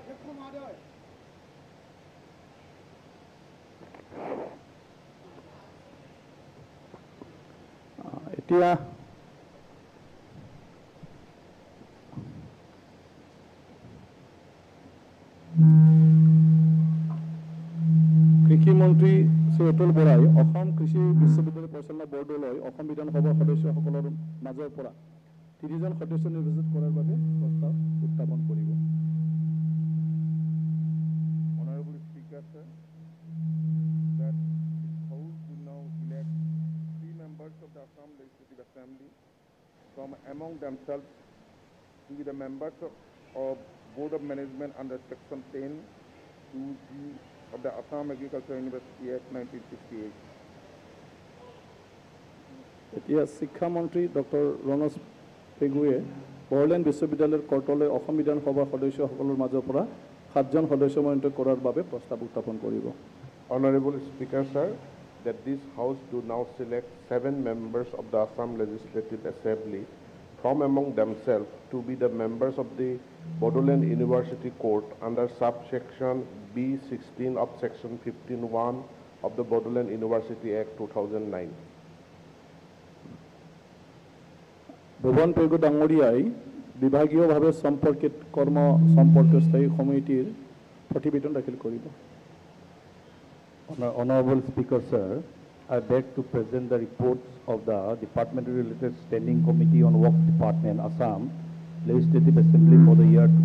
এতিয়া কৃষি মন্ত্ৰী শ্ৰী অতুল বৰাই অসম কৃষি বিশ্ববিদ্যালয় পৰিচালনা বৰ্ডলৈ অসম বিধানসভাৰ সদস্যসকলৰ মাজৰ পৰা 30জন সদস্য নিৰ্বাচিত কৰাৰ বাবে প্ৰস্তাৱ উত্থাপন কৰিব। Honorable Speaker, sir, that this House will now elect 3 members of the Assam Legislative Assembly from among themselves to be the members of Board of Management under Section 10(2)(g) of the Assam Agricultural University Act 1958. এতিয়া শিক্ষামন্ত্ৰী doctor Ranoj পেগুৱে বড়োলেণ্ড বিশ্ববিদ্যালয়ৰ কৰ্টলৈ অসম বিধানসভাৰ সদস্যসকলৰ মাজৰ পৰা 7জন সদস্য মনোনীত কৰাৰ বাবে প্ৰস্তাৱ উত্থাপন কৰিব। Honorable Speaker, sir, that this House do now select 7 members of the Assam Legislative Assembly from among themselves to be the members of the Bodoland University Court under subsection B16 of section 15(1) of the Bodoland University Act 2009. Bhuban Pegu ডাঙৰীয়াই বিভাগীয়ভাৱে সম্পৰ্কিত কৰ্ম সম্পৰ্কীয় স্থায়ী সমিতিৰ প্ৰতিবেদন দাখিল কৰিব। Honorable Speaker, sir, I beg to present the reports of the Department-related Standing Committee on Works Department, Assam Legislative Assembly for the year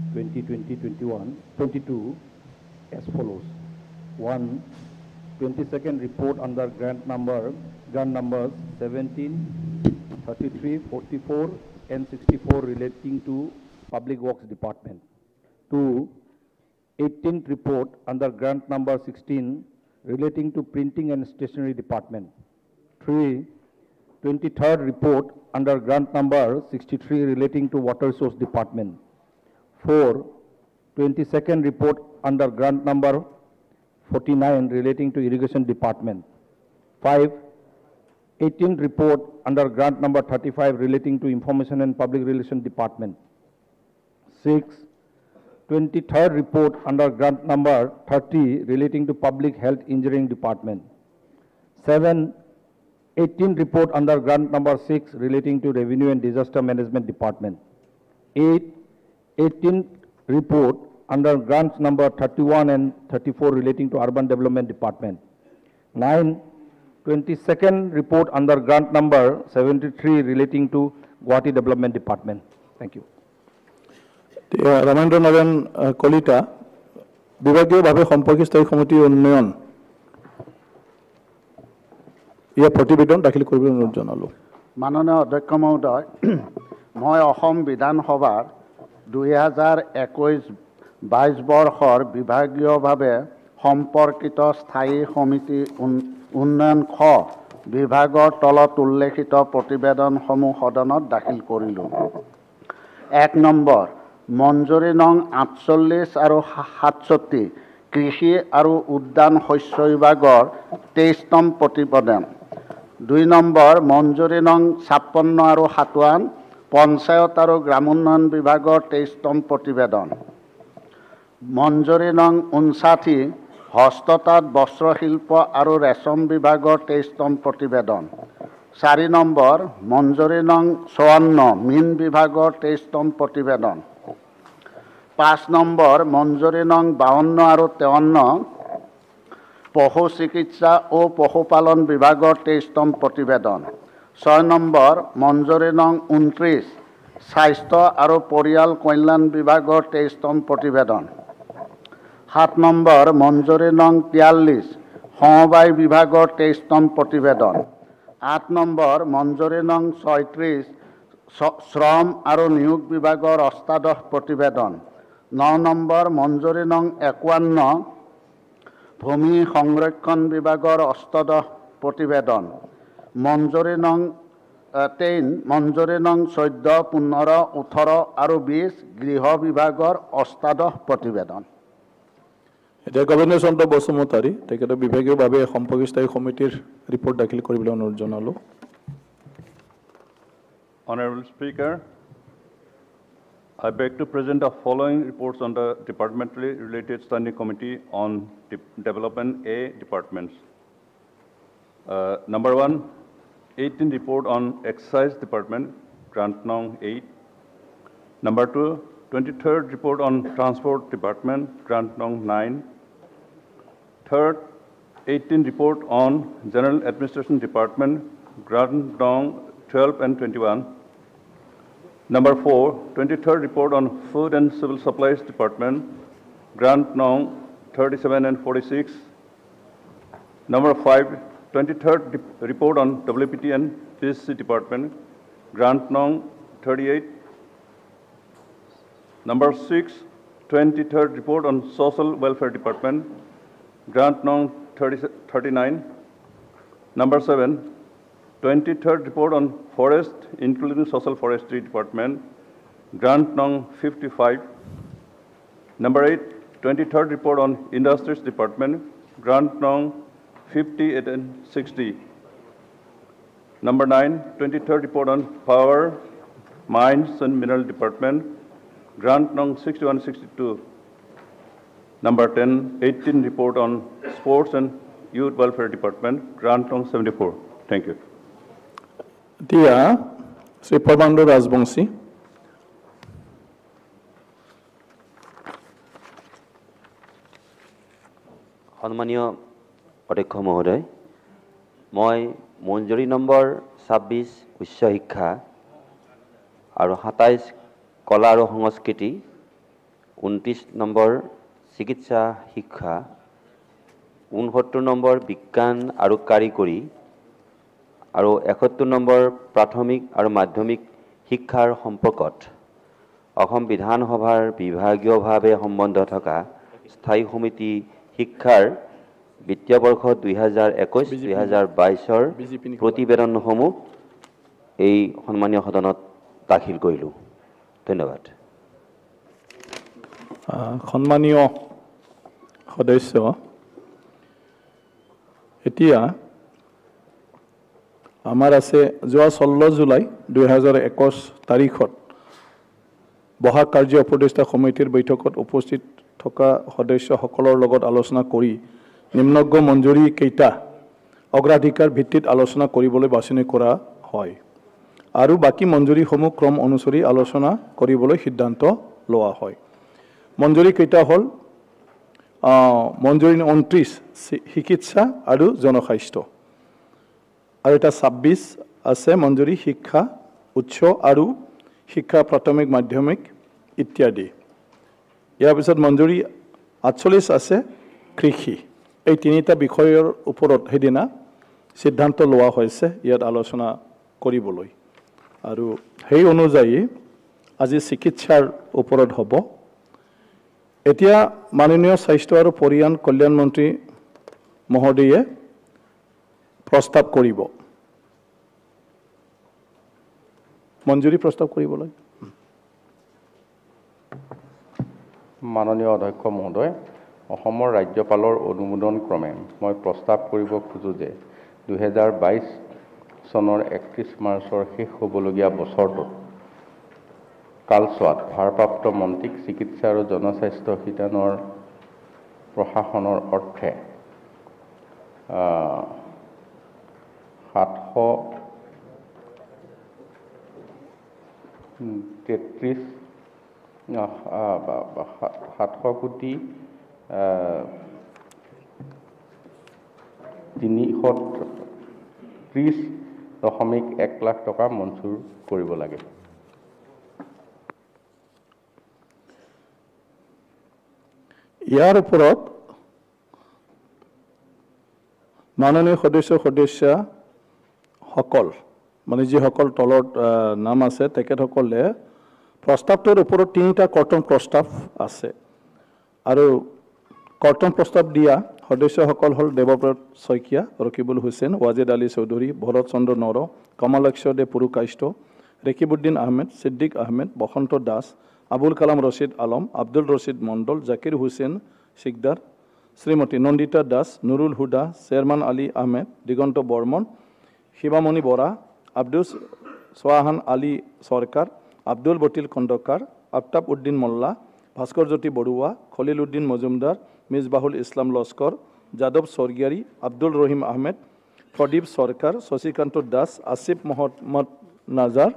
2020-22 as follows. 1. 22nd report under grant numbers 17, 33, 44 and 64 relating to Public Works Department. 2. 18th report under grant number 16 relating to Printing and Stationery Department. 3. 23rd report under grant number 63 relating to Water Resource Department. 4. 22nd report under grant number 49 relating to Irrigation Department. 5. 18th report under grant number 35 relating to Information and Public Relations Department. 6. 23rd report under grant number 30 relating to Public Health Engineering Department. 7. 18th report under grant number 6 relating to Revenue and Disaster Management Department. 8. 18th report under grants number 31 and 34 relating to Urban Development Department. 9. 22nd report under grant number 73 relating to Guwahati Development Department. Thank you. Ramendra Narayan Kalita বিভাগীয়ভাৱে সম্পৰ্কীয় স্থায়ী সমিতিৰ উন্নয়ন ইয়াৰ প্ৰতিবেদন দাখিল কৰিবলৈ অনুৰোধ জনালোঁ। মাননীয় অধ্যক্ষ মহোদয়, মই অসম বিধানসভাৰ 2021-22 বৰ্ষৰ বিভাগীয়ভাৱে সম্পৰ্কিত স্থায়ী সমিতি উন্নয়ন বিভাগৰ তলত উল্লেখিত প্ৰতিবেদনসমূহ সদনত দাখিল কৰিলোঁ। 1 নম্বৰ মঞ্জুৰী নং 48 আৰু 67 কৃষি আৰু উদ্যান শস্য বিভাগৰ 23তম প্ৰতিবেদন। 2 নম্বৰ মঞ্জুৰী নং 56 আৰু 57 পঞ্চায়ত আৰু গ্ৰামোন্নয়ন বিভাগৰ 23তম প্ৰতিবেদন। মঞ্জুৰী নং 59 হস্ততাঁত বস্ত্ৰশিল্প আৰু ৰেচম বিভাগৰ 23তম প্ৰতিবেদন। 4 নম্বৰ মঞ্জুৰী নং 54 মীন বিভাগৰ 23তম প্ৰতিবেদন। 5 নম্বৰ মঞ্জুৰী নং 52 আৰু 53 পশু চিকিৎসা ও পশুপালন বিভাগৰ 23তম প্ৰতিবেদন। 6 নম্বৰ মঞ্জুৰী নং 29 স্বাস্থ্য আৰু পৰিয়াল কল্যাণ বিভাগৰ 23তম প্ৰতিবেদন। 7 নম্বৰ মঞ্জুৰী নং 43 সমবায় বিভাগৰ 23তম প্ৰতিবেদন। 8 নম্বৰ মঞ্জুৰী নং 36 শ্ৰম আৰু নিয়োগ বিভাগৰ অষ্টাদশ প্ৰতিবেদন। 9 নম্বৰ মঞ্জুৰী নং 51 ভূমি সংৰক্ষণ বিভাগৰ অষ্টাদশ প্ৰতিবেদন। মঞ্জুৰী নং 3 মঞ্জুৰী নং 14, 15, 18 আৰু 20 গৃহ বিভাগৰ অষ্টাদশ প্ৰতিবেদন। এতিয়া গভৰ্ণৰ চন্দ্ৰ বসুমতাৰী তেখেতে বিভাগীয়ভাৱে সম্পৰ্কীয় স্থায়ী সমিতিৰ ৰিপৰ্ট দাখিল কৰিবলৈ অনুৰোধ জনালোঁ। Honorable Speaker, I beg to present the following reports on the departmentally related standing committee on development A departments. Number 1, 18 report on excise department, grant nong 8. Number 2, 23rd report on transport department, grant nong 9. Third, 18 report on general administration department, grant nong 12 and 21. Number 4, 23rd report on Food and Civil Supplies Department, grant nong 37 and 46. Number 5, 23rd report on WPT and PSC Department, grant nong 38. Number 6, 23rd report on Social Welfare Department, grant nong 39. Number 7, 23rd report on Forest, including Social Forestry Department, grant nong 55. Number 8, 23rd report on Industries Department, grant nong 58 and 60. Number 9, 23rd report on Power, Mines and Mineral Department, grant nong 61 62. Number 10, 18 report on Sports and Youth Welfare Department, grant nong 74. Thank you. Dear Sri Parbando Rajbongsi, সন্মানীয় অধ্যক্ষ মহোদয়, মই মঞ্জুৰী number 26 উচ্চ শিক্ষা আৰু 27 কলা আৰু সংস্কৃতি, 29 নম্বৰ চিকিৎসা শিক্ষা, 69 নম্বৰ বিজ্ঞান আৰু কাৰিকৰী আৰু 71 নম্বৰ প্ৰাথমিক আৰু মাধ্যমিক শিক্ষাৰ সম্পৰ্কত অসম বিধানসভাৰ বিভাগীয়ভাৱে সম্বন্ধ থকা স্থায়ী সমিতি শিক্ষাৰ বিত্তীয় বৰ্ষ 2021-2022 প্ৰতিবেদনসমূহ এই সন্মানীয় সদনত দাখিল কৰিলোঁ। ধন্যবাদ। সন্মানীয় সদস্য, এতিয়া আমাৰ আছে যোৱা 16 জুলাই 2021 তাৰিখত বহাগ কাৰ্য উপদেষ্টা সমিতিৰ বৈঠকত উপস্থিত থকা সদস্যসকলৰ লগত আলোচনা কৰি নিম্নজ্ঞ মঞ্জুৰী কেইটা অগ্ৰাধিকাৰ ভিত্তিত আলোচনা কৰিবলৈ বাছনি কৰা হয় আৰু বাকী মঞ্জুৰীসমূহ ক্ৰম অনুসৰি আলোচনা কৰিবলৈ সিদ্ধান্ত লোৱা হয়। মঞ্জুৰী কেইটা হ'ল মঞ্জুৰী 29 চিকিৎসা আৰু জনস্বাস্থ্য, আৰু এটা 26 আছে মঞ্জুৰী শিক্ষা উচ্চ আৰু শিক্ষা প্ৰাথমিক মাধ্যমিক ইত্যাদি। ইয়াৰ পিছত মঞ্জুৰী 48 আছে কৃষি। এই তিনিটা বিষয়ৰ ওপৰত সেইদিনা সিদ্ধান্ত লোৱা হৈছে ইয়াত আলোচনা কৰিবলৈ, আৰু সেই অনুযায়ী আজি চিকিৎসাৰ ওপৰত হ'ব। এতিয়া মাননীয় স্বাস্থ্য আৰু পৰিয়াল কল্যাণ মন্ত্ৰী মহোদয়ে প্ৰস্তাৱ কৰিব, মঞ্জুৰী প্ৰস্তাৱ কৰিবলৈ। মাননীয় অধ্যক্ষ মহোদয়, অসমৰ ৰাজ্যপালৰ অনুমোদন ক্ৰমে মই প্ৰস্তাৱ কৰিব খোজো যে 2022 চনৰ 31 মাৰ্চৰ শেষ হ'বলগীয়া বছৰটোত কালছোৱাত ভাৰপ্ৰাপ্ত মন্ত্ৰীক চিকিৎসা আৰু জনস্বাস্থ্য শিতানৰ প্ৰশাসনৰ অৰ্থে 700 কোটি 330.1 লাখ টকা মঞ্জুৰ কৰিব লাগে। ইয়াৰ ওপৰত মাননীয় সদস্যসকল মানে যিসকল তলত নাম আছে তেখেতসকলে প্ৰস্তাৱটোৰ ওপৰত 3টা কৰ্তন প্ৰস্তাৱ আছে, আৰু কৰ্তন প্ৰস্তাৱ দিয়া সদস্যসকল হ'ল দেৱব্ৰত শইকীয়া, ৰকিবুল হুছেইন, ৱাজেদ আলী চৌধুৰী, ভৰত চন্দ্ৰ নৰ, কমলাক্ষ দে পুৰুকাষ্ট, ৰেকিবুদ্দিন আহমেদ, সিদ্দিক আহমেদ, বসন্ত দাস, আবুল কালাম ৰছিদ আলম, আব্দুল ৰছিদ মণ্ডল, জাকিৰ হুছেইন সিকদাৰ, শ্ৰীমতী নন্দিতা দাস, নুৰুল হুদা, চেয়াৰমান আলী আহমেদ, দিগন্ত বৰ্মন, শিৱামণি বৰা, আব্দুল সোৱাহান আলী চৰকাৰ, আব্দুল বটিল খণ্ডকাৰ আফতাব উদ্দিন মোল্লা, ভাস্কৰ জ্যোতি বৰুৱা, খলিল উদ্দিন মজুমদাৰ, মিছবাহুল ইছলাম লস্কৰ, যাদৱ স্বৰ্গীয়াৰী, আব্দুল ৰহিম আহমেদ, প্ৰদীপ সৰকাৰ, শশীকান্ত দাস, আসিফ মহম্মদ নাজাৰ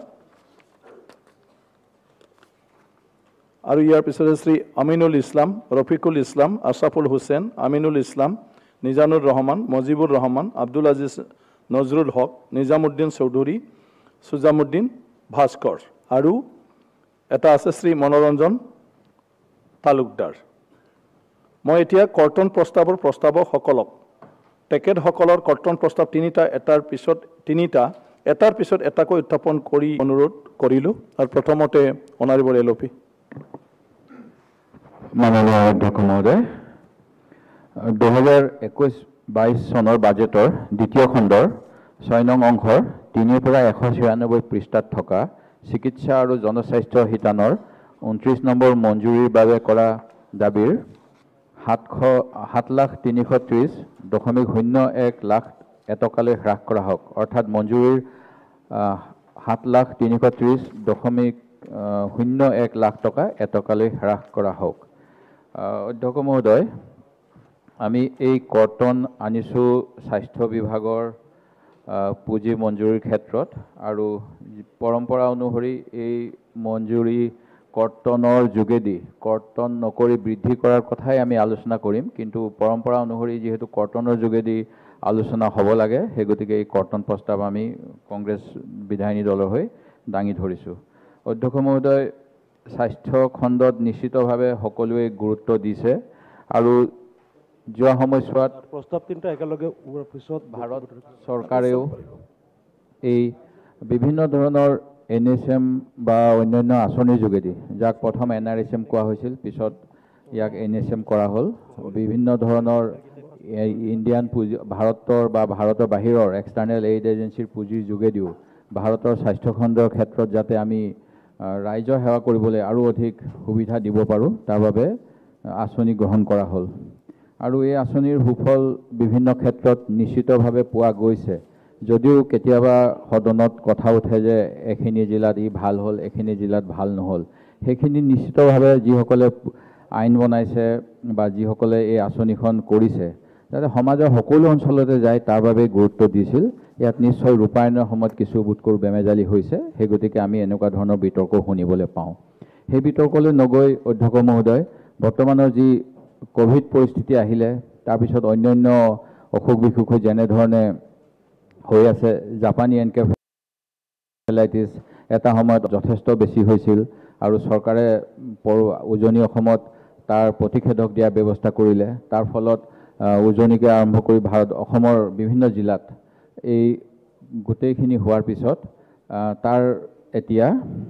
আৰু ইয়াৰ পিছতে শ্ৰী আমিনুল ইছলাম, ৰফিকুল ইছলাম, আশৰাফুল হুছেইন, আমিনুল ইছলাম, নিজানুৰ ৰহমান, মজিবুৰ ৰহমান, আব্দুল আজিজ নজৰুল হক, নিজামুদ্দিন চৌধুৰী, সুজামুদ্দিন ভাস্কৰ আৰু এটা আছে শ্ৰী মনোৰঞ্জন তালুকদাৰ। মই এতিয়া কৰ্তন প্ৰস্তাৱৰ প্ৰস্তাৱকসকলক তেখেতসকলৰ কৰ্তন প্ৰস্তাৱ এটাৰ পিছত এটাকৈ উত্থাপন কৰি অনুৰোধ কৰিলোঁ। আৰু প্ৰথমতে অনাৰেবল LOP। মাননীয় অধ্যক্ষ মহোদয়, 2021-22 চনৰ বাজেটৰ দ্বিতীয় খণ্ডৰ 6 নং অংশৰ 3 পৰা 196 পৃষ্ঠাত থকা চিকিৎসা আৰু জনস্বাস্থ্য শিতানৰ 29 নম্বৰ মঞ্জুৰিৰ বাবে কৰা দাবীৰ 7,330,01 লাখ এটকালৈ হ্ৰাস কৰা হওক। অৰ্থাৎ মঞ্জুৰিৰ 7,330,01 লাখ টকা এটকালৈ হ্ৰাস কৰা হওক। অধ্যক্ষ মহোদয়, আমি এই কৰ্তন আনিছোঁ স্বাস্থ্য বিভাগৰ পুঁজি মঞ্জুৰিৰ ক্ষেত্ৰত, আৰু পৰম্পৰা অনুসৰি এই মঞ্জুৰি কৰ্তনৰ যোগেদি কৰ্তন নকৰি বৃদ্ধি কৰাৰ কথাই আমি আলোচনা কৰিম, কিন্তু পৰম্পৰা অনুসৰি যিহেতু কৰ্তনৰ যোগেদি আলোচনা হ'ব লাগে, সেই গতিকে এই কৰ্তন প্ৰস্তাৱ আমি কংগ্ৰেছ বিধায়িনী দলৰ হৈ দাঙি ধৰিছোঁ। অধ্যক্ষ মহোদয়, স্বাস্থ্য খণ্ডত নিশ্চিতভাৱে সকলোৱে গুৰুত্ব দিছে, আৰু যোৱা সময়ছোৱাত প্ৰস্তাৱ তিনিটা একেলগে পিছত ভাৰত চৰকাৰেও এই বিভিন্ন ধৰণৰ NSM বা অন্যান্য আঁচনিৰ যোগেদি, যাক প্ৰথম NRSM কোৱা হৈছিল, পিছত ইয়াক NSM কৰা হ'ল, বিভিন্ন ধৰণৰ ইণ্ডিয়ান পুঁজি, ভাৰতৰ বা ভাৰতৰ বাহিৰৰ এক্সটাৰ্নেল এইড এজেঞ্চিৰ পুঁজিৰ যোগেদিও ভাৰতৰ স্বাস্থ্যখণ্ডৰ ক্ষেত্ৰত যাতে আমি ৰাইজৰ সেৱা কৰিবলৈ আৰু অধিক সুবিধা দিব পাৰোঁ, তাৰ বাবে আঁচনি গ্ৰহণ কৰা হ'ল। আৰু এই আঁচনিৰ সুফল বিভিন্ন ক্ষেত্ৰত নিশ্চিতভাৱে পোৱা গৈছে, যদিও কেতিয়াবা সদনত কথা উঠে যে এখিনি জিলাত ই ভাল হ'ল, এখিনি জিলাত ভাল নহ'ল। সেইখিনি নিশ্চিতভাৱে যিসকলে আইন বনাইছে বা যিসকলে এই আঁচনিখন কৰিছে, যাতে সমাজৰ সকলো অঞ্চলতে যায় তাৰ বাবে গুৰুত্ব দিছিল। ইয়াত নিশ্চয় ৰূপায়ণৰ সময়ত কিছু বোধকৰো বেমেজালি হৈছে, সেই গতিকে আমি এনেকুৱা ধৰণৰ বিতৰ্ক শুনিবলৈ পাওঁ। সেই বিতৰ্কলৈ নগৈ অধ্যক্ষ মহোদয়, বৰ্তমানৰ যি কোভিড পৰিস্থিতি আহিলে, তাৰপিছত অন্যান্য অসুখ বিসুখ যেনেধৰণে হৈ আছে, জাপানী এনকেফেলাইটিছ এটা সময়ত যথেষ্ট বেছি হৈছিল, আৰু চৰকাৰে উজনি অসমত তাৰ প্ৰতিষেধক দিয়াৰ ব্যৱস্থা কৰিলে। তাৰ ফলত উজনিকে আৰম্ভ কৰি অসমৰ বিভিন্ন জিলাত এই গোটেইখিনি হোৱাৰ পিছত তাৰ এতিয়া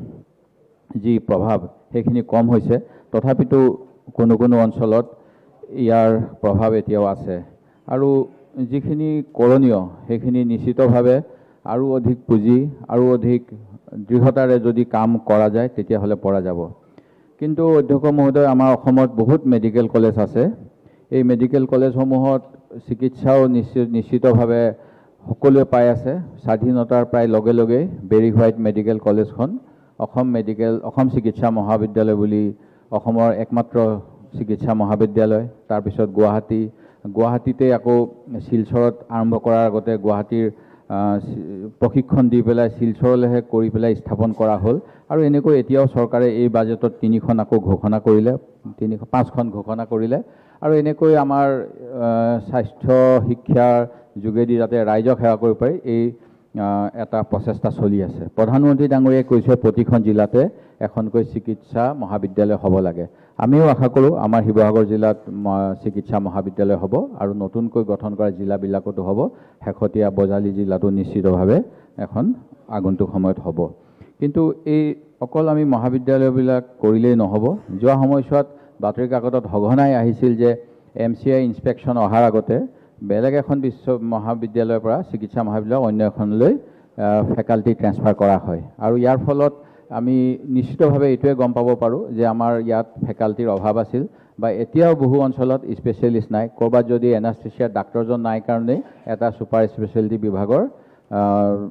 যি প্ৰভাৱ সেইখিনি কম হৈছে, তথাপিতো কোনো কোনো অঞ্চলত ইয়াৰ প্ৰভাৱ এতিয়াও আছে। আৰু যিখিনি কৰণীয় সেইখিনি নিশ্চিতভাৱে আৰু অধিক পুঁজি আৰু অধিক দৃঢ়তাৰে যদি কাম কৰা যায় তেতিয়াহ'লে পৰা যাব। কিন্তু অধ্যক্ষ মহোদয়, আমাৰ অসমত বহুত মেডিকেল কলেজ আছে। এই মেডিকেল কলেজসমূহত চিকিৎসাও নিশ্চিতভাৱে সকলোৱে পাই আছে। স্বাধীনতাৰ প্ৰায় লগে লগেই বেৰী হোৱাইট মেডিকেল কলেজখন অসম চিকিৎসা মহাবিদ্যালয় বুলি অসমৰ একমাত্ৰ চিকিৎসা মহাবিদ্যালয়। তাৰপিছত গুৱাহাটীতে আকৌ শিলচৰত আৰম্ভ কৰাৰ আগতে গুৱাহাটীৰ প্ৰশিক্ষণ দি পেলাই শিলচৰলৈহে কৰি পেলাই স্থাপন কৰা হ'ল। আৰু এনেকৈ এতিয়াও চৰকাৰে এই বাজেটত 3খন আকৌ ঘোষণা কৰিলে, 5খন ঘোষণা কৰিলে। আৰু এনেকৈ আমাৰ স্বাস্থ্য শিক্ষাৰ যোগেদি যাতে ৰাইজক সেৱা কৰিব পাৰি, এই এটা প্ৰচেষ্টা চলি আছে। প্ৰধানমন্ত্ৰী ডাঙৰীয়াই কৈছে প্ৰতিখন জিলাতে এখনকৈ চিকিৎসা মহাবিদ্যালয় হ'ব লাগে। আমিও আশা কৰোঁ আমাৰ শিৱসাগৰ জিলাত চিকিৎসা মহাবিদ্যালয় হ'ব, আৰু নতুনকৈ গঠন কৰা জিলাবিলাকতো হ'ব। শেহতীয়া বজালী জিলাতো নিশ্চিতভাৱে এখন আগন্তুক সময়ত হ'ব। কিন্তু এই অকল আমি মহাবিদ্যালয়বিলাক কৰিলেই নহ'ব। যোৱা সময়ছোৱাত বাতৰি কাকতত সঘনাই আহিছিল যে MCI ইনস্পেকশ্যন অহাৰ আগতে বেলেগ এখন মহাবিদ্যালয়ৰ পৰা চিকিৎসা মহাবিদ্যালয় অন্য এখনলৈ ফেকাল্টি ট্ৰেন্সফাৰ কৰা হয়। আৰু ইয়াৰ ফলত আমি নিশ্চিতভাৱে এইটোৱে গম পাব পাৰোঁ যে আমাৰ ইয়াত ফেকাল্টিৰ অভাৱ আছিল, বা এতিয়াও বহু অঞ্চলত স্পেচিয়েলিষ্ট নাই। ক'ৰবাত যদি এনাস্থেচিয়াৰ ডাক্তৰজন নাই কাৰণেই এটা ছুপাৰ স্পেচিয়েলিটি বিভাগৰ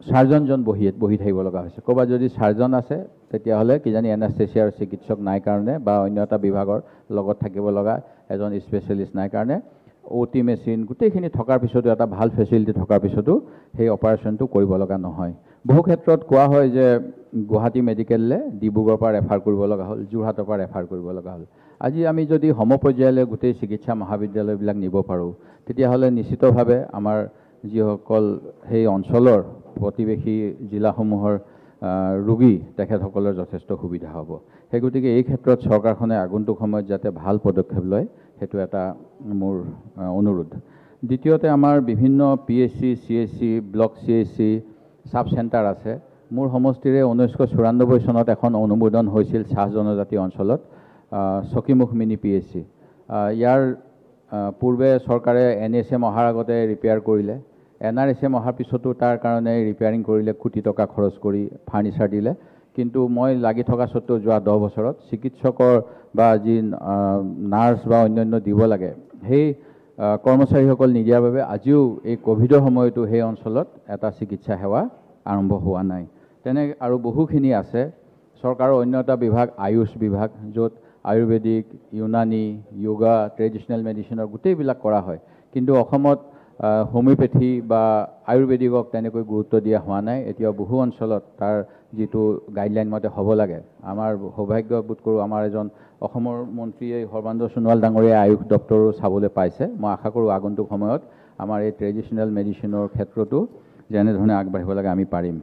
চাৰ্জনজন বহি থাকিব লগা হৈছে। ক'ৰবাত যদি চাৰ্জন আছে তেতিয়াহ'লে কিজানি এনাস্থেচিয়াৰ চিকিৎসক নাই কাৰণে বা অন্য এটা বিভাগৰ লগত থাকিব লগা এজন স্পেচিয়েলিষ্ট নাই কাৰণে OT মেচিন গোটেইখিনি থকাৰ পিছতো এটা ভাল ফেচিলিটি থকাৰ পিছতো সেই অপাৰেশ্যনটো কৰিব লগা নহয়। বহু ক্ষেত্ৰত কোৱা হয় যে গুৱাহাটী মেডিকেললৈ ডিব্ৰুগড়ৰ পৰা ৰেফাৰ কৰিব লগা হ'ল, যোৰহাটৰ পৰা ৰেফাৰ কৰিব লগা হ'ল। আজি আমি যদি সমপৰ্যায়লৈ গোটেই চিকিৎসা মহাবিদ্যালয়বিলাক নিব পাৰোঁ তেতিয়াহ'লে নিশ্চিতভাৱে আমাৰ যিসকল সেই অঞ্চলৰ প্ৰতিবেশী জিলাসমূহৰ ৰোগী তেখেতসকলৰ যথেষ্ট সুবিধা হ'ব। সেই গতিকে এই ক্ষেত্ৰত চৰকাৰখনে আগন্তুক সময়ত যাতে ভাল পদক্ষেপ লয় সেইটো এটা মোৰ অনুৰোধ। দ্বিতীয়তে আমাৰ বিভিন্ন PHC, CHC, block CHC, sub centre আছে। মোৰ সমষ্টিৰে 1994 চনত এখন অনুমোদন হৈছিল চাহ জনজাতি অঞ্চলত চকীমুখ মিনি PHC। ইয়াৰ পূৰ্বে চৰকাৰে NSM অহাৰ আগতে ৰিপেয়াৰ কৰিলে, NRSM অহাৰ পিছতো তাৰ কাৰণে ৰিপেয়াৰিং কৰিলে, কোটি টকা খৰচ কৰি ফাৰ্নিচাৰ দিলে। কিন্তু মই লাগি থকা স্বত্তেও যোৱা 10 বছৰত চিকিৎসকৰ বা যি নাৰ্ছ বা অন্যান্য দিব লাগে সেই কৰ্মচাৰীসকল নিদিয়াৰ বাবে আজিও এই ক'ভিডৰ সময়তো সেই অঞ্চলত এটা চিকিৎসা সেৱা আৰম্ভ হোৱা নাই। তেনে আৰু বহুখিনি আছে। চৰকাৰৰ অন্য এটা বিভাগ আয়ুষ বিভাগ, য'ত আয়ুৰ্বেদিক, ইউনানী, য়োগা, ট্ৰেডিশ্যনেল মেডিচিনৰ গোটেইবিলাক কৰা হয়। কিন্তু অসমত হোমিওপেথি বা আয়ুৰ্বেদিকক তেনেকৈ গুৰুত্ব দিয়া হোৱা নাই। এতিয়াও বহু অঞ্চলত তাৰ যিটো গাইডলাইন মতে হ'ব লাগে। আমাৰ সৌভাগ্য বোধ কৰোঁ আমাৰ এজন অসমৰ মন্ত্ৰীয়ে সৰ্বানন্দ সোণোৱাল ডাঙৰীয়াই আয়ুষ দপ্তৰো চাবলৈ পাইছে। মই আশা কৰোঁ আগন্তুক সময়ত আমাৰ এই ট্ৰেডিশ্যনেল মেডিচিনৰ ক্ষেত্ৰতো যেনেধৰণে আগবাঢ়িব লাগে আমি পাৰিম।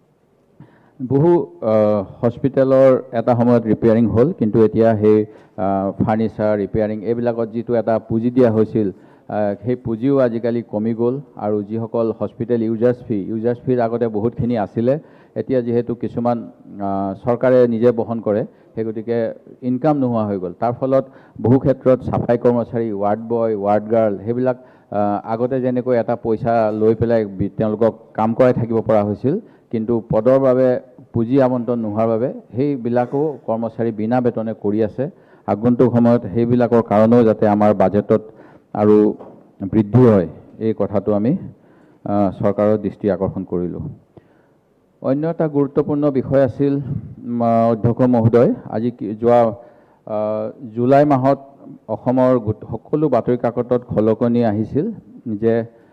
বহু হস্পিটেলৰ এটা সময়ত ৰিপেয়াৰিং হ'ল, কিন্তু এতিয়া সেই ফাৰ্নিচাৰ ৰিপেয়াৰিং এইবিলাকত যিটো এটা পুঁজি দিয়া হৈছিল সেই পুঁজিও আজিকালি কমি গ'ল। আৰু যিসকল হস্পিটেল ইউজাৰ্ছ ফিৰ আগতে বহুতখিনি আছিলে, এতিয়া যিহেতু কিছুমান চৰকাৰে নিজে বহন কৰে সেই গতিকে ইনকাম নোহোৱা হৈ গ'ল। তাৰ ফলত বহু ক্ষেত্ৰত চাফাই কৰ্মচাৰী, ৱাৰ্ড বয়, ৱাৰ্ড গাৰ্ল সেইবিলাক আগতে যেনেকৈ এটা পইচা লৈ পেলাই তেওঁলোকক কাম কৰাই থাকিব পৰা হৈছিল, কিন্তু পদৰ বাবে পুঁজি আবণ্টন নোহোৱাৰ বাবে সেইবিলাকো কৰ্মচাৰী বিনা বেতনে কৰি আছে। আগন্তুক সময়ত সেইবিলাকৰ কাৰণেও যাতে আমাৰ বাজেটত আৰু বৃদ্ধি হয় এই কথাটো আমি চৰকাৰৰ দৃষ্টি আকৰ্ষণ কৰিলোঁ। অন্য এটা গুৰুত্বপূৰ্ণ বিষয় আছিল অধ্যক্ষ মহোদয়, আজি যোৱা জুলাই মাহত অসমৰ সকলো বাতৰি কাকতত খলকনি আহিছিল যে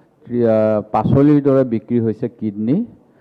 পাচলিৰ দৰে বিক্ৰী হৈছে কিডনী।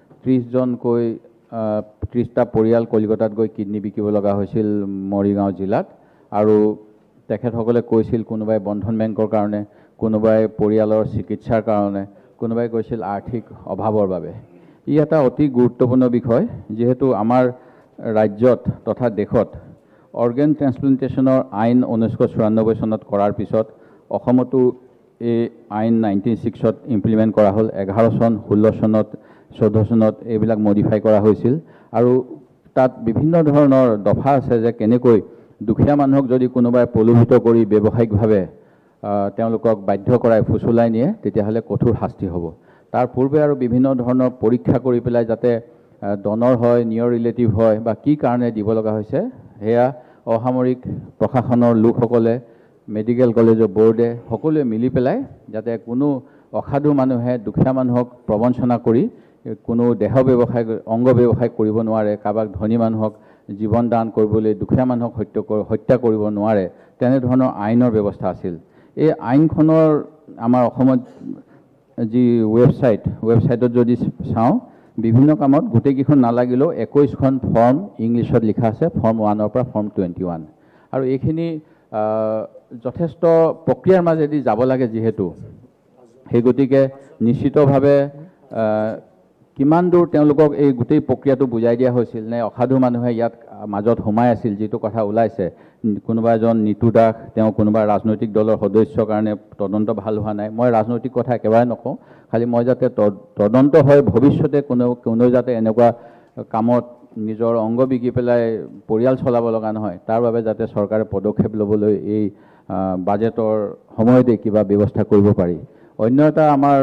30টা পৰিয়াল কলিকতাত গৈ কিডনী বিকিব লগা হৈছিল মৰিগাঁও জিলাত। আৰু তেখেতসকলে কৈছিল কোনোবাই বন্ধন বেংকৰ কাৰণে, কোনোবাই পৰিয়ালৰ চিকিৎসাৰ কাৰণে, কোনোবাই কৈছিল আৰ্থিক অভাৱৰ বাবে। ই এটা অতি গুৰুত্বপূৰ্ণ বিষয়, যিহেতু আমাৰ ৰাজ্যত তথা দেশত অৰ্গেন ট্ৰেন্সপ্লান্টেশ্যনৰ আইন 1994 চনত কৰাৰ পিছত অসমতো এই আইন 96ত ইমপ্লিমেণ্ট কৰা হ'ল। 11 চন, 16 চনত, 14 চনত এইবিলাক মডিফাই কৰা হৈছিল। আৰু তাত বিভিন্ন ধৰণৰ দফা আছে যে কেনেকৈ দুখীয়া মানুহক যদি কোনোবাই প্ৰলোভিত কৰি ব্যৱসায়িকভাৱে তেওঁলোকক বাধ্য কৰাই ফুচুলাই নিয়ে তেতিয়াহ'লে কঠোৰ শাস্তি হ'ব। তাৰ পূৰ্বে আৰু বিভিন্ন ধৰণৰ পৰীক্ষা কৰি পেলাই যাতে ডনৰ হয়, নিয়ৰ ৰিলেটিভ হয় বা কি কাৰণে দিব লগা হৈছে সেয়া অসামৰিক প্ৰশাসনৰ লোকসকলে, মেডিকেল কলেজৰ বোৰ্ডে সকলোৱে মিলি পেলাই যাতে কোনো অসাধু মানুহে দুখীয়া মানুহক প্ৰবঞ্চনা কৰি কোনো দেহ ব্যৱসায়, অংগ ব্যৱসায় কৰিব নোৱাৰে, কাৰোবাক ধনী মানুহক জীৱন দান কৰিবলৈ দুখীয়া মানুহক হত্যা কৰিব নোৱাৰে, তেনেধৰণৰ আইনৰ ব্যৱস্থা আছিল। এই আইনখনৰ আমাৰ অসমত যি ৱেবছাইটত যদি চাওঁ বিভিন্ন কামত গোটেইকেইখন নালাগিলেও 21খন ফৰ্ম ইংলিছত লিখা আছে, ফৰ্ম 1ৰ পৰা ফৰ্ম 21। আৰু এইখিনি যথেষ্ট প্ৰক্ৰিয়াৰ মাজেদি যাব লাগে যিহেতু, সেই গতিকে নিশ্চিতভাৱে কিমান দূৰ তেওঁলোকক এই গোটেই প্ৰক্ৰিয়াটো বুজাই দিয়া হৈছিল নে অসাধু মানুহে ইয়াত মাজত সোমাই আছিল, যিটো কথা ওলাইছে কোনোবা এজন নিতু দাস তেওঁ কোনোবা ৰাজনৈতিক দলৰ সদস্যৰ কাৰণে তদন্ত ভাল হোৱা নাই। মই ৰাজনৈতিক কথা একেবাৰে নকওঁ, খালি মই যাতে তদন্ত হয় ভৱিষ্যতে কোনেও যাতে এনেকুৱা কামত নিজৰ অংগ বিকি পেলাই পৰিয়াল চলাব লগা নহয়, তাৰ বাবে যাতে চৰকাৰে পদক্ষেপ ল'বলৈ এই বাজেটৰ সময়তে কিবা ব্যৱস্থা কৰিব পাৰি। অন্য এটা আমাৰ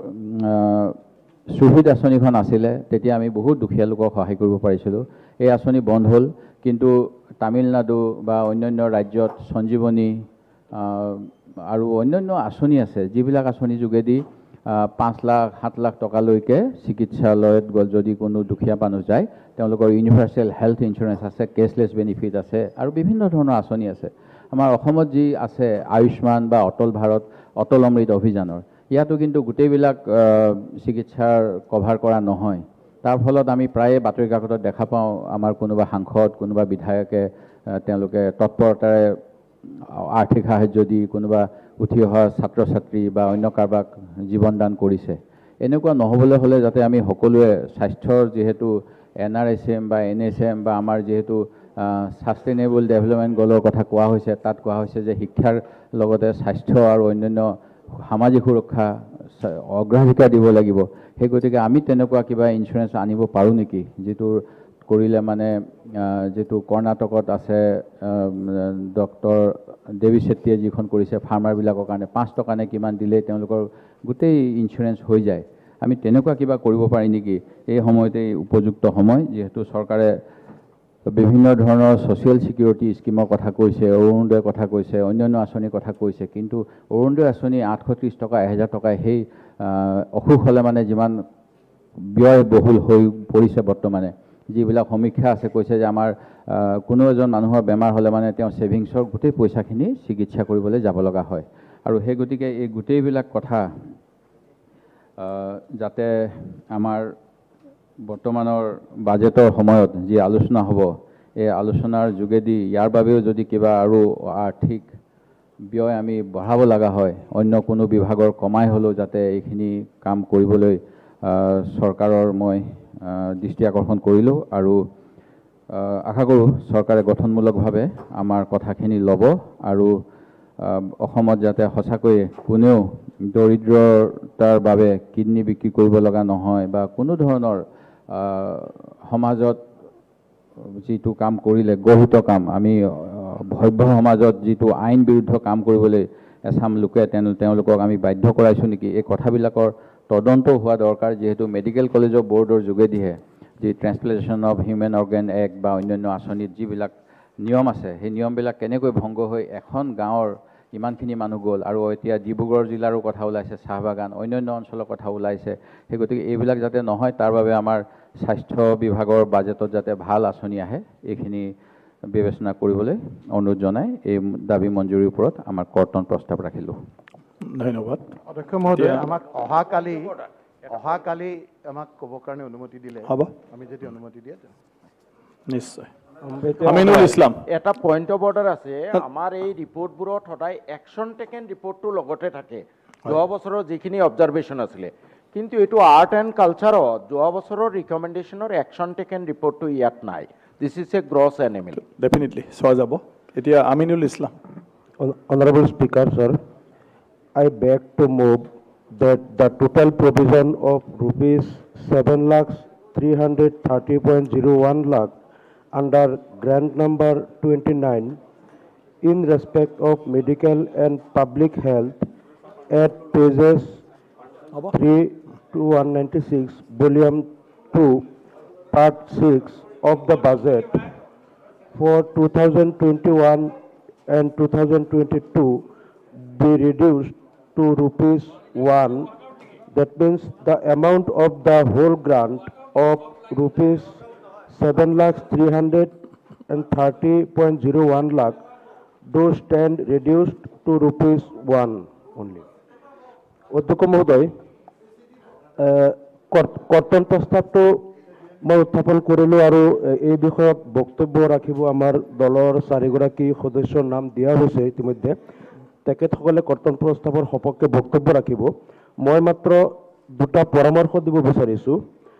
সুবিধ আঁচনিখন আছিলে, তেতিয়া আমি বহুত দুখীয়া লোকক সহায় কৰিব পাৰিছিলোঁ। এই আঁচনি বন্ধ হ'ল, কিন্তু তামিলনাডু বা অন্যান্য ৰাজ্যত সঞ্জীৱনী আৰু অন্যান্য আঁচনি আছে, যিবিলাক আঁচনিৰ যোগেদি 5 লাখ 7 লাখ টকালৈকে চিকিৎসালয়ত গ'ল যদি কোনো দুখীয়া মানুহ যায় তেওঁলোকৰ ইউনিভাৰ্চেল হেল্থ ইঞ্চুৰেঞ্চ আছে, কেছলেছ বেনিফিট আছে আৰু বিভিন্ন ধৰণৰ আঁচনি আছে। আমাৰ অসমত যি আছে আয়ুষ্মান বা অটল ভাৰত, অটল অমৃত অভিযানৰ, ইয়াতো কিন্তু গোটেইবিলাক চিকিৎসাৰ কভাৰ কৰা নহয়। তাৰ ফলত আমি প্ৰায়ে বাতৰি কাকতত দেখা পাওঁ আমাৰ কোনোবা সাংসদ, কোনোবা বিধায়কে তেওঁলোকে তৎপৰতাৰে আৰ্থিক সাহায্য দি কোনোবা উঠি অহা ছাত্ৰ ছাত্ৰী বা অন্য কাৰোবাক জীৱন দান কৰিছে। এনেকুৱা নহ'বলৈ হ'লে যাতে আমি সকলোৱে স্বাস্থ্যৰ যিহেতু NRSM বা NSM বা আমাৰ যিহেতু ছাষ্টেইনেবল ডেভেলপমেণ্ট গ'লৰ কথা কোৱা হৈছে, তাত কোৱা হৈছে যে শিক্ষাৰ লগতে স্বাস্থ্য আৰু অন্যান্য সামাজিক সুৰক্ষা অগ্ৰাধিকাৰ দিব লাগিব। সেই গতিকে আমি তেনেকুৱা কিবা ইঞ্চুৰেঞ্চ আনিব পাৰোঁ নেকি, যিটোৰ কৰিলে মানে যিটো কৰ্ণাটকত আছে ডক্টৰ দেৱী শেট্টীয়ে যিখন কৰিছে ফাৰ্মাৰবিলাকৰ কাৰণে 5 টকা নে কিমান দিলেই তেওঁলোকৰ গোটেই ইঞ্চুৰেঞ্চ হৈ যায়। আমি তেনেকুৱা কিবা কৰিব পাৰি নেকি? এই সময়তেই উপযুক্ত সময়, যিহেতু চৰকাৰে বিভিন্ন ধৰণৰ ছ'চিয়েল ছিকিউৰিটি স্কিমৰ কথা কৈছে, অৰুণোদয়ৰ কথা কৈছে, অন্যান্য আঁচনিৰ কথা কৈছে, কিন্তু অৰুণোদয় আঁচনি 830 টকা 1000 টকাই সেই অসুখ হ'লে মানে যিমান ব্যয়বহুল হৈ পৰিছে বৰ্তমানে, যিবিলাক সমীক্ষা আছে কৈছে যে আমাৰ কোনো এজন মানুহৰ বেমাৰ হ'লে মানে তেওঁ ছেভিংছৰ গোটেই পইচাখিনি চিকিৎসা কৰিবলৈ যাব লগা হয়। আৰু সেই গতিকে এই গোটেইবিলাক কথা যাতে আমাৰ বৰ্তমানৰ বাজেটৰ সময়ত যি আলোচনা হ'ব, এই আলোচনাৰ যোগেদি ইয়াৰ বাবেও যদি কিবা আৰু আৰ্থিক ব্যয় আমি বঢ়াব লগা হয়, অন্য কোনো বিভাগৰ কমাই হ'লেও যাতে এইখিনি কাম কৰিবলৈ চৰকাৰৰ মই দৃষ্টি আকৰ্ষণ কৰিলোঁ। আৰু আশা কৰোঁ চৰকাৰে গঠনমূলকভাৱে আমাৰ কথাখিনি ল'ব আৰু অসমত যাতে সঁচাকৈয়ে কোনেও দৰিদ্ৰতাৰ বাবে কিডনী বিক্ৰী কৰিব লগা নহয় বা কোনো ধৰণৰ সমাজত যিটো কাম কৰিলে গহিত কাম, আমি ভব্য সমাজত যিটো আইন বিৰুদ্ধ কাম কৰিবলৈ এচাম লোকে তেওঁলোকক আমি বাধ্য কৰাইছোঁ নেকি, এই কথাবিলাকৰ তদন্ত হোৱা দৰকাৰ। যিহেতু মেডিকেল কলেজ অফ বৰ্ডৰ যোগেদিহে যি transplantation of human organ act বা অন্যান্য আঁচনিত যিবিলাক নিয়ম আছে, সেই নিয়মবিলাক কেনেকৈ ভংগ হৈ এখন গাঁৱৰ ইমানখিনি মানুহ গ'ল, আৰু এতিয়া ডিব্ৰুগড় জিলাৰো কথা ওলাইছে, চাহ বাগান, অন্যান্য অঞ্চলৰ কথা ওলাইছে। সেই গতিকে এইবিলাক যাতে নহয়, তাৰ বাবে আমাৰ স্বাস্থ্য বিভাগৰ বাজেটত যাতে ভাল আঁচনি আহে, এইখিনি বিবেচনা কৰিবলৈ অনুৰোধ জনাই এই দাবী মঞ্জুৰিৰ ওপৰত আমাৰ কৰ্তন প্ৰস্তাৱ ৰাখিলোঁ। ধন্যবাদ। অধ্যক্ষ মহোদয়, আমাক অহাকালি আমাক ক'বৰ কাৰণে অনুমতি দিলে হ'ব, আমি যদি অনুমতি দিয়ে নিশ্চয়। আমিনুল ইছলাম, এটা পইণ্ট অফ অৰ্ডাৰ আছে। আমাৰ এই ৰিপৰ্টবোৰত সদায় একশ্যন টেকেন ৰিপৰ্টটো লগতে থাকে, যোৱা বছৰৰ যিখিনি অবজাৰভেশ্যন আছিলে, কিন্তু এইটো আৰ্ট এণ্ড কালচাৰত যোৱা বছৰৰ ৰিকমেণ্ডেশ্যনৰ একশ্যন টেকেন ৰিপৰ্টটো ইয়াত নাই। This is a gross animal. Definitely চোৱা যাব। এতিয়া Aminul Islam. Honorable Speaker, sir, I beg to move that the total provision of rupees 7,330.01 lakh under grant number 29 in respect of medical and public health at pages 3 to 196, volume 2, part 6 of the budget for 2021 and 2022 be reduced to rupees 1. That means the amount of the whole grant of rupees 7,330.01 lakh do stand reduced to rupees 1 only. অধ্যক্ষ মহোদয়, কৰ্তন প্ৰস্তাৱটো মই উত্থাপন কৰিলোঁ আৰু এই বিষয়ত বক্তব্য ৰাখিব আমাৰ দলৰ 4গৰাকী সদস্যৰ নাম দিয়া হৈছে ইতিমধ্যে। তেখেতসকলে কৰ্তন প্ৰস্তাৱৰ সপক্ষে বক্তব্য ৰাখিব। মই মাত্ৰ দুটা পৰামৰ্শ দিব বিচাৰিছোঁ।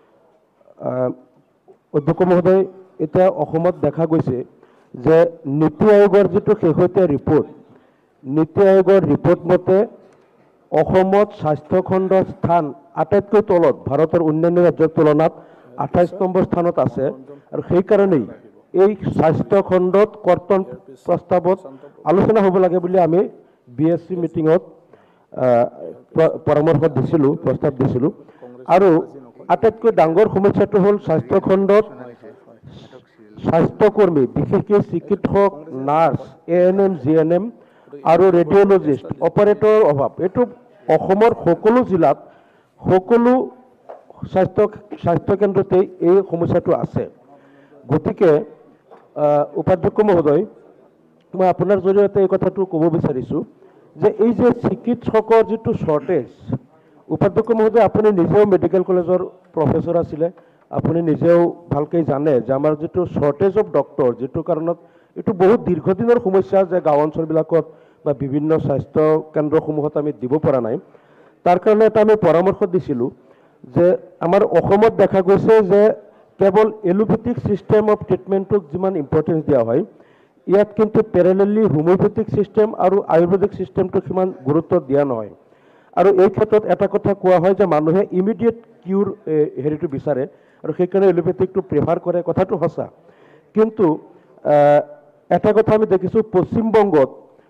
অধ্যক্ষ মহোদয়, এতিয়া অসমত দেখা গৈছে যে নীতি আয়োগৰ যিটো শেহতীয়া ৰিপৰ্ট, নীতি আয়োগৰ ৰিপৰ্ট মতে অসমত স্বাস্থ্যখণ্ডৰ স্থান আটাইতকৈ তলত, ভাৰতৰ অন্যান্য ৰাজ্যৰ তুলনাত 28 নম্বৰ স্থানত আছে। আৰু সেইকাৰণেই এই স্বাস্থ্যখণ্ডত কৰ্তন প্ৰস্তাৱত আলোচনা হ'ব লাগে বুলি আমি BSC মিটিঙত পৰামৰ্শ দিছিলোঁ, প্ৰস্তাৱ দিছিলোঁ। আৰু আটাইতকৈ ডাঙৰ সমস্যাটো হ'ল স্বাস্থ্যখণ্ডত স্বাস্থ্যকৰ্মী, বিশেষকৈ চিকিৎসক, নাৰ্ছ, ANM, GNM আৰু ৰেডিঅ'লজিষ্ট, অপাৰেটৰৰ অভাৱ। এইটো অসমৰ সকলো জিলাত সকলো স্বাস্থ্যকেন্দ্ৰতে এই সমস্যাটো আছে। গতিকে উপাধ্যক্ষ মহোদয়, মই আপোনাৰ জৰিয়তে এই কথাটো ক'ব বিচাৰিছোঁ যে এই যে চিকিৎসকৰ যিটো শ্বৰ্টেজ, উপাধ্যক্ষ মহোদয় আপুনি নিজেও মেডিকেল কলেজৰ প্ৰফেচৰ আছিলে, আপুনি নিজেও ভালকৈ জানে যে আমাৰ যিটো শ্বৰ্টেজ অফ ডক্টৰ, যিটো কাৰণত এইটো বহুত দীৰ্ঘদিনৰ সমস্যা যে গাঁও অঞ্চলবিলাকত বা বিভিন্ন স্বাস্থ্য কেন্দ্ৰসমূহত আমি দিব পৰা নাই। তাৰ কাৰণে এটা আমি পৰামৰ্শ দিছিলোঁ যে আমাৰ অসমত দেখা গৈছে যে কেৱল এলোপেথিক ছিষ্টেম অফ ট্ৰিটমেণ্টটোক যিমান ইম্পৰ্টেঞ্চ দিয়া হয়, ইয়াত কিন্তু পেৰেলেলি হোমিঅ'পেথিক ছিষ্টেম আৰু আয়ুৰ্বেদিক ছিষ্টেমটোক সিমান গুৰুত্ব দিয়া নহয়। আৰু এই ক্ষেত্ৰত এটা কথা কোৱা হয় যে মানুহে ইমিডিয়েট কিউৰ হেৰিটো বিচাৰে আৰু সেইকাৰণে এলোপেথিকটো প্ৰিফাৰ কৰে, কথাটো সঁচা। কিন্তু এটা কথা আমি দেখিছোঁ পশ্চিমবংগত,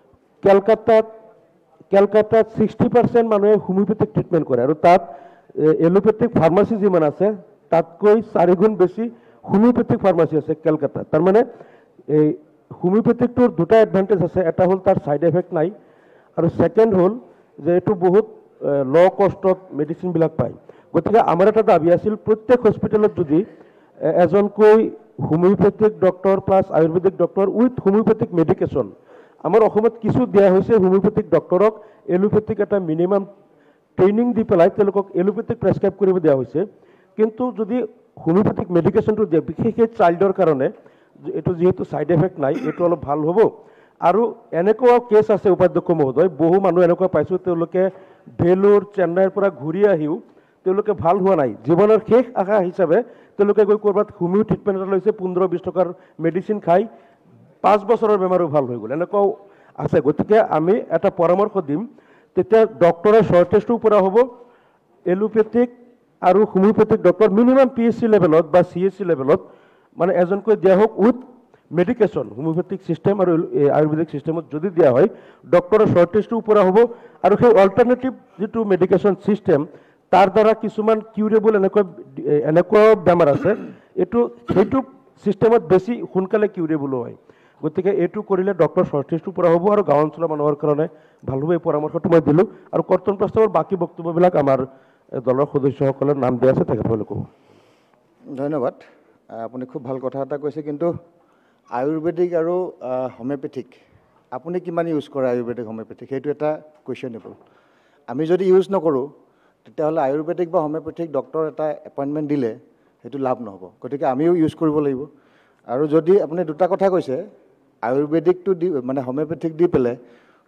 কেলকাতাত 60% মানুহে হোমিঅ'পেথিক ট্ৰিটমেণ্ট কৰে আৰু তাত এলোপেথিক ফাৰ্মাচী যিমান আছে তাতকৈ 4 গুণ বেছি হোমিঅ'পেথিক ফাৰ্মাচী আছে কেলকাতাত। তাৰমানে এই হোমিঅ'পেথিকটোৰ দুটা এডভান্টেজ আছে, এটা হ'ল তাৰ ছাইড এফেক্ট নাই আৰু ছেকেণ্ড হ'ল যে এইটো বহুত ল' কষ্টত মেডিচিনবিলাক পায়। গতিকে আমাৰ এটা দাবী আছিল প্ৰত্যেক হস্পিটেলত যদি এজনকৈ homeopathic doctor plus ayurvedic doctor with homeopathic medication, আমাৰ অসমত কিছু দিয়া হৈছে হোমিঅ'পেথিক ডক্টৰক এলোপেথিক এটা মিনিমাম ট্ৰেইনিং দি পেলাই তেওঁলোকক এলোপেথিক প্ৰেছক্ৰাইব কৰিব দিয়া হৈছে। কিন্তু যদি হোমিঅ'পেথিক মেডিকেশ্যনটো দিয়ে, বিশেষকৈ চাইল্ডৰ কাৰণে, এইটো যিহেতু ছাইড এফেক্ট নাই, এইটো অলপ ভাল হ'ব। আৰু এনেকুৱাও কেছ আছে উপাধ্যক্ষ মহোদয়, বহু মানুহ এনেকুৱা পাইছোঁ তেওঁলোকে ভেলোৰ চেন্নাইৰ পৰা ঘূৰি আহিও তেওঁলোকে ভাল হোৱা নাই, জীৱনৰ শেষ আশা হিচাপে তেওঁলোকে গৈ ক'ৰবাত হোমিঅ' ট্ৰিটমেণ্ট এটা লৈছে, 15-20 টকাৰ মেডিচিন খাই 5 বছৰৰ বেমাৰো ভাল হৈ গ'ল, এনেকুৱাও আছে। গতিকে আমি এটা পৰামৰ্শ দিম, তেতিয়া ডক্টৰৰ শ্বৰ্টেজটোও পূৰা হ'ব, এলোপেথিক আৰু হোমিঅ'পেথিক ডক্টৰ মিনিমাম PHC লেভেলত বা CHC লেভেলত মানে এজনকৈ দিয়া হওক উইথ মেডিকেশ্যন, হোমিঅ'পেথিক ছিষ্টেম আৰু আয়ুৰ্বেদিক ছিষ্টেমত যদি দিয়া হয় ডক্টৰৰ শ্বৰ্টেজটোও পূৰা হ'ব। আৰু সেই অল্টাৰনেটিভ যিটো মেডিকেশ্যন ছিষ্টেম, তাৰ দ্বাৰা কিছুমান কিউৰেবল এনেকুৱা বেমাৰ আছে, সেইটো ছিষ্টেমত বেছি সোনকালে কিউৰেবলো হয়। গতিকে এইটো কৰিলে ডক্টৰ শ্বৰ্টেজটো পূৰা হ'ব আৰু গাঁও অঞ্চলৰ মানুহৰ কাৰণে ভাল হ'ব। এই পৰামৰ্শটো মই দিলোঁ আৰু কৰ্তন প্ৰস্তাৱৰ বাকী বক্তব্যবিলাক আমাৰ দলৰ সদস্যসকলৰ নাম দিয়া আছে, তেখেতসকলে ক'ব। ধন্যবাদ, আপুনি খুব ভাল কথা এটা কৈছে। কিন্তু আয়ুৰ্বেদিক আৰু হোমিঅ'পেথিক আপুনি কিমান ইউজ কৰে? আয়ুৰ্বেদিক হোমিঅ'পেথিক সেইটো এটা কুৱেশ্যনেবল। আমি যদি ইউজ নকৰোঁ তেতিয়াহ'লে আয়ুৰ্বেদিক বা হোমিঅ'পেথিক ডক্টৰ এটা এপইণ্টমেণ্ট দিলে সেইটো লাভ নহ'ব। গতিকে আমিও ইউজ কৰিব লাগিব। আৰু যদি আপুনি দুটা কথা কৈছে, আয়ুৰ্বেদিকটো দি মানে হোমিঅ'পেথিক দি পেলাই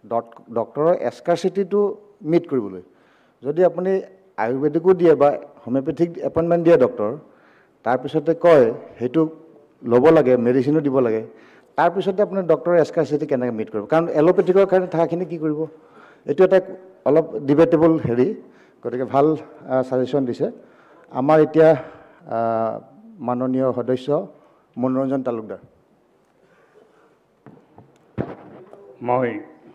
ডক্টৰৰ এস্কাৰচিটিটো মিট কৰিবলৈ, যদি আপুনি আয়ুৰ্বেদিকো দিয়ে বা হোমিঅ'পেথিক এপইণ্টমেণ্ট দিয়ে ডক্টৰ, তাৰপিছতে কয় সেইটো ল'ব লাগে, মেডিচিনো দিব লাগে, তাৰপিছতে আপুনি ডক্টৰৰ এস্কাৰচিটি কেনেকৈ মিট কৰিব? কাৰণ এলোপেথিকৰ কাৰণে থকাখিনি কি কৰিব? এইটো এটা অলপ ডিবেটেবল হেৰি। গতিকে ভাল ছাজেশ্যন দিছে। আমাৰ এতিয়া মাননীয় সদস্য মনোৰঞ্জন তালুকদাৰ। মই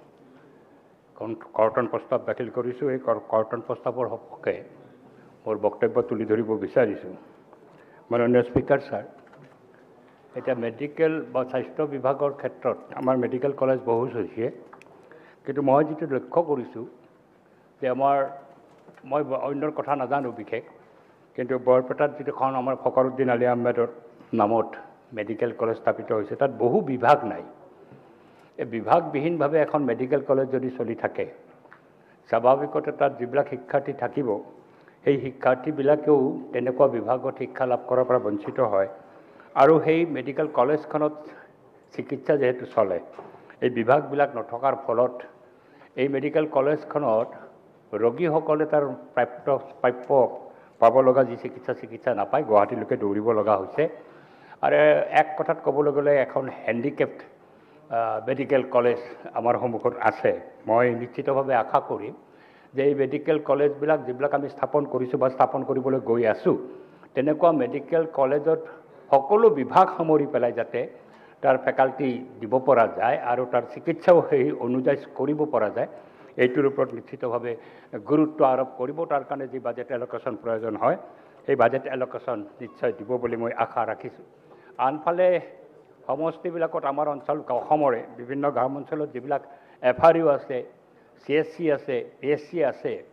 কৰ্তন প্ৰস্তাৱ দাখিল কৰিছোঁ। এই কৰ্তন প্ৰস্তাৱৰ সপক্ষে মোৰ বক্তব্য তুলি ধৰিব বিচাৰিছোঁ। মাননীয় স্পীকাৰ ছাৰ, এতিয়া মেডিকেল বা স্বাস্থ্য বিভাগৰ ক্ষেত্ৰত আমাৰ মেডিকেল কলেজ বহুত হৈছে, কিন্তু মই যিটো লক্ষ্য কৰিছোঁ যে মই অন্যৰ কথা নাজানো বিশেষ, কিন্তু বৰপেটাত যিটোখন আমাৰ ফখৰুদ্দিন আলী আহমেদৰ নামত মেডিকেল কলেজ স্থাপিত হৈছে, তাত বহু বিভাগ নাই। এই বিভাগবিহীনভাৱে এখন মেডিকেল কলেজ যদি চলি থাকে, স্বাভাৱিকতে তাত যিবিলাক শিক্ষাৰ্থী থাকিব, সেই শিক্ষাৰ্থীবিলাকেও তেনেকুৱা বিভাগত শিক্ষা লাভ কৰাৰ পৰা বঞ্চিত হয়। আৰু সেই মেডিকেল কলেজখনত চিকিৎসা যিহেতু চলে, এই বিভাগবিলাক নথকাৰ ফলত এই মেডিকেল কলেজখনত ৰোগীসকলে তাৰ প্ৰাপ্য পাব লগা যি চিকিৎসা নাপায়, গুৱাহাটীলৈকে দৌৰিব লগা হৈছে। আৰু এক কথাত ক'বলৈ গ'লে এখন হেণ্ডিকেপ্ট মেডিকেল কলেজ আমাৰ সন্মুখত আছে। মই নিশ্চিতভাৱে আশা কৰিম যে এই মেডিকেল কলেজবিলাক যিবিলাক আমি স্থাপন কৰিছোঁ বা স্থাপন কৰিবলৈ গৈ আছোঁ, তেনেকুৱা মেডিকেল কলেজত সকলো বিভাগ সামৰি পেলাই যাতে তাৰ ফেকাল্টি দিব পৰা যায় আৰু তাৰ চিকিৎসাও সেই অনুযায়ী কৰিব পৰা যায়, এইটোৰ ওপৰত নিশ্চিতভাৱে গুৰুত্ব আৰোপ কৰিব। তাৰ কাৰণে যি বাজেট এল'কেশ্যন প্ৰয়োজন হয়, সেই বাজেট এল'কেশ্যন নিশ্চয় দিব বুলি মই আশা ৰাখিছোঁ। আনফালে সমষ্টিবিলাকত আমাৰ অঞ্চল অসমৰে বিভিন্ন গ্ৰাম অঞ্চলত যিবিলাক FRU আছে, CSC আছে, PSC আছে,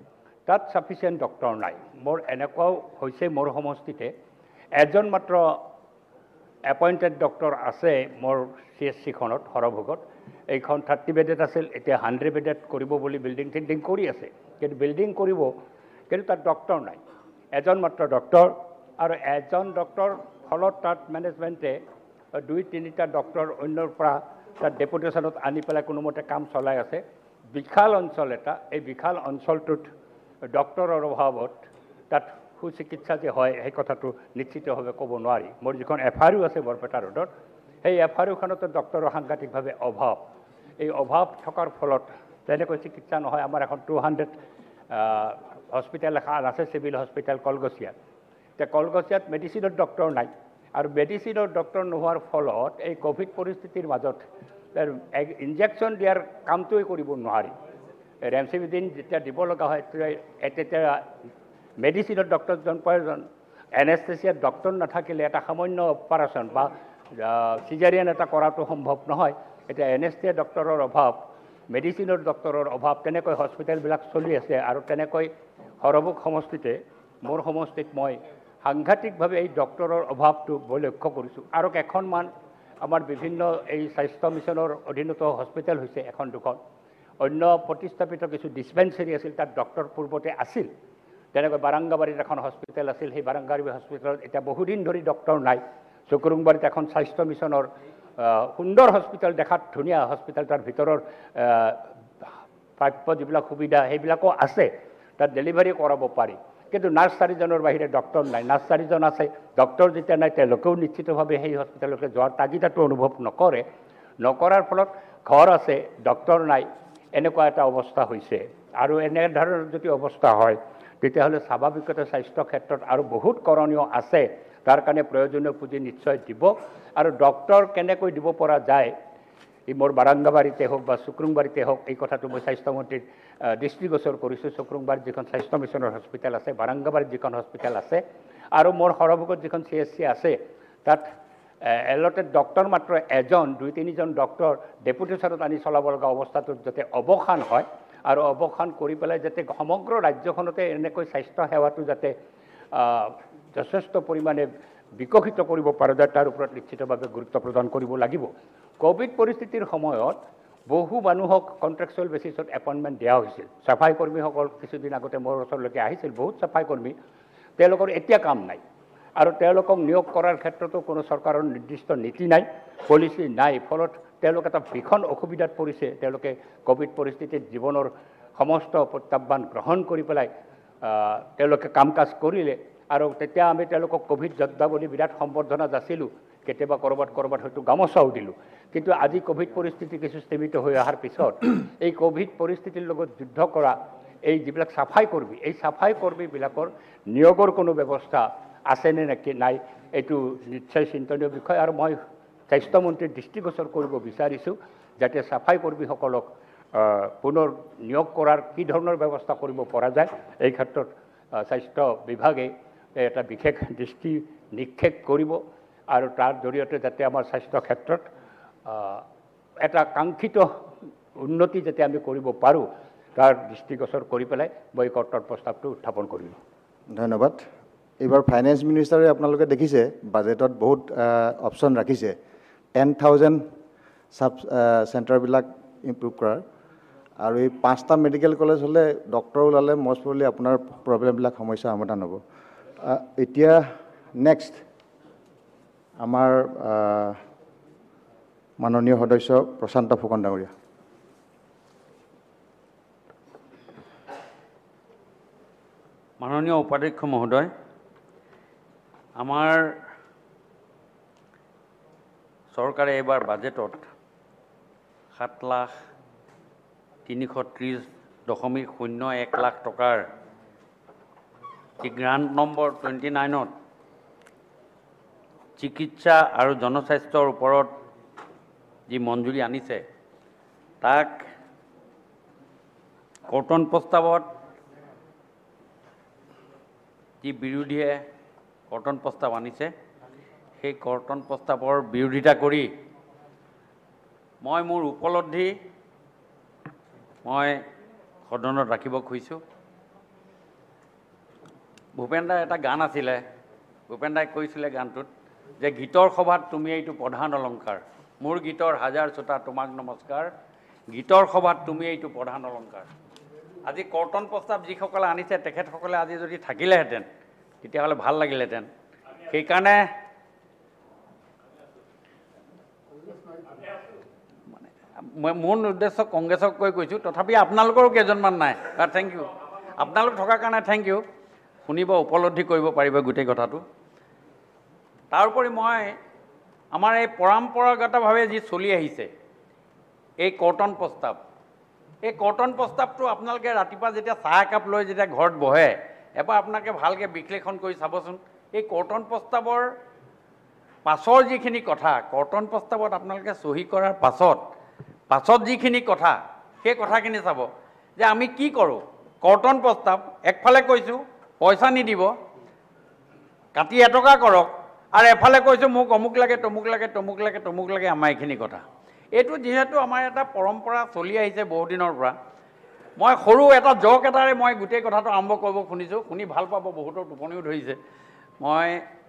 তাত সাফিচিয়েণ্ট ডক্টৰ নাই। মোৰ এনেকুৱাও হৈছে মোৰ সমষ্টিতে এজন মাত্ৰ এপইণ্টেড ডক্টৰ আছে মোৰ CHC-খনত সৰভোগত। এইখন 30 বেডেড আছিল, এতিয়া 100 বেডেড কৰিব বুলি বিল্ডিং কৰি আছে, কিন্তু বিল্ডিং কৰিব কিন্তু তাত ডক্টৰ নাই, এজন মাত্ৰ ডক্টৰ। আৰু এজন ডক্টৰ ফলত তাত মেনেজমেণ্টে 2-3টা ডক্টৰ অন্যৰ পৰা তাত ডেপুটেশ্যনত আনি পেলাই কোনোমতে কাম চলাই আছে। বিশাল অঞ্চল এটা, এই বিশাল অঞ্চলটোত ডক্টৰৰ অভাৱত তাত সুচিকিৎসা যে হয় সেই কথাটো নিশ্চিতভাৱে ক'ব নোৱাৰি। মোৰ যিখন FRU আছে বৰপেটা ৰোডত, সেই FRU-খনতো ডক্টৰৰ সাংঘাতিকভাৱে অভাৱ। এই অভাৱ থকাৰ ফলত তেনেকৈ চিকিৎসা নহয়। আমাৰ এখন 200 হস্পিটেল এখন আছে, চিভিল হস্পিটেল কলগছিয়াত। এতিয়া কলগছিয়াত মেডিচিনৰ ডক্টৰ নাই, আৰু মেডিচিনৰ ডক্টৰ নোহোৱাৰ ফলত এই ক'ভিড পৰিস্থিতিৰ মাজত ইনজেকশ্যন দিয়াৰ কামটোৱে কৰিব নোৱাৰি। ৰেমচিভিডিন যেতিয়া দিব লগা হয় তেতিয়া মেডিচিনৰ ডক্টৰজন প্ৰয়োজন। এনেস্থেচিয়াত ডক্টৰ নাথাকিলে এটা সামান্য অপাৰেশ্যন বা চিজাৰিয়ান এটা কৰাটো সম্ভৱ নহয়। এতিয়া এনেস্থেচিয়া ডক্টৰৰ অভাৱ, মেডিচিনৰ ডক্টৰৰ অভাৱ, তেনেকৈ হস্পিটেলবিলাক চলি আছে। আৰু তেনেকৈ সৰভোগ সমষ্টিতে, মোৰ সমষ্টিত মই সাংঘাতিকভাৱে এই ডক্টৰৰ অভাৱটো মই লক্ষ্য কৰিছোঁ। আৰু কেইখনমান আমাৰ বিভিন্ন এই স্বাস্থ্য মিছনৰ অধীনত হস্পিটেল হৈছে, এখন দুখন। অন্য প্ৰতিস্থাপিত কিছু ডিছপেঞ্চেৰী আছিল, তাত ডক্টৰ পূৰ্বতে আছিল। তেনেকৈ বাৰাংগাবাৰীত এখন হস্পিটেল আছিল, সেই বাৰাংগাবাৰী হস্পিটেলত এতিয়া বহুদিন ধৰি ডক্টৰ নাই। চকুৰুংবাৰীত এখন স্বাস্থ্য মিছনৰ সুন্দৰ হস্পিটেল, দেখাত ধুনীয়া হস্পিটেল, তাৰ ভিতৰৰ প্ৰাপ্য যিবিলাক সুবিধা সেইবিলাকো আছে, তাত ডেলিভাৰী কৰাব পাৰি। কিন্তু নাৰ্ছ 4জনৰ বাহিৰে ডক্টৰ নাই। নাৰ্ছ 4জন আছে, ডক্টৰ যেতিয়া নাই তেওঁলোকেও নিশ্চিতভাৱে সেই হস্পিটেললৈকে যোৱাৰ তাগিদাটো অনুভৱ নকৰাৰ ফলত ঘৰ আছে, ডক্টৰ নাই, এনেকুৱা এটা অৱস্থা হৈছে। আৰু এনেধৰণৰ যদি অৱস্থা হয় তেতিয়াহ'লে স্বাভাৱিকতে স্বাস্থ্য ক্ষেত্ৰত আৰু বহুত কৰণীয় আছে। তাৰ কাৰণে প্ৰয়োজনীয় পুঁজি নিশ্চয় দিব। আৰু ডক্টৰ কেনেকৈ দিব পৰা যায়, এই মোৰ বাৰাংগাবাৰীতে হওক বা চুক্ৰুংবাৰীতে হওক, এই কথাটো মই স্বাস্থ্যমন্ত্ৰীৰ দৃষ্টিগোচৰ কৰিছোঁ। চুক্ৰুংবাৰীত যিখন স্বাস্থ্য মিছনৰ হস্পিটেল আছে, বাৰাংগাবাৰীত যিখন হস্পিটেল আছে, আৰু মোৰ সৰভোগত যিখন CHC আছে, তাত এলটেড ডক্টৰ মাত্ৰ এজন, 2-3জন ডক্টৰ ডেপুটেশ্যনত আনি চলাব লগা অৱস্থাটোত যাতে অৱসান হয়, আৰু অৱসান কৰি পেলাই যাতে সমগ্ৰ ৰাজ্যখনতে এনেকৈ স্বাস্থ্য সেৱাটো যাতে যথেষ্ট পৰিমাণে বিকশিত কৰিব পৰা যায়, তাৰ ওপৰত নিশ্চিতভাৱে গুৰুত্ব প্ৰদান কৰিব লাগিব। ক'ভিড পৰিস্থিতিৰ সময়ত বহু মানুহক কণ্ট্ৰেকচুৱেল বেচিছত এপইণ্টমেণ্ট দিয়া হৈছিল। চাফাই কৰ্মীসকল কিছুদিন আগতে মোৰ ওচৰলৈকে আহিছিল, বহুত চাফাই কৰ্মী, তেওঁলোকৰ এতিয়া কাম নাই। আৰু তেওঁলোকক নিয়োগ কৰাৰ ক্ষেত্ৰতো কোনো চৰকাৰৰ নিৰ্দিষ্ট নীতি নাই, পলিচি নাই। ফলত তেওঁলোক এটা ভীষণ অসুবিধাত পৰিছে। তেওঁলোকে ক'ভিড পৰিস্থিতিত জীৱনৰ সমস্ত প্ৰত্যাহ্বান গ্ৰহণ কৰি পেলাই তেওঁলোকে কাম কাজ কৰিলে। আৰু তেতিয়া আমি তেওঁলোকক ক'ভিড যোদ্ধা বুলি বিৰাট সম্বৰ্ধনা যাচিলোঁ, কেতিয়াবা ক'ৰবাত হয়তো গামোচাও দিলোঁ। কিন্তু আজি ক'ভিড পৰিস্থিতি কিছু স্থিমিত হৈ অহাৰ পিছত এই ক'ভিড পৰিস্থিতিৰ লগত যুদ্ধ কৰা এই যিবিলাক চাফাই কৰ্মী, এই চাফাই কৰ্মীবিলাকৰ নিয়োগৰ কোনো ব্যৱস্থা আছেনে নাই, এইটো নিশ্চয় চিন্তনীয় বিষয়। আৰু মই স্বাস্থ্যমন্ত্ৰীৰ দৃষ্টিগোচৰ কৰিব বিচাৰিছোঁ যাতে চাফাই কৰ্মীসকলক পুনৰ নিয়োগ কৰাৰ কি ধৰণৰ ব্যৱস্থা কৰিব পৰা যায়, এই ক্ষেত্ৰত স্বাস্থ্য বিভাগে এটা বিশেষ দৃষ্টি নিক্ষেপ কৰিব। আৰু তাৰ জৰিয়তে যাতে আমাৰ স্বাস্থ্য ক্ষেত্ৰত এটা কাংক্ষিত উন্নতি যাতে আমি কৰিব পাৰোঁ, তাৰ দৃষ্টিগোচৰ কৰি পেলাই মই কৰ্তৰ প্ৰস্তাৱটো উত্থাপন কৰিলোঁ। ধন্যবাদ। এইবাৰ ফাইনেন্স মিনিষ্টাৰে আপোনালোকে দেখিছে বাজেটত বহুত অপশ্যন ৰাখিছে 10,000 চাব চেণ্টাৰবিলাক ইম্প্ৰুভ কৰাৰ। আৰু এই 5টা মেডিকেল কলেজ হ'লে ডক্টৰ ওলালে মষ্ট প্ৰবলি আপোনাৰ প্ৰব্লেমবিলাক সমস্যা সমাধান হ'ব। এতিয়া নেক্সট আমাৰ মাননীয় সদস্য প্ৰশান্ত ফুকন ডাঙৰীয়া। মাননীয় উপাধ্যক্ষ মহোদয়, আমাৰ চৰকাৰে এইবাৰ বাজেটত 7,330.01 লাখ টকাৰ গ্ৰাণ্ট নম্বৰ 29ত চিকিৎসা আৰু জনস্বাস্থ্যৰ ওপৰত যি মঞ্জুৰি আনিছে, তাক কৰ্তন প্ৰস্তাৱত যি বিৰোধীয়ে কৰ্তন প্ৰস্তাৱ আনিছে, সেই কৰ্তন প্ৰস্তাৱৰ বিৰোধিতা কৰি মই মোৰ উপলব্ধি মই সদনত ৰাখিব খুজিছোঁ। ভূপেন দাৰ এটা গান আছিলে, ভূপেন দাই কৈছিলে গানটোত যে গীতৰ সভাত তুমি এইটো প্ৰধান অলংকাৰ, মোৰ গীতৰ হাজাৰ শ্ৰোতা তোমাক নমস্কাৰ, গীতৰ সভাত তুমি এইটো প্ৰধান অলংকাৰ। আজি কৰ্তন প্ৰস্তাৱ যিসকলে আনিছে তেখেতসকলে আজি যদি থাকিলেহেঁতেন তেতিয়াহ'লে ভাল লাগিলেহেঁতেন। সেইকাৰণে মোৰ উদ্দেশ্য কংগ্ৰেছক কৈছোঁ, তথাপি আপোনালোকৰো কেইজনমান নাই। থেংক ইউ, আপোনালোক থকাৰ কাৰণে থেংক ইউ। শুনিব, উপলব্ধি কৰিব পাৰিব গোটেই কথাটো। তাৰোপৰি মই আমাৰ এই পৰম্পৰাগতভাৱে যি চলি আহিছে এই কৰ্তন প্ৰস্তাৱ, এই কৰ্তন প্ৰস্তাৱটো আপোনালোকে ৰাতিপুৱা যেতিয়া চাহ একাপ লৈ যেতিয়া ঘৰত বহে এবাৰ আপোনালোকে ভালকৈ বিশ্লেষণ কৰি চাবচোন। এই কৰ্তন প্ৰস্তাৱৰ পাছৰ যিখিনি কথা, কৰ্তন প্ৰস্তাৱত আপোনালোকে চহী কৰাৰ পাছত যিখিনি কথা, সেই কথাখিনি চাব যে আমি কি কৰোঁ। কৰ্তন প্ৰস্তাৱ একফালে কৈছোঁ পইচা নিদিব, কাটি এটকা কৰক, আৰু এফালে কৈছোঁ মোক অমুক লাগে তমুক লাগে তমুক লাগে তমুক লাগে, আমাৰ এইখিনি কথা। এইটো যিহেতু আমাৰ এটা পৰম্পৰা চলি আহিছে বহুদিনৰ পৰা, মই সৰু এটা জক এটাৰে মই গোটেই কথাটো আৰম্ভ কৰিব শুনিছোঁ, শুনি ভাল পাব, বহুতৰ টোপনিও ধৰিছে। মই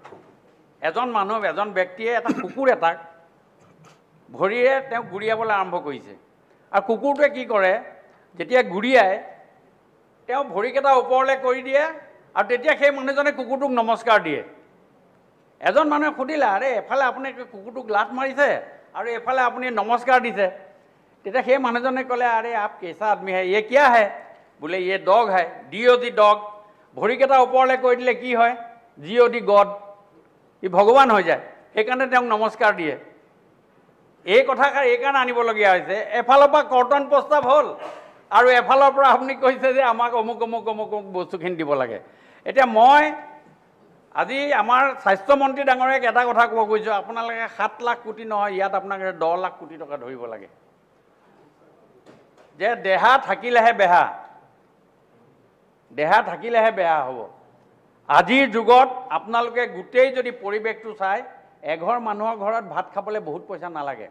এজন ব্যক্তিয়ে এটা কুকুৰ এটাক ভৰিৰে তেওঁক গুৰিয়াবলৈ আৰম্ভ কৰিছে, আৰু কুকুৰটোৱে কি কৰে, যেতিয়া গুৰিয়াই তেওঁ ভৰিকেইটা ওপৰলৈ কৰি দিয়ে, আৰু তেতিয়া সেই মানুহজনে কুকুৰটোক নমস্কাৰ দিয়ে। এজন মানুহে সুধিলে, আৰে এফালে আপুনি কুকুৰটোক লাত মাৰিছে আৰু এফালে আপুনি নমস্কাৰ দিছে। তেতিয়া সেই মানুহজনে ক'লে, আৰে আপ কেঁচা আদমি হে, ইয়ে কিয়া হে? বোলে ইয়ে ডগ হে, DOG ডগ। ভৰিকেইটা ওপৰলৈ কৰি দিলে কি হয়? GOD গড, ই ভগৱান হৈ যায়। সেইকাৰণে তেওঁক নমস্কাৰ দিয়ে। এই কথাষাৰ এইকাৰণে আনিবলগীয়া হৈছে, এফালৰ পৰা কৰ্তন প্ৰস্তাৱ হ'ল আৰু এফালৰ পৰা আপুনি কৈছে যে আমাক অমুক অমুক অমুক অমুক বস্তুখিনি দিব লাগে। এতিয়া মই আজি আমাৰ স্বাস্থ্যমন্ত্ৰী ডাঙৰীয়াক এটা কথা ক'ব খুজিছোঁ, আপোনালোকে 7 লাখ কোটি নহয়, ইয়াত আপোনালোকে 10 লাখ কোটি টকা ধৰিব লাগে। যে দেহা থাকিলেহে বেহা, দেহা থাকিলেহে বেয়া হ'ব। আজিৰ যুগত আপোনালোকে গোটেই যদি পৰিৱেশটো চাই, এঘৰ মানুহৰ ঘৰত ভাত খাবলৈ বহুত পইচা নালাগে।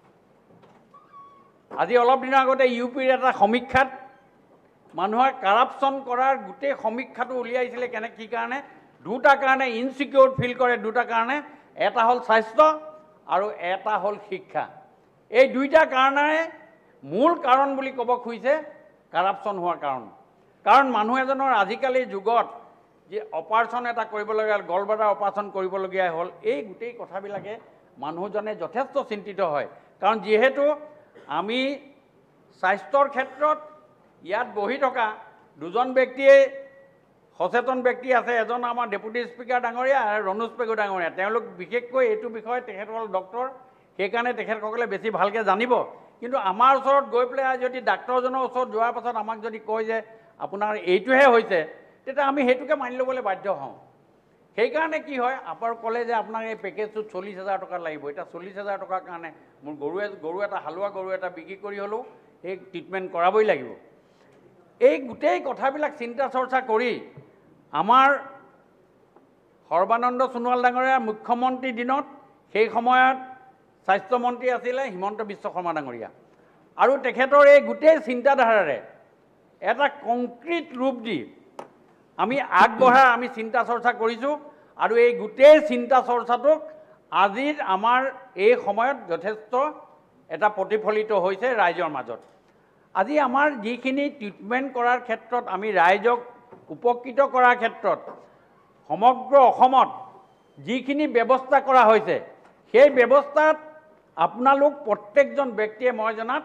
আজি অলপ দিনৰ আগতে UPৰ এটা সমীক্ষাত মানুহৰ কাৰাপশ্যন কৰাৰ গোটেই সমীক্ষাটো উলিয়াইছিলে। কি কাৰণে? দুটা কাৰণে ইনচিকিউৰ ফিল কৰে, দুটা কাৰণে, এটা হ'ল স্বাস্থ্য আৰু এটা হ'ল শিক্ষা। এই দুইটা কাৰণেৰে মূল কাৰণ বুলি ক'ব খুজিছে কাৰাপশ্যন হোৱাৰ কাৰণ। কাৰণ মানুহ এজনৰ আজিকালিৰ যুগত যে অপাৰেশ্যন এটা কৰিবলগীয়া, গলব্লাডাৰ অপাৰেশ্যন কৰিবলগীয়া হ'ল, এই গোটেই কথাবিলাকে মানুহজনে যথেষ্ট চিন্তিত হয়। কাৰণ যিহেতু আমি স্বাস্থ্যৰ ক্ষেত্ৰত ইয়াত বহি থকা দুজন ব্যক্তিয়ে সচেতন ব্যক্তি আছে, এজন আমাৰ ডেপুটি স্পীকাৰ ডাঙৰীয়া আৰু ৰণোজ পেগু ডাঙৰীয়া। তেওঁলোক বিশেষকৈ এইটো বিষয়ে তেখেতসকল ডক্টৰ, সেইকাৰণে তেখেতসকলে বেছি ভালকৈ জানিব। কিন্তু আমাৰ ওচৰত গৈ পেলাই যদি ডাক্তৰজনৰ ওচৰত যোৱাৰ পাছত আমাক যদি কয় যে আপোনাৰ এইটোহে হৈছে, তেতিয়া আমি সেইটোকে মানি ল'বলৈ বাধ্য হওঁ। সেইকাৰণে কি হয়, আপোনাৰ ক'লে যে আপোনাক এই পেকেজটোত 40,000 টকা লাগিব। এতিয়া 40,000 টকাৰ কাৰণে মোৰ গৰু এটা হালোৱা গৰু এটা বিক্ৰী কৰি হ'লেও সেই ট্ৰিটমেণ্ট কৰাবই লাগিব। এই গোটেই কথাবিলাক চিন্তা চৰ্চা কৰি আমাৰ সৰ্বানন্দ সোণোৱাল ডাঙৰীয়া মুখ্যমন্ত্ৰীৰ দিনত সেই সময়ত স্বাস্থ্যমন্ত্ৰী আছিলে হিমন্ত বিশ্ব শৰ্মা ডাঙৰীয়া, আৰু তেখেতৰ এই গোটেই চিন্তাধাৰাৰে এটা কংক্ৰিট ৰূপ দি আমি আগবঢ়াৰ আমি চিন্তা চৰ্চা কৰিছোঁ, আৰু এই গোটেই চিন্তা চৰ্চাটোক আজিৰ আমাৰ এই সময়ত যথেষ্ট এটা প্ৰতিফলিত হৈছে ৰাইজৰ মাজত। আজি আমাৰ যিখিনি ট্ৰিটমেণ্ট কৰাৰ ক্ষেত্ৰত আমি ৰাইজক উপকৃত কৰাৰ ক্ষেত্ৰত সমগ্ৰ অসমত যিখিনি ব্যৱস্থা কৰা হৈছে, সেই ব্যৱস্থাত আপোনালোক প্ৰত্যেকজন ব্যক্তিয়ে মই জনাত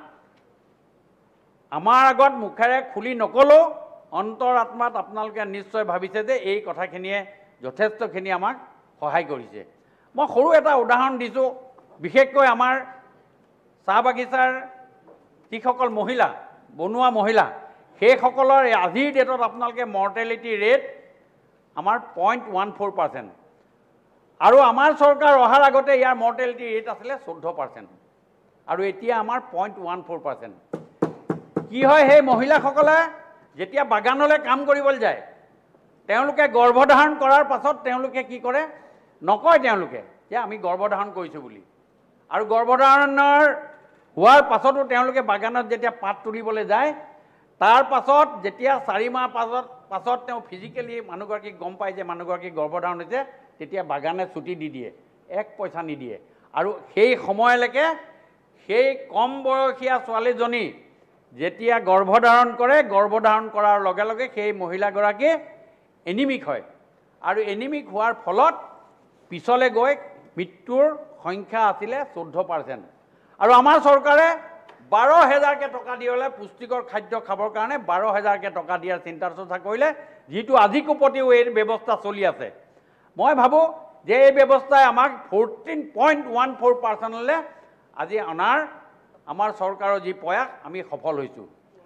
আমাৰ আগত মুখেৰে খুলি নক'লেও অন্তৰ আত্মাত আপোনালোকে নিশ্চয় ভাবিছে যে এই কথাখিনিয়ে যথেষ্টখিনি আমাক সহায় কৰিছে। মই সৰু এটা উদাহৰণ দিছোঁ, বিশেষকৈ আমাৰ চাহ বাগিচাৰ যিসকল মহিলা, বনুৱা মহিলা, সেইসকলৰ আজিৰ ডেটত আপোনালোকে মৰ্টেলিটি ৰেট আমাৰ 0.14%, আৰু আমাৰ চৰকাৰ অহাৰ আগতে ইয়াৰ মৰ্টেলিটি ৰেট আছিলে 14%, আৰু এতিয়া আমাৰ 0.14%। কি হয়, সেই মহিলাসকলে যেতিয়া বাগানলৈ কাম কৰিবলৈ যায়, তেওঁলোকে গৰ্ভধাৰণ কৰাৰ পাছত তেওঁলোকে কি কৰে, নকয় তেওঁলোকে যে আমি গৰ্ভধাৰণ কৰিছোঁ বুলি। আৰু গৰ্ভধাৰণৰ হোৱাৰ পাছতো তেওঁলোকে বাগানত যেতিয়া পাত তুলিবলৈ যায়, তাৰ পাছত যেতিয়া 4 মাহ পাছত তেওঁ ফিজিকেলি মানুহগৰাকীক গম পায় যে মানুহগৰাকী গৰ্ভধাৰণ হৈছে, তেতিয়া বাগানে ছুটি দি দিয়ে, 1 পইচা নিদিয়ে। আৰু সেই সময়লৈকে সেই কম বয়সীয়া ছোৱালীজনী যেতিয়া গৰ্ভধাৰণ কৰে, গৰ্ভধাৰণ কৰাৰ লগে লগে সেই মহিলাগৰাকী এনিমিক হয়। আৰু এনিমিক হোৱাৰ ফলত পিছলৈ গৈ মৃত্যুৰ সংখ্যা আছিলে 14%। আৰু আমাৰ চৰকাৰে 12,000কে টকা দিলে পুষ্টিকৰ খাদ্য খাবৰ কাৰণে 12,000কে টকা দিয়াৰ চিন্তা চৰ্চা কৰিলে, যিটো আজি কোপতিও এই ব্যৱস্থা চলি আছে। মই ভাবোঁ যে এই ব্যৱস্থাই আমাক 14.14%লৈ আজি অনাৰ আমাৰ চৰকাৰৰ যি প্ৰয়াস আমি সফল হৈছোঁ।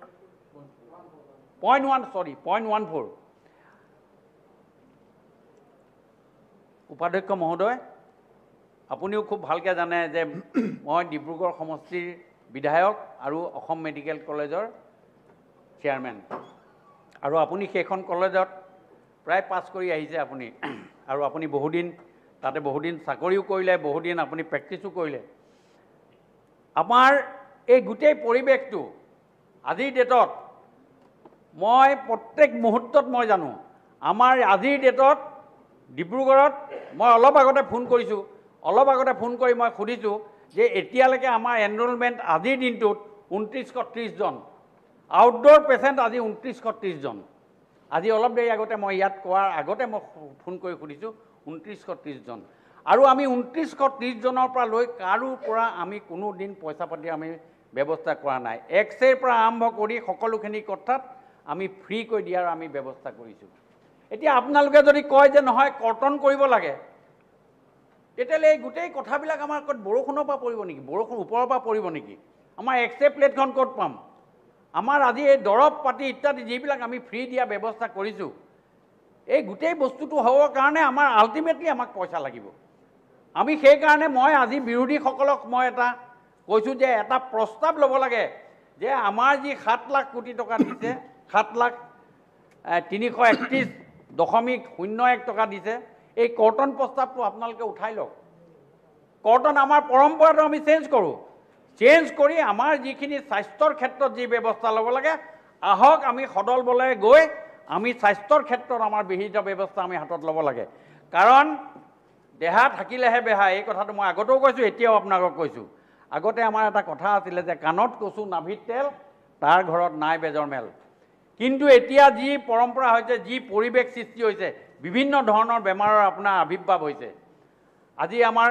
0.14 উপাধ্যক্ষ মহোদয়, আপুনিও খুব ভালকৈ জানে যে মই ডিব্ৰুগড় সমষ্টিৰ বিধায়ক আৰু অসম মেডিকেল কলেজৰ চেয়াৰমেন। আৰু আপুনি সেইখন কলেজত প্ৰায় পাছ কৰি আহিছে আপুনি, আৰু আপুনি বহুদিন চাকৰিও কৰিলে, বহুদিন আপুনি প্ৰেক্টিছো কৰিলে। আমাৰ এই গোটেই পৰিৱেশটো আজিৰ ডেটত মই প্ৰত্যেক মুহূৰ্তত মই জানো, আমাৰ আজিৰ ডেটত ডিব্ৰুগড়ত মই অলপ আগতে ফোন কৰিছোঁ, অলপ আগতে ফোন কৰি মই সুধিছোঁ যে এতিয়ালৈকে আমাৰ এনৰলমেণ্ট আজিৰ দিনটোত 2930 জন, আউটডোৰ পেচেণ্ট আজি 2930 জন। আজি অলপ দেৰি আগতে মই ইয়াত কোৱাৰ আগতে মই ফোন কৰি সুধিছোঁ 2930 জন। আৰু আমি 2930 জনৰ পৰা লৈ কাৰো পৰা আমি কোনো দিন পইচা পাতি আমি ব্যৱস্থা কৰা নাই। এক্সৰেৰ পৰা আৰম্ভ কৰি সকলোখিনি কথাত আমি ফ্ৰী কৰি দিয়াৰ আমি ব্যৱস্থা কৰিছোঁ। এতিয়া আপোনালোকে যদি কয় যে নহয় কৰ্তন কৰিব লাগে, তেতিয়াহ'লে এই গোটেই কথাবিলাক আমাৰ ক'ত বৰষুণৰ পৰা পৰিব নেকি, বৰষুণ ওপৰৰ পৰা পৰিব নেকি? আমাৰ এক্সৰে প্লেটখন ক'ত পাম? আমাৰ আজি এই দৰৱ পাতি ইত্যাদি যিবিলাক আমি ফ্ৰী দিয়া ব্যৱস্থা কৰিছোঁ, এই গোটেই বস্তুটো হ'বৰ কাৰণে আমাৰ আল্টিমেটলি আমাক পইচা লাগিব। আমি সেইকাৰণে মই আজি বিৰোধীসকলক মই এটা কৈছোঁ যে এটা প্ৰস্তাৱ ল'ব লাগে যে আমাৰ যি 7 লাখ কোটি টকা দিছে, 7,331.01 টকা দিছে, এই কৰ্তন প্ৰস্তাৱটো আপোনালোকে উঠাই লওক। কৰ্তন আমাৰ পৰম্পৰাটো আমি চেঞ্জ কৰোঁ, চেঞ্জ কৰি আমাৰ যিখিনি স্বাস্থ্যৰ ক্ষেত্ৰত যি ব্যৱস্থা ল'ব লাগে, আহক আমি সদল বলেৰে গৈ আমি স্বাস্থ্যৰ ক্ষেত্ৰত আমাৰ বিহিত ব্যৱস্থা আমি হাতত ল'ব লাগে। কাৰণ দেহা থাকিলেহে বেহা, এই কথাটো মই আগতেও কৈছোঁ, এতিয়াও আপোনালোকক কৈছোঁ। আগতে আমাৰ এটা কথা আছিলে যে কাণত কচু নাভিত তেল, তাৰ ঘৰত নাই বেজৰ মেল। কিন্তু এতিয়া যি পৰম্পৰা হৈছে, যি পৰিৱেশ সৃষ্টি হৈছে, বিভিন্ন ধৰণৰ বেমাৰৰ আপোনাৰ আৱিৰ্ভাৱ হৈছে। আজি আমাৰ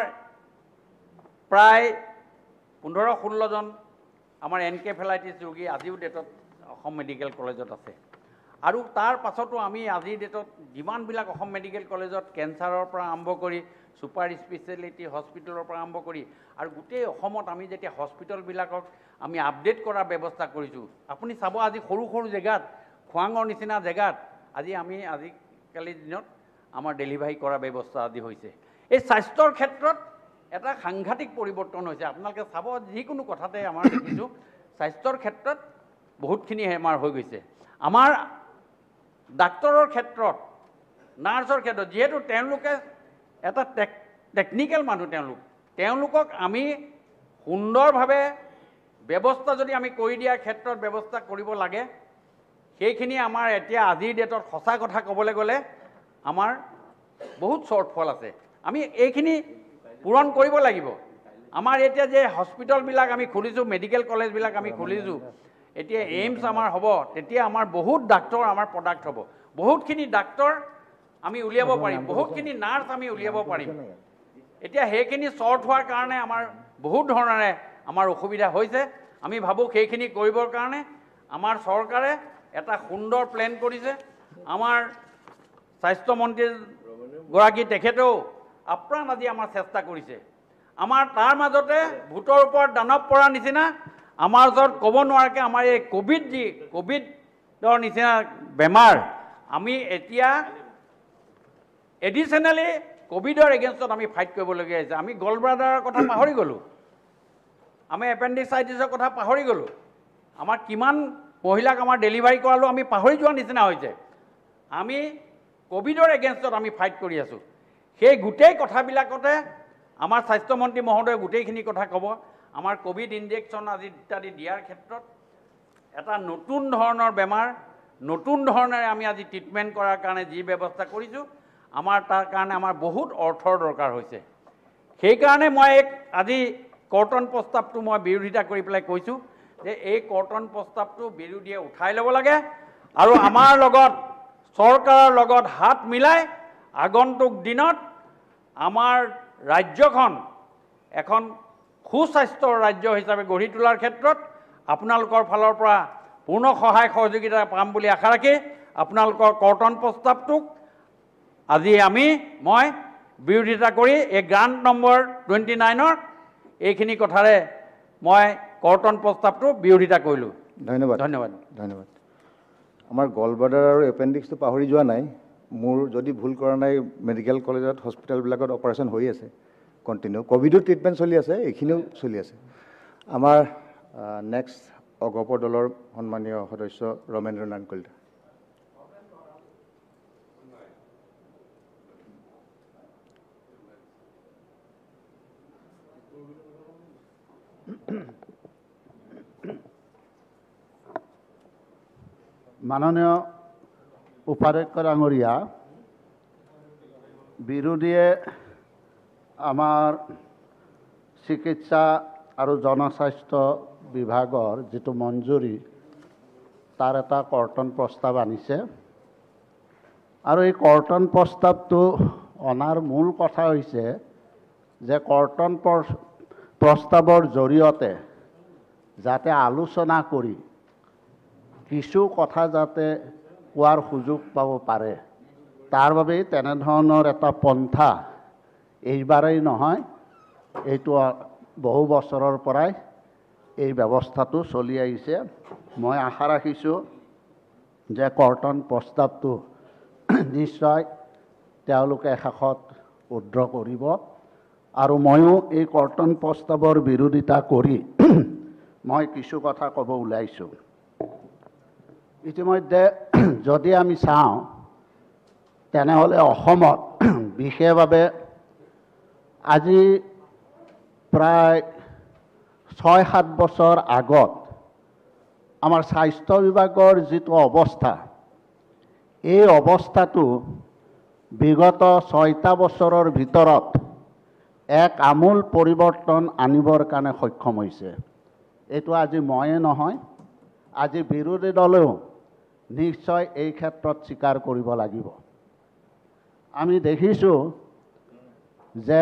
প্ৰায় 15-16 জন আমাৰ এনকেফেলাইটিছ ৰোগী আজিও ডেটত অসম মেডিকেল কলেজত আছে। আৰু তাৰ পাছতো আমি আজিৰ ডেটত যিমানবিলাক অসম মেডিকেল কলেজত কেঞ্চাৰৰ পৰা আৰম্ভ কৰি ছুপাৰ স্পেচিয়েলিটি হস্পিটেলৰ পৰা আৰম্ভ কৰি আৰু গোটেই অসমত আমি যেতিয়া হস্পিটেলবিলাকক আমি আপডেট কৰাৰ ব্যৱস্থা কৰিছোঁ, আপুনি চাব আজি সৰু সৰু জেগাত, খোৱাঙৰ নিচিনা জেগাত আজি আমি আজিকালিৰ দিনত আমাৰ ডেলিভাৰী কৰাৰ ব্যৱস্থা আদি হৈছে। এই স্বাস্থ্যৰ ক্ষেত্ৰত এটা সাংঘাতিক পৰিৱৰ্তন হৈছে। আপোনালোকে চাব যিকোনো কথাতে আমাৰ দেখিছোঁ স্বাস্থ্যৰ ক্ষেত্ৰত বহুতখিনি আমাৰ হৈ গৈছে। আমাৰ ডাক্তৰৰ ক্ষেত্ৰত, নাৰ্ছৰ ক্ষেত্ৰত, যিহেতু তেওঁলোকে এটা টেকনিকেল মানুহ, তেওঁলোকক আমি সুন্দৰভাৱে ব্যৱস্থা যদি আমি কৰি দিয়াৰ ক্ষেত্ৰত ব্যৱস্থা কৰিব লাগে, সেইখিনি আমাৰ এতিয়া আজিৰ ডেটত সঁচা কথা ক'বলৈ গ'লে আমাৰ বহুত শ্বৰ্টফল আছে। আমি এইখিনি পূৰণ কৰিব লাগিব। আমাৰ এতিয়া যে হস্পিটেলবিলাক আমি খুলিছোঁ, মেডিকেল কলেজবিলাক আমি খুলিছোঁ, এতিয়া এইমছ আমাৰ হ'ব, তেতিয়া আমাৰ বহুত ডাক্তৰ আমাৰ প্ৰডাক্ট হ'ব, বহুতখিনি ডাক্তৰ আমি উলিয়াব পাৰিম, বহুতখিনি নাৰ্ছ আমি উলিয়াব পাৰিম। এতিয়া সেইখিনি শ্বৰ্ট হোৱাৰ কাৰণে আমাৰ বহুত ধৰণে আমাৰ অসুবিধা হৈছে। আমি ভাবোঁ সেইখিনি কৰিবৰ কাৰণে আমাৰ চৰকাৰে এটা সুন্দৰ প্লেন কৰিছে। আমাৰ স্বাস্থ্যমন্ত্ৰীগৰাকী তেখেতেও আপ্ৰাণ আজি আমাৰ চেষ্টা কৰিছে। আমাৰ তাৰ মাজতে ভোটৰ ওপৰত দানৱ পৰা নিচিনা আমাৰ ওচৰত ক'ব নোৱাৰাকৈ আমাৰ এই ক'ভিডৰ নিচিনা বেমাৰ, আমি এতিয়া এডিশ্যনেলি ক'ভিডৰ এগেইনষ্টত আমি ফাইট কৰিবলগীয়া হৈছে। আমি গল ব্লাডাৰৰ কথা পাহৰি গ'লোঁ, আমি এপেণ্ডিচাইটিছৰ কথা পাহৰি গ'লোঁ, আমাৰ কিমান মহিলাক আমাৰ ডেলিভাৰী কৰালোঁ আমি পাহৰি যোৱাৰ নিচিনা হৈছে। আমি ক'ভিডৰ এগেইনষ্টত আমি ফাইট কৰি আছোঁ। সেই গোটেই কথাবিলাকতে আমাৰ স্বাস্থ্যমন্ত্ৰী মহোদয়ে গোটেইখিনি কথা ক'ব। আমাৰ ক'ভিড ইনজেকশ্যন আজি ইত্যাদি দিয়াৰ ক্ষেত্ৰত এটা নতুন ধৰণৰ বেমাৰ নতুন ধৰণেৰে আমি আজি ট্ৰিটমেণ্ট কৰাৰ কাৰণে যি ব্যৱস্থা কৰিছোঁ আমাৰ তাৰ কাৰণে আমাৰ বহুত অৰ্থৰ দৰকাৰ হৈছে সেইকাৰণে মই আজি কৰ্তন প্ৰস্তাৱটো মই বিৰোধিতা কৰি পেলাই কৈছোঁ যে এই কৰ্তন প্ৰস্তাৱটো বিৰোধীয়ে উঠাই ল'ব লাগে আৰু আমাৰ লগত চৰকাৰৰ লগত হাত মিলাই আগন্তুক দিনত আমাৰ ৰাজ্যখন এখন সুস্বাস্থ্যৰ ৰাজ্য হিচাপে গঢ়ি তোলাৰ ক্ষেত্ৰত আপোনালোকৰ ফালৰ পৰা পূৰ্ণ সহায় সহযোগিতা পাম বুলি আশা ৰাখি আপোনালোকৰ কৰ্তন প্ৰস্তাৱটোক আজি মই বিৰোধিতা কৰি এই গ্ৰাণ্ট নম্বৰ 29ৰ এইখিনি কথাৰে মই কৰ্তন প্ৰস্তাৱটো বিৰোধিতা কৰিলোঁ ধন্যবাদ ধন্যবাদ ধন্যবাদ আমাৰ গলব্লাডাৰ আৰু এপেণ্ডিক্সটো পাহৰি যোৱা নাই মোৰ যদি ভুল কৰা নাই মেডিকেল কলেজত হস্পিটেলবিলাকত অপাৰেশ্যন হৈ আছে কণ্টিনিউ ক'ভিডৰ ট্ৰিটমেণ্ট চলি আছে এইখিনিও চলি আছে আমাৰ নেক্সট অগপ দলৰ সন্মানীয় সদস্য ৰমেন্দ্ৰ নাৰায়ণ কলিতা মাননীয় উপাধ্যক্ষ ডাঙৰীয়া বিৰোধীয়ে আমাৰ চিকিৎসা আৰু জনস্বাস্থ্য বিভাগৰ যিটো মঞ্জুৰি তাৰ এটা কৰ্তন প্ৰস্তাৱ আনিছে আৰু এই কৰ্তন প্ৰস্তাৱটো অনাৰ মূল কথা হৈছে যে কৰ্তন প্ৰস্তাৱৰ জৰিয়তে যাতে আলোচনা কৰি কিছু কথা যাতে কোৱাৰ সুযোগ পাব পাৰে তাৰ বাবে তেনেধৰণৰ এটা পন্থা এইবাৰেই নহয় এইটো বহু বছৰৰ পৰাই এই ব্যৱস্থাটো চলি আহিছে মই আশা ৰাখিছোঁ যে কৰ্তন প্ৰস্তাৱটো নিশ্চয় তেওঁলোকে শেষত উদ্ৰ কৰিব আৰু ময়ো এই কৰ্তন প্ৰস্তাৱৰ বিৰোধিতা কৰি মই কিছু কথা ক'ব ওলাইছোঁ ইতিমধ্যে যদি আমি চাওঁ তেনেহ'লে অসমত বিশেষভাৱে আজি প্ৰায় ৬-৭ বছৰ আগত আমাৰ স্বাস্থ্য বিভাগৰ যিটো অৱস্থা এই অৱস্থাটো বিগত ৬টা বছৰৰ ভিতৰত এক আমূল পৰিৱৰ্তন আনিবৰ কাৰণে সক্ষম হৈছে এইটো আজি ময়ে নহয় আজি বিৰোধী দলেও নিশ্চয় এই ক্ষেত্ৰত স্বীকাৰ কৰিব লাগিব আমি দেখিছোঁ যে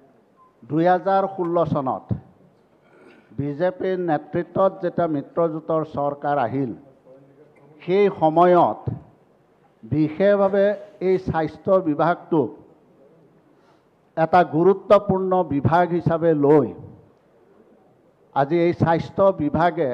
2016 চনত বিজেপিৰ নেতৃত্বত যেতিয়া মিত্ৰজোঁটৰ চৰকাৰ আহিল সেই সময়ত বিশেষভাৱে এই স্বাস্থ্য বিভাগটোক এটা গুৰুত্বপূৰ্ণ বিভাগ হিচাপে লৈ আজি এই স্বাস্থ্য বিভাগে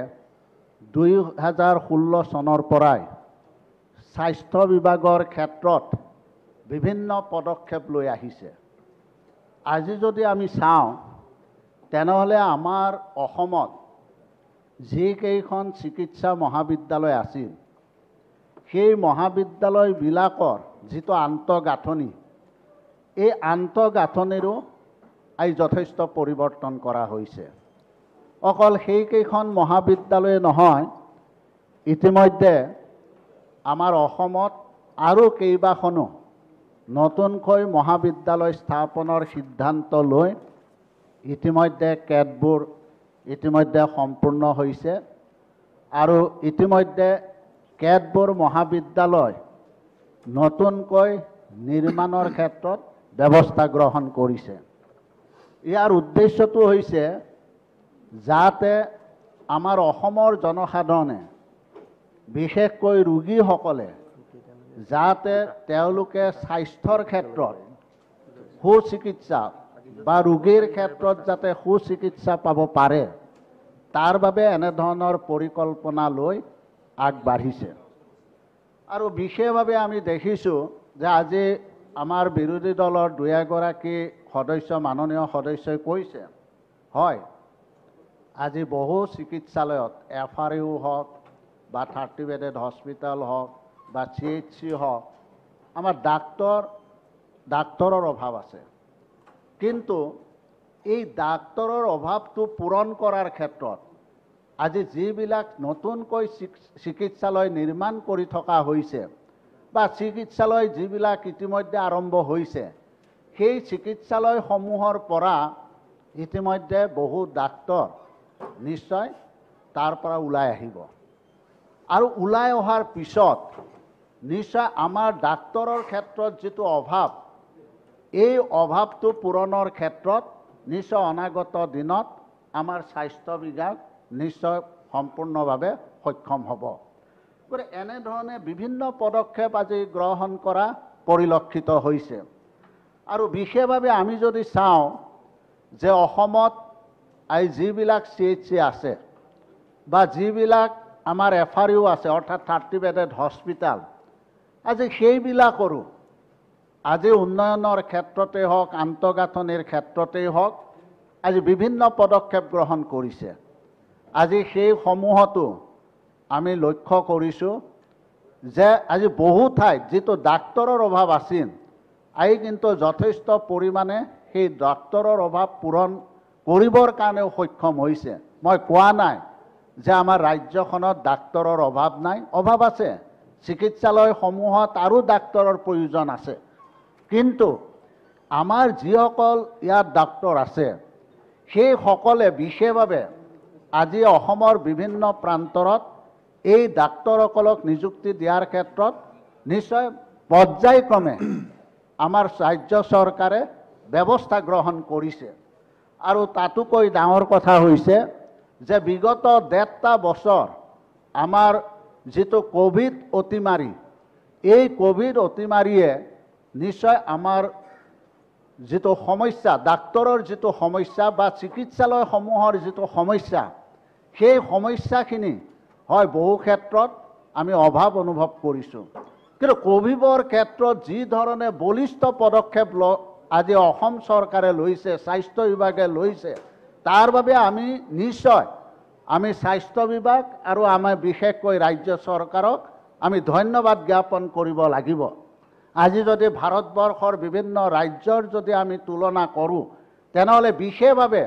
2016 চনৰ পৰাই স্বাস্থ্য বিভাগৰ ক্ষেত্ৰত বিভিন্ন পদক্ষেপ লৈ আহিছে আজি যদি আমি চাওঁ তেনেহ'লে আমাৰ অসমত যিকেইখন চিকিৎসা মহাবিদ্যালয় আছিল সেই মহাবিদ্যালয়বিলাকৰ যিটো আন্তঃগাঁথনি এই আন্তঃগাঁথনিৰো আজি যথেষ্ট পৰিৱৰ্তন কৰা হৈছে অকল সেইকেইখন মহাবিদ্যালয় নহয় ইতিমধ্যে আমাৰ অসমত আৰু কেইবাখনো নতুনকৈ মহাবিদ্যালয় স্থাপনৰ সিদ্ধান্ত লৈ ইতিমধ্যে কেতবোৰ ইতিমধ্যে সম্পূৰ্ণ হৈছে আৰু ইতিমধ্যে কেতবোৰ মহাবিদ্যালয় নতুনকৈ নিৰ্মাণৰ ক্ষেত্ৰত ব্যৱস্থা গ্ৰহণ কৰিছে ইয়াৰ উদ্দেশ্যটো হৈছে যাতে আমাৰ অসমৰ জনসাধাৰণে বিশেষকৈ ৰোগীসকলে যাতে তেওঁলোকে স্বাস্থ্যৰ ক্ষেত্ৰত সুচিকিৎসা বা ৰোগীৰ ক্ষেত্ৰত যাতে সুচিকিৎসা পাব পাৰে তাৰ বাবে এনেধৰণৰ পৰিকল্পনা লৈ আগবাঢ়িছে আৰু বিশেষভাৱে আমি দেখিছোঁ যে আজি আমাৰ বিৰোধী দলৰ দুই এগৰাকী সদস্য মাননীয় সদস্যই কৈছে হয় আজি বহু চিকিৎসালয়ত FRU হওক বা 30 বেডেড হস্পিটেল হওক বা CHC হওক আমাৰ ডাক্তৰৰ অভাৱ আছে কিন্তু এই ডাক্তৰৰ অভাৱটো পূৰণ কৰাৰ ক্ষেত্ৰত আজি যিবিলাক নতুনকৈ চিকিৎসালয় নিৰ্মাণ কৰি থকা হৈছে বা চিকিৎসালয় যিবিলাক ইতিমধ্যে আৰম্ভ হৈছে, সেই চিকিৎসালয়সমূহৰ পৰা ইতিমধ্যে বহু ডাক্তৰ নিশ্চয় তাৰ পৰা ওলাই আহিব। আৰু ওলাই অহাৰ পিছত নিশ্চয় আমাৰ ডাক্তৰৰ ক্ষেত্ৰত যিটো অভাৱ, এই অভাৱটো পূৰণৰ ক্ষেত্ৰত নিশ্চয় অনাগত দিনত আমাৰ স্বাস্থ্য বিভাগ নিশ্চয় সম্পূৰ্ণভাৱে সক্ষম হ'ব। গতিকে এনেধৰণে বিভিন্ন পদক্ষেপ আজি গ্ৰহণ কৰা পৰিলক্ষিত হৈছে। আৰু বিশেষভাৱে আমি যদি চাওঁ যে অসমত এই যিবিলাক CHC আছে বা যিবিলাক আমাৰ FRU আছে, অৰ্থাৎ 30 বেডেড হস্পিটাল, আজি সেইবিলাকৰো আজি উন্নয়নৰ ক্ষেত্ৰতে হওক, আন্তঃগাঁথনিৰ ক্ষেত্ৰতেই হওক, আজি বিভিন্ন পদক্ষেপ গ্ৰহণ কৰিছে। আজি সেইসমূহতো আমি লক্ষ্য কৰিছোঁ যে আজি বহু ঠাইত যিটো ডাক্তৰৰ অভাৱ আছিল, আজি কিন্তু যথেষ্ট পৰিমাণে সেই ডাক্তৰৰ অভাৱ পূৰণ কৰিবৰ কাৰণেও সক্ষম হৈছে। মই কোৱা নাই যে আমাৰ ৰাজ্যখনত ডাক্তৰৰ অভাৱ নাই, অভাৱ আছে। চিকিৎসালয়সমূহত আৰু ডাক্তৰৰ প্ৰয়োজন আছে। কিন্তু আমাৰ যিসকল ইয়াত ডাক্তৰ আছে, সেইসকলে বিশেষভাৱে আজি অসমৰ বিভিন্ন প্ৰান্তৰত এই ডাক্তৰসকলক নিযুক্তি দিয়াৰ ক্ষেত্ৰত নিশ্চয় পৰ্যায়ক্ৰমে আমাৰ ৰাজ্য চৰকাৰে ব্যৱস্থা গ্ৰহণ কৰিছে। আৰু তাতোকৈ ডাঙৰ কথা হৈছে যে বিগত 1.5টা বছৰ আমাৰ যিটো কোভিড অতিমাৰী, এই কোভিড অতিমাৰীয়ে নিশ্চয় আমাৰ যিটো সমস্যা, ডাক্তৰৰ যিটো সমস্যা বা চিকিৎসালয়সমূহৰ যিটো সমস্যা, সেই সমস্যাখিনি হয় বহু ক্ষেত্ৰত আমি অভাৱ অনুভৱ কৰিছোঁ। কিন্তু কোভিডৰ ক্ষেত্ৰত যি ধৰণে বলিষ্ঠ পদক্ষেপ আজি অসম চৰকাৰে লৈছে, স্বাস্থ্য বিভাগে লৈছে, তাৰ বাবে আমি নিশ্চয় আমি স্বাস্থ্য বিভাগ আৰু আমাৰ বিশেষকৈ ৰাজ্য চৰকাৰক আমি ধন্যবাদ জ্ঞাপন কৰিব লাগিব। আজি যদি ভাৰতবৰ্ষৰ বিভিন্ন ৰাজ্যৰ যদি আমি তুলনা কৰোঁ, তেনেহ'লে বিশেষভাৱে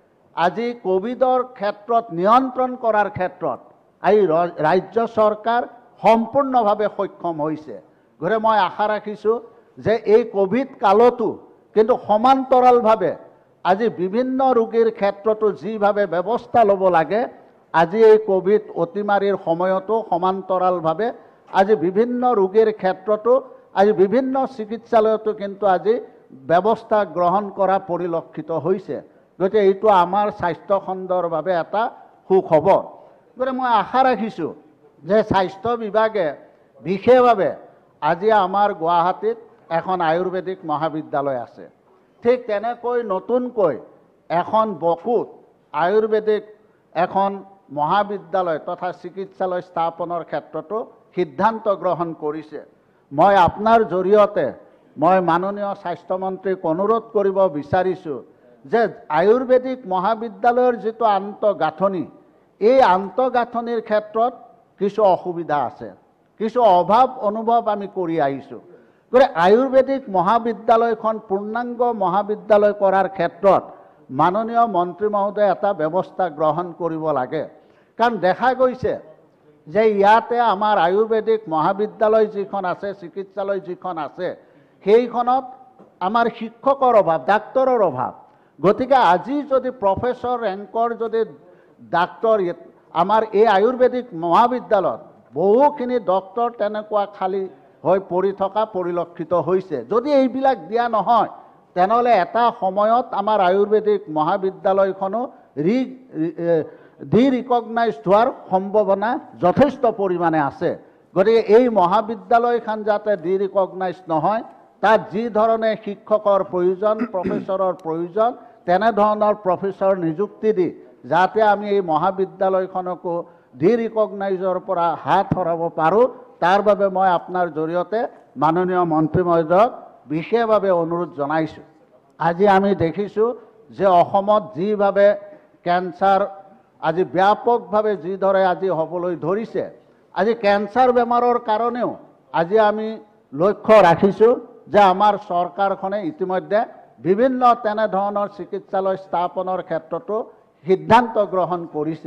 আজি কোভিডৰ ক্ষেত্ৰত নিয়ন্ত্ৰণ কৰাৰ ক্ষেত্ৰত এই ৰাজ্য চৰকাৰ সম্পূৰ্ণভাৱে সক্ষম হৈছে। গতিকে মই আশা ৰাখিছোঁ যে এই কোভিড কালতো কিন্তু সমান্তৰালভাৱে আজি বিভিন্ন ৰোগীৰ ক্ষেত্ৰতো যিভাৱে ব্যৱস্থা ল'ব লাগে, আজি এই কোভিড অতিমাৰীৰ সময়তো সমান্তৰালভাৱে আজি বিভিন্ন ৰোগীৰ ক্ষেত্ৰতো আজি বিভিন্ন চিকিৎসালয়তো কিন্তু আজি ব্যৱস্থা গ্ৰহণ কৰা পৰিলক্ষিত হৈছে। গতিকে এইটো আমাৰ স্বাস্থ্যখণ্ডৰ বাবে এটা সুখবৰ। গতিকে মই আশা ৰাখিছোঁ যে স্বাস্থ্য বিভাগে বিশেষভাৱে আজি আমাৰ গুৱাহাটীত এখন আয়ুৰ্বেদিক মহাবিদ্যালয় আছে। ঠিক তেনেকৈ নতুনকৈ এখন বকুত আয়ুৰ্বেদিক এখন মহাবিদ্যালয় তথা চিকিৎসালয় স্থাপনৰ ক্ষেত্ৰতো সিদ্ধান্ত গ্ৰহণ কৰিছে। মই আপোনাৰ জৰিয়তে মই মাননীয় স্বাস্থ্যমন্ত্ৰীক অনুৰোধ কৰিব বিচাৰিছোঁ যে আয়ুৰ্বেদিক মহাবিদ্যালয়ৰ যিটো আন্তঃগাঁথনি, এই আন্তঃগাঁথনিৰ ক্ষেত্ৰত কিছু অসুবিধা আছে, কিছু অভাৱ অনুভৱ আমি কৰি আহিছোঁ। গতিকে আয়ুৰ্বেদিক মহাবিদ্যালয়খন পূৰ্ণাংগ মহাবিদ্যালয় কৰাৰ ক্ষেত্ৰত মাননীয় মন্ত্ৰী মহোদয়ে এটা ব্যৱস্থা গ্ৰহণ কৰিব লাগে। কাৰণ দেখা গৈছে যে ইয়াতে আমাৰ আয়ুৰ্বেদিক মহাবিদ্যালয় যিখন আছে, চিকিৎসালয় যিখন আছে, সেইখনত আমাৰ শিক্ষকৰ অভাৱ, ডাক্তৰৰ অভাৱ। গতিকে আজি যদি প্ৰফেচৰ ৰেংকৰ যদি ডাক্তৰ আমাৰ এই আয়ুৰ্বেদিক মহাবিদ্যালয়ত বহুখিনি ডক্তৰ তেনেকুৱা খালী হৈ পৰি থকা পৰিলক্ষিত হৈছে। যদি এইবিলাক দিয়া নহয়, তেনেহ'লে এটা সময়ত আমাৰ আয়ুৰ্বেদিক মহাবিদ্যালয়খনো ৰিকগনাইজড হোৱাৰ সম্ভাৱনা যথেষ্ট পৰিমাণে আছে। গতিকে এই মহাবিদ্যালয়খন যাতে ৰিকগনাইজ নহয়, তাত যি ধৰণে শিক্ষকৰ প্ৰয়োজন, প্ৰফেচৰৰ প্ৰয়োজন, তেনেধৰণৰ প্ৰফেচৰ নিযুক্তি দি যাতে আমি এই মহাবিদ্যালয়খনকো ৰিকগনাইজৰ পৰা হাত সৰাব পাৰোঁ, তাৰ বাবে মই আপোনাৰ জৰিয়তে মাননীয় মন্ত্ৰী মহোদয়ক বিশেষভাৱে অনুৰোধ জনাইছোঁ। আজি আমি দেখিছোঁ যে অসমত যিভাৱে কেঞ্চাৰ আজি ব্যাপকভাৱে যিদৰে আজি হ'বলৈ ধৰিছে, আজি কেঞ্চাৰ বেমাৰৰ কাৰণেও আজি আমি লক্ষ্য ৰাখিছোঁ যে আমাৰ চৰকাৰখনে ইতিমধ্যে বিভিন্ন তেনেধৰণৰ চিকিৎসালয় স্থাপনৰ ক্ষেত্ৰতো সিদ্ধান্ত গ্ৰহণ কৰিছে।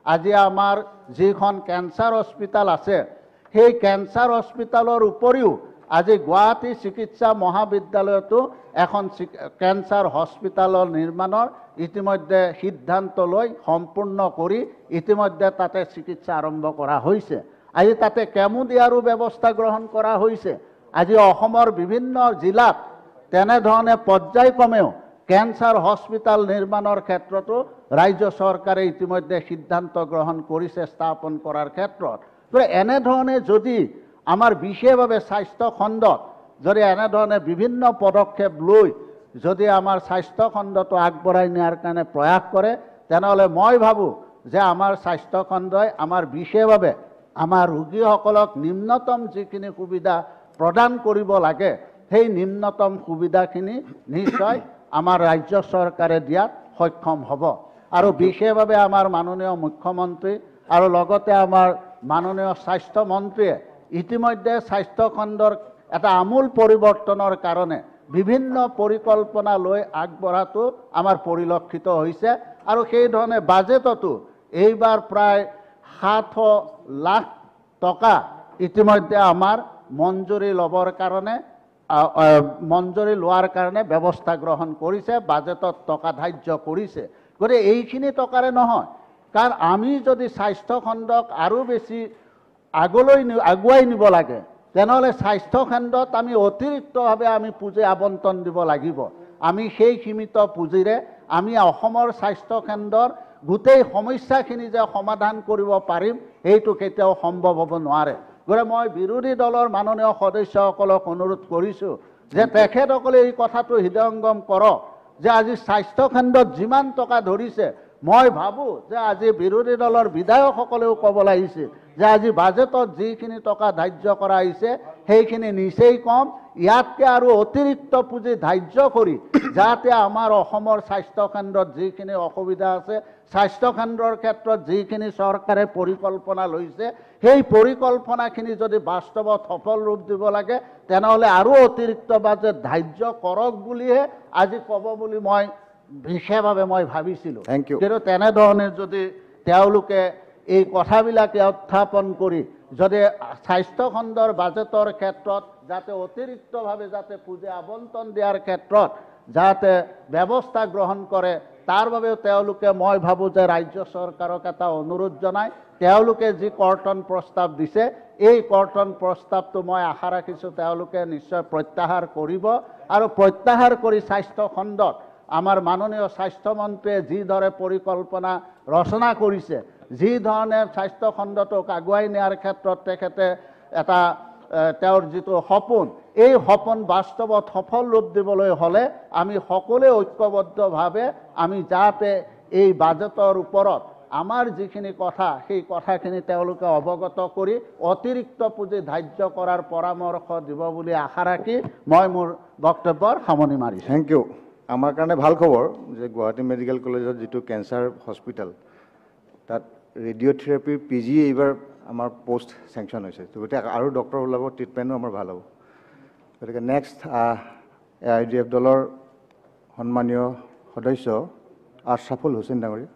আজি আমাৰ যিখন কেঞ্চাৰ হস্পিটাল আছে সেই কেঞ্চাৰ হস্পিটালৰ উপৰিও আজি গুৱাহাটী চিকিৎসা মহাবিদ্যালয়তো এখন কেঞ্চাৰ হস্পিটালৰ নিৰ্মাণৰ ইতিমধ্যে সিদ্ধান্ত লৈ সম্পূৰ্ণ কৰি ইতিমধ্যে তাতে চিকিৎসা আৰম্ভ কৰা হৈছে। আজি তাতে কেমো দিয়াৰো ব্যৱস্থা গ্ৰহণ কৰা হৈছে। আজি অসমৰ বিভিন্ন জিলাত তেনেধৰণে পৰ্যায়ক্ৰমেও কেঞ্চাৰ হস্পিটাল নিৰ্মাণৰ ক্ষেত্ৰতো ৰাজ্য চৰকাৰে ইতিমধ্যে সিদ্ধান্ত গ্ৰহণ কৰিছে স্থাপন কৰাৰ ক্ষেত্ৰত। এনেধৰণে যদি আমাৰ বিশেষভাৱে স্বাস্থ্য খণ্ডত যদি এনেধৰণে বিভিন্ন পদক্ষেপ লৈ যদি আমাৰ স্বাস্থ্য খণ্ডটো আগবঢ়াই নিয়াৰ কাৰণে প্ৰয়াস কৰে তেনেহ'লে মই ভাবোঁ যে আমাৰ স্বাস্থ্য খণ্ডই আমাৰ বিশেষভাৱে আমাৰ ৰোগীসকলক নিম্নতম যিখিনি সুবিধা প্ৰদান কৰিব লাগে সেই নিম্নতম সুবিধাখিনি নিশ্চয় আমাৰ ৰাজ্য চৰকাৰে দিয়াত সক্ষম হ'ব। আৰু বিশেষভাৱে আমাৰ মাননীয় মুখ্যমন্ত্ৰী আৰু লগতে আমাৰ মাননীয় স্বাস্থ্যমন্ত্ৰীয়ে ইতিমধ্যে স্বাস্থ্য খণ্ডৰ এটা আমূল পৰিৱৰ্তনৰ কাৰণে বিভিন্ন পৰিকল্পনা লৈ আগবঢ়াটো আমাৰ পৰিলক্ষিত হৈছে। আৰু সেইধৰণে বাজেটতো এইবাৰ প্ৰায় 700 লাখ টকা ইতিমধ্যে আমাৰ মঞ্জুৰি ল'বৰ কাৰণে মঞ্জুৰি লোৱাৰ কাৰণে ব্যৱস্থা গ্ৰহণ কৰিছে, বাজেটত টকা ধাৰ্য কৰিছে। গতিকে এইখিনি টকাৰে নহয়, কাৰণ আমি যদি স্বাস্থ্য খণ্ডক আৰু বেছি আগুৱাই নিব লাগে তেনেহ'লে স্বাস্থ্য খণ্ডত আমি অতিৰিক্তভাৱে আমি পুঁজি আবণ্টন দিব লাগিব। আমি সেই সীমিত পুঁজিৰে আমি অসমৰ স্বাস্থ্য কেন্দ্ৰৰ গোটেই সমস্যাখিনি যে সমাধান কৰিব পাৰিম সেইটো কেতিয়াও সম্ভৱ হ'ব নোৱাৰে। গতিকে মই বিৰোধী দলৰ মাননীয় সদস্যসকলক অনুৰোধ কৰিছোঁ যে তেখেতসকলে এই কথাটো হৃদয়ংগম কৰক যে আজি স্বাস্থ্য কেন্দ্ৰত যিমান টকা ধৰিছে মই ভাবোঁ যে আজি বিৰোধী দলৰ বিধায়কসকলেও ক'ব লাগিছিল যে আজি বাজেটত যিখিনি টকা ধাৰ্য কৰা হৈছে সেইখিনি নিচেই কম, ইয়াতকৈ আৰু অতিৰিক্ত পুঁজি ধাৰ্য কৰি যাতে আমাৰ অসমৰ স্বাস্থ্য কেন্দ্ৰত যিখিনি অসুবিধা আছে স্বাস্থ্য কেন্দ্ৰৰ ক্ষেত্ৰত যিখিনি চৰকাৰে পৰিকল্পনা লৈছে সেই পৰিকল্পনাখিনি যদি বাস্তৱত সফল ৰূপ দিব লাগে তেনেহ'লে আৰু অতিৰিক্ত বাজেট ধাৰ্য কৰক বুলিহে আজি ক'ব বুলি মই বিশেষভাৱে মই ভাবিছিলোঁ। কিন্তু তেনেধৰণে যদি তেওঁলোকে এই কথাবিলাকে উত্থাপন কৰি যদি স্বাস্থ্য খণ্ডৰ বাজেটৰ ক্ষেত্ৰত যাতে অতিৰিক্তভাৱে যাতে পুঁজি আবণ্টন দিয়াৰ ক্ষেত্ৰত যাতে ব্যৱস্থা গ্ৰহণ কৰে তাৰ বাবেও তেওঁলোকে মই ভাবোঁ যে ৰাজ্য চৰকাৰক এটা অনুৰোধ জনাই তেওঁলোকে যি কৰ্তন প্ৰস্তাৱ দিছে এই কৰ্তন প্ৰস্তাৱটো মই আশা ৰাখিছোঁ তেওঁলোকে নিশ্চয় প্ৰত্যাহাৰ কৰিব। আৰু প্ৰত্যাহাৰ কৰি স্বাস্থ্য খণ্ডত আমাৰ মাননীয় স্বাস্থ্যমন্ত্ৰীয়ে যিদৰে পৰিকল্পনা ৰচনা কৰিছে, যি ধৰণে স্বাস্থ্য খণ্ডটোক আগুৱাই নিয়াৰ ক্ষেত্ৰত তেখেতে এটা তেওঁৰ যিটো সপোন এই সপোন বাস্তৱত সফল ৰূপ দিবলৈ হ'লে আমি সকলোৱে ঐক্যবদ্ধভাৱে আমি যাতে এই বাজেটৰ ওপৰত আমাৰ যিখিনি কথা সেই কথাখিনি তেওঁলোকে অৱগত কৰি অতিৰিক্ত পুঁজি ধাৰ্য কৰাৰ পৰামৰ্শ দিব বুলি আশা ৰাখি মই মোৰ বক্তব্যৰ সামৰণি মাৰিছোঁ। Thank you. আমাৰ কাৰণে ভাল খবৰ যে গুৱাহাটী মেডিকেল কলেজত যিটো কেঞ্চাৰ হস্পিটেল তাত ৰেডিঅ'থেৰাপিৰ PG এইবাৰ আমাৰ পোষ্ট চেংচন হৈছে। গতিকে আৰু ডক্টৰ ওলাব, ট্ৰিটমেণ্টো আমাৰ ভাল হ'ব। গতিকে নেক্সট AIUDF দলৰ সন্মানীয় সদস্য আশৰাফুল হুছেইন ডাঙৰীয়া।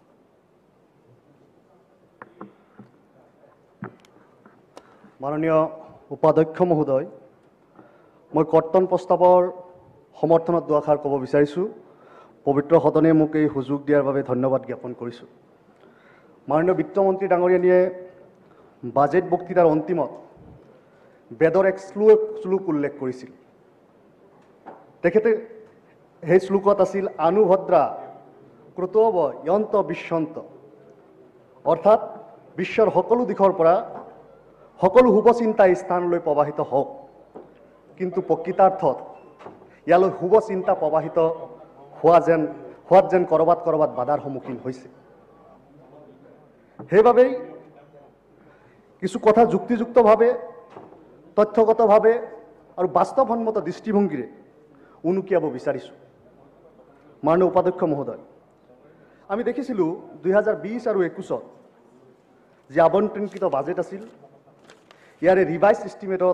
মাননীয় উপাধ্যক্ষ মহোদয়, মই কৰ্তন প্ৰস্তাৱৰ সমৰ্থনত দুআষাৰ ক'ব বিচাৰিছোঁ। পবিত্ৰ সদনে মোক এই সুযোগ দিয়াৰ বাবে ধন্যবাদ জ্ঞাপন কৰিছোঁ। মাননীয় বিত্তমন্ত্ৰী ডাঙৰীয়ানীয়ে বাজেট বক্তৃতাৰ অন্তিমত বেদৰ এক শ্লোক উল্লেখ কৰিছিল। তেখেতে সেই শ্লোকত আছিল আনুভদ্ৰা ক্ৰুতৱ য়ন্ত বিশ্বন্ত, অৰ্থাৎ বিশ্বৰ সকলো দিশৰ পৰা সকলো শুভচিন্তা স্থানলৈ প্ৰৱাহিত হওক, কিন্তু প্ৰকৃতাৰ্থত ইয়ালৈ শুভ চিন্তা প্ৰৱাহিত হোৱাত যেন ক'ৰবাত বাধাৰ সন্মুখীন হৈছে। সেইবাবেই কিছু কথা যুক্তিযুক্তভাৱে তথ্যগতভাৱে আৰু বাস্তৱসন্মত দৃষ্টিভংগীৰে উনুকিয়াব বিচাৰিছোঁ। মাননীয় উপাধ্যক্ষ মহোদয়, আমি দেখিছিলোঁ 2020 আৰু 21 যি আবণ্টনকৃত বাজেট আছিল ইয়াৰে ৰিভাইজ এষ্টিমেটত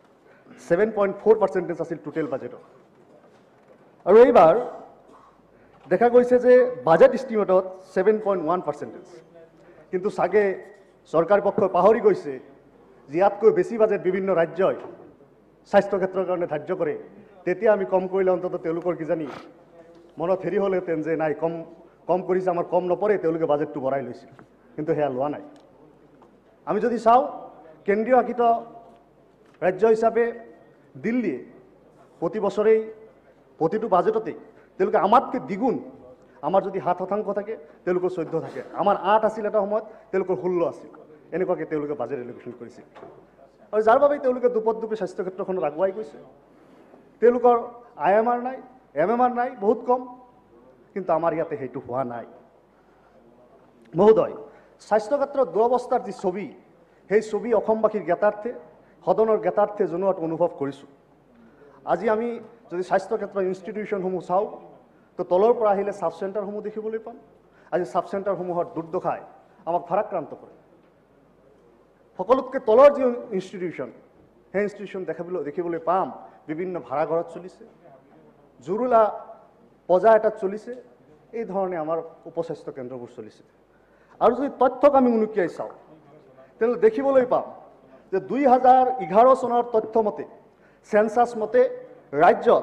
7.4% আছিল টোটেল বাজেটত, আৰু এইবাৰ দেখা গৈছে যে বাজেট এষ্টিমেটত 7.1%। কিন্তু চাগে চৰকাৰী পক্ষই পাহৰি গৈছে যে ইয়াতকৈ বেছি বাজেট বিভিন্ন ৰাজ্যই স্বাস্থ্য ক্ষেত্ৰৰ কাৰণে ধাৰ্য কৰে। তেতিয়া আমি কম কৰিলে অন্তত তেওঁলোকৰ কিজানি মনত হেৰি হ'লহেঁতেন যে নাই কম কৰিছে, আমাৰ কম নপৰে, তেওঁলোকে বাজেটটো বঢ়াই লৈছিল, কিন্তু সেয়া লোৱা নাই। আমি যদি চাওঁ কেন্দ্ৰীয় শাসিত ৰাজ্য হিচাপে দিল্লীয়ে প্ৰতি বছৰেই প্ৰতিটো বাজেটতেই তেওঁলোকে আমাতকৈ দ্বিগুণ, আমাৰ যদি 7% থাকে তেওঁলোকৰ 14 থাকে, আমাৰ 8 আছিল এটা সময়ত, তেওঁলোকৰ 16 আছিল, এনেকুৱাকৈ তেওঁলোকে বাজেট এলোকেশ্যন কৰিছিল। আৰু যাৰ বাবে তেওঁলোকে দুপদুপি স্বাস্থ্য ক্ষেত্ৰখনত আগুৱাই গৈছে। তেওঁলোকৰ IMR নাই, MMR নাই, বহুত কম, কিন্তু আমাৰ ইয়াতে সেইটো হোৱা নাই। মহোদয়, স্বাস্থ্য ক্ষেত্ৰৰ দুৰৱস্থাৰ যি ছবি, সেই ছবি অসমবাসীৰ জ্ঞাতাৰ্থে, সদনৰ জ্ঞাতাৰ্থে জনোৱাটো অনুভৱ কৰিছোঁ। আজি আমি যদি স্বাস্থ্য ক্ষেত্ৰৰ ইনষ্টিটিউশ্যনসমূহ চাওঁ, তো তলৰ পৰা আহিলে ছাব চেণ্টাৰসমূহ দেখিবলৈ পাম। আজি ছাব চেণ্টাৰসমূহৰ দুৰ্দশাই আমাক ভাৰাক্ৰান্ত কৰে। সকলোতকৈ তলৰ যি ইনষ্টিটিউশ্যন, সেই ইনষ্টিটিউশ্যন দেখিবলৈ পাম বিভিন্ন ভাড়াঘৰত চলিছে, জুৰুলা পজা এটাত চলিছে, এই ধৰণে আমাৰ উপস্বাস্থ্য কেন্দ্ৰবোৰ চলিছে। আৰু যদি তথ্যক আমি উনুকিয়াই চাওঁ, তেনেহ'লে দেখিবলৈ পাম যে 2011 চনৰ তথ্য মতে, চেঞ্চাছ মতে ৰাজ্যত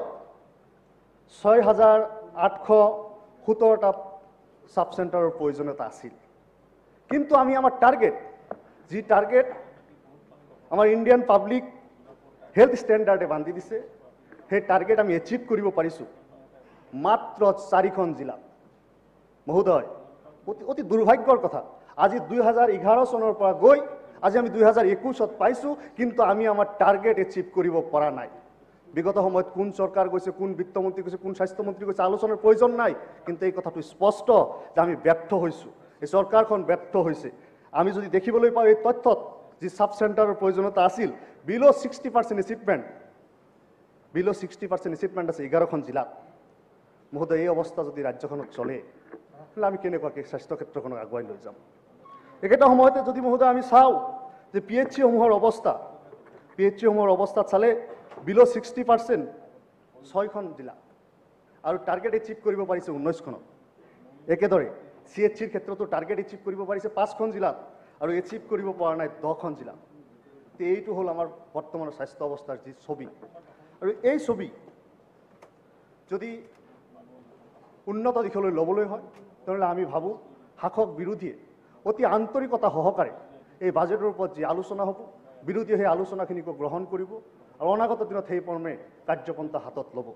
6,817টা ছাব চেণ্টাৰৰ প্ৰয়োজনীয়তা আছিল। কিন্তু আমি আমাৰ টাৰ্গেট, যি টাৰ্গেট আমাৰ ইণ্ডিয়ান পাব্লিক হেল্থ ষ্টেণ্ডাৰ্ডে বান্ধি দিছে, সেই টাৰ্গেট আমি এচিভ কৰিব পাৰিছোঁ মাত্ৰ 4খন জিলাত। মহোদয়, অতি দুৰ্ভাগ্যৰ কথা, আজি 2011 চনৰ পৰা গৈ আজি আমি 2021ত পাইছোঁ, কিন্তু আমি আমাৰ টাৰ্গেট এচিভ কৰিব পৰা নাই। বিগত সময়ত কোন চৰকাৰ গৈছে, কোন বিত্তমন্ত্ৰী গৈছে, কোন স্বাস্থ্যমন্ত্ৰী গৈছে, আলোচনাৰ প্ৰয়োজন নাই, কিন্তু এই কথাটো স্পষ্ট যে আমি ব্যৰ্থ হৈছোঁ, এই চৰকাৰখন ব্যৰ্থ হৈছে। আমি যদি দেখিবলৈ পাওঁ এই তথ্যত যি ছাব চেণ্টাৰৰ প্ৰয়োজনীয়তা আছিল, বিল' 60% এচিভমেণ্ট, বিল' 60% এচিভমেণ্ট আছে 11খন জিলাত। মহোদয়, এই অৱস্থা যদি ৰাজ্যখনত চলে, তেতিয়াহ'লে আমি কেনেকুৱাকৈ স্বাস্থ্য ক্ষেত্ৰখনক আগুৱাই লৈ যাম? একেটা সময়তে যদি মহোদয় আমি চাওঁ যে PHC-সমূহৰ অৱস্থা, PHC-সমূহৰ অৱস্থাত চালে বিল' 60% 6খন জিলা, আৰু টাৰ্গেট এচিভ কৰিব পাৰিছে 19খনত। একেদৰে CHCৰ ক্ষেত্ৰতো টাৰ্গেট এচিভ কৰিব পাৰিছে 5খন জিলাত, আৰু এচিভ কৰিব পৰা নাই 10খন জিলাত। এইটো হ'ল আমাৰ বৰ্তমানৰ স্বাস্থ্য অৱস্থাৰ যি ছবি। আৰু এই ছবি যদি উন্নত দিশলৈ ল'বলৈ হয়, তেনেহ'লে আমি ভাবোঁ শাসক বিৰোধীয়ে অতি আন্তৰিকতা সহকাৰে এই বাজেটৰ ওপৰত যি আলোচনা হ'ব, বিৰোধীয়ে সেই আলোচনাখিনিকো গ্ৰহণ কৰিব আৰু অনাগত দিনত সেই মৰ্মে কাৰ্যপন্থা হাতত ল'ব।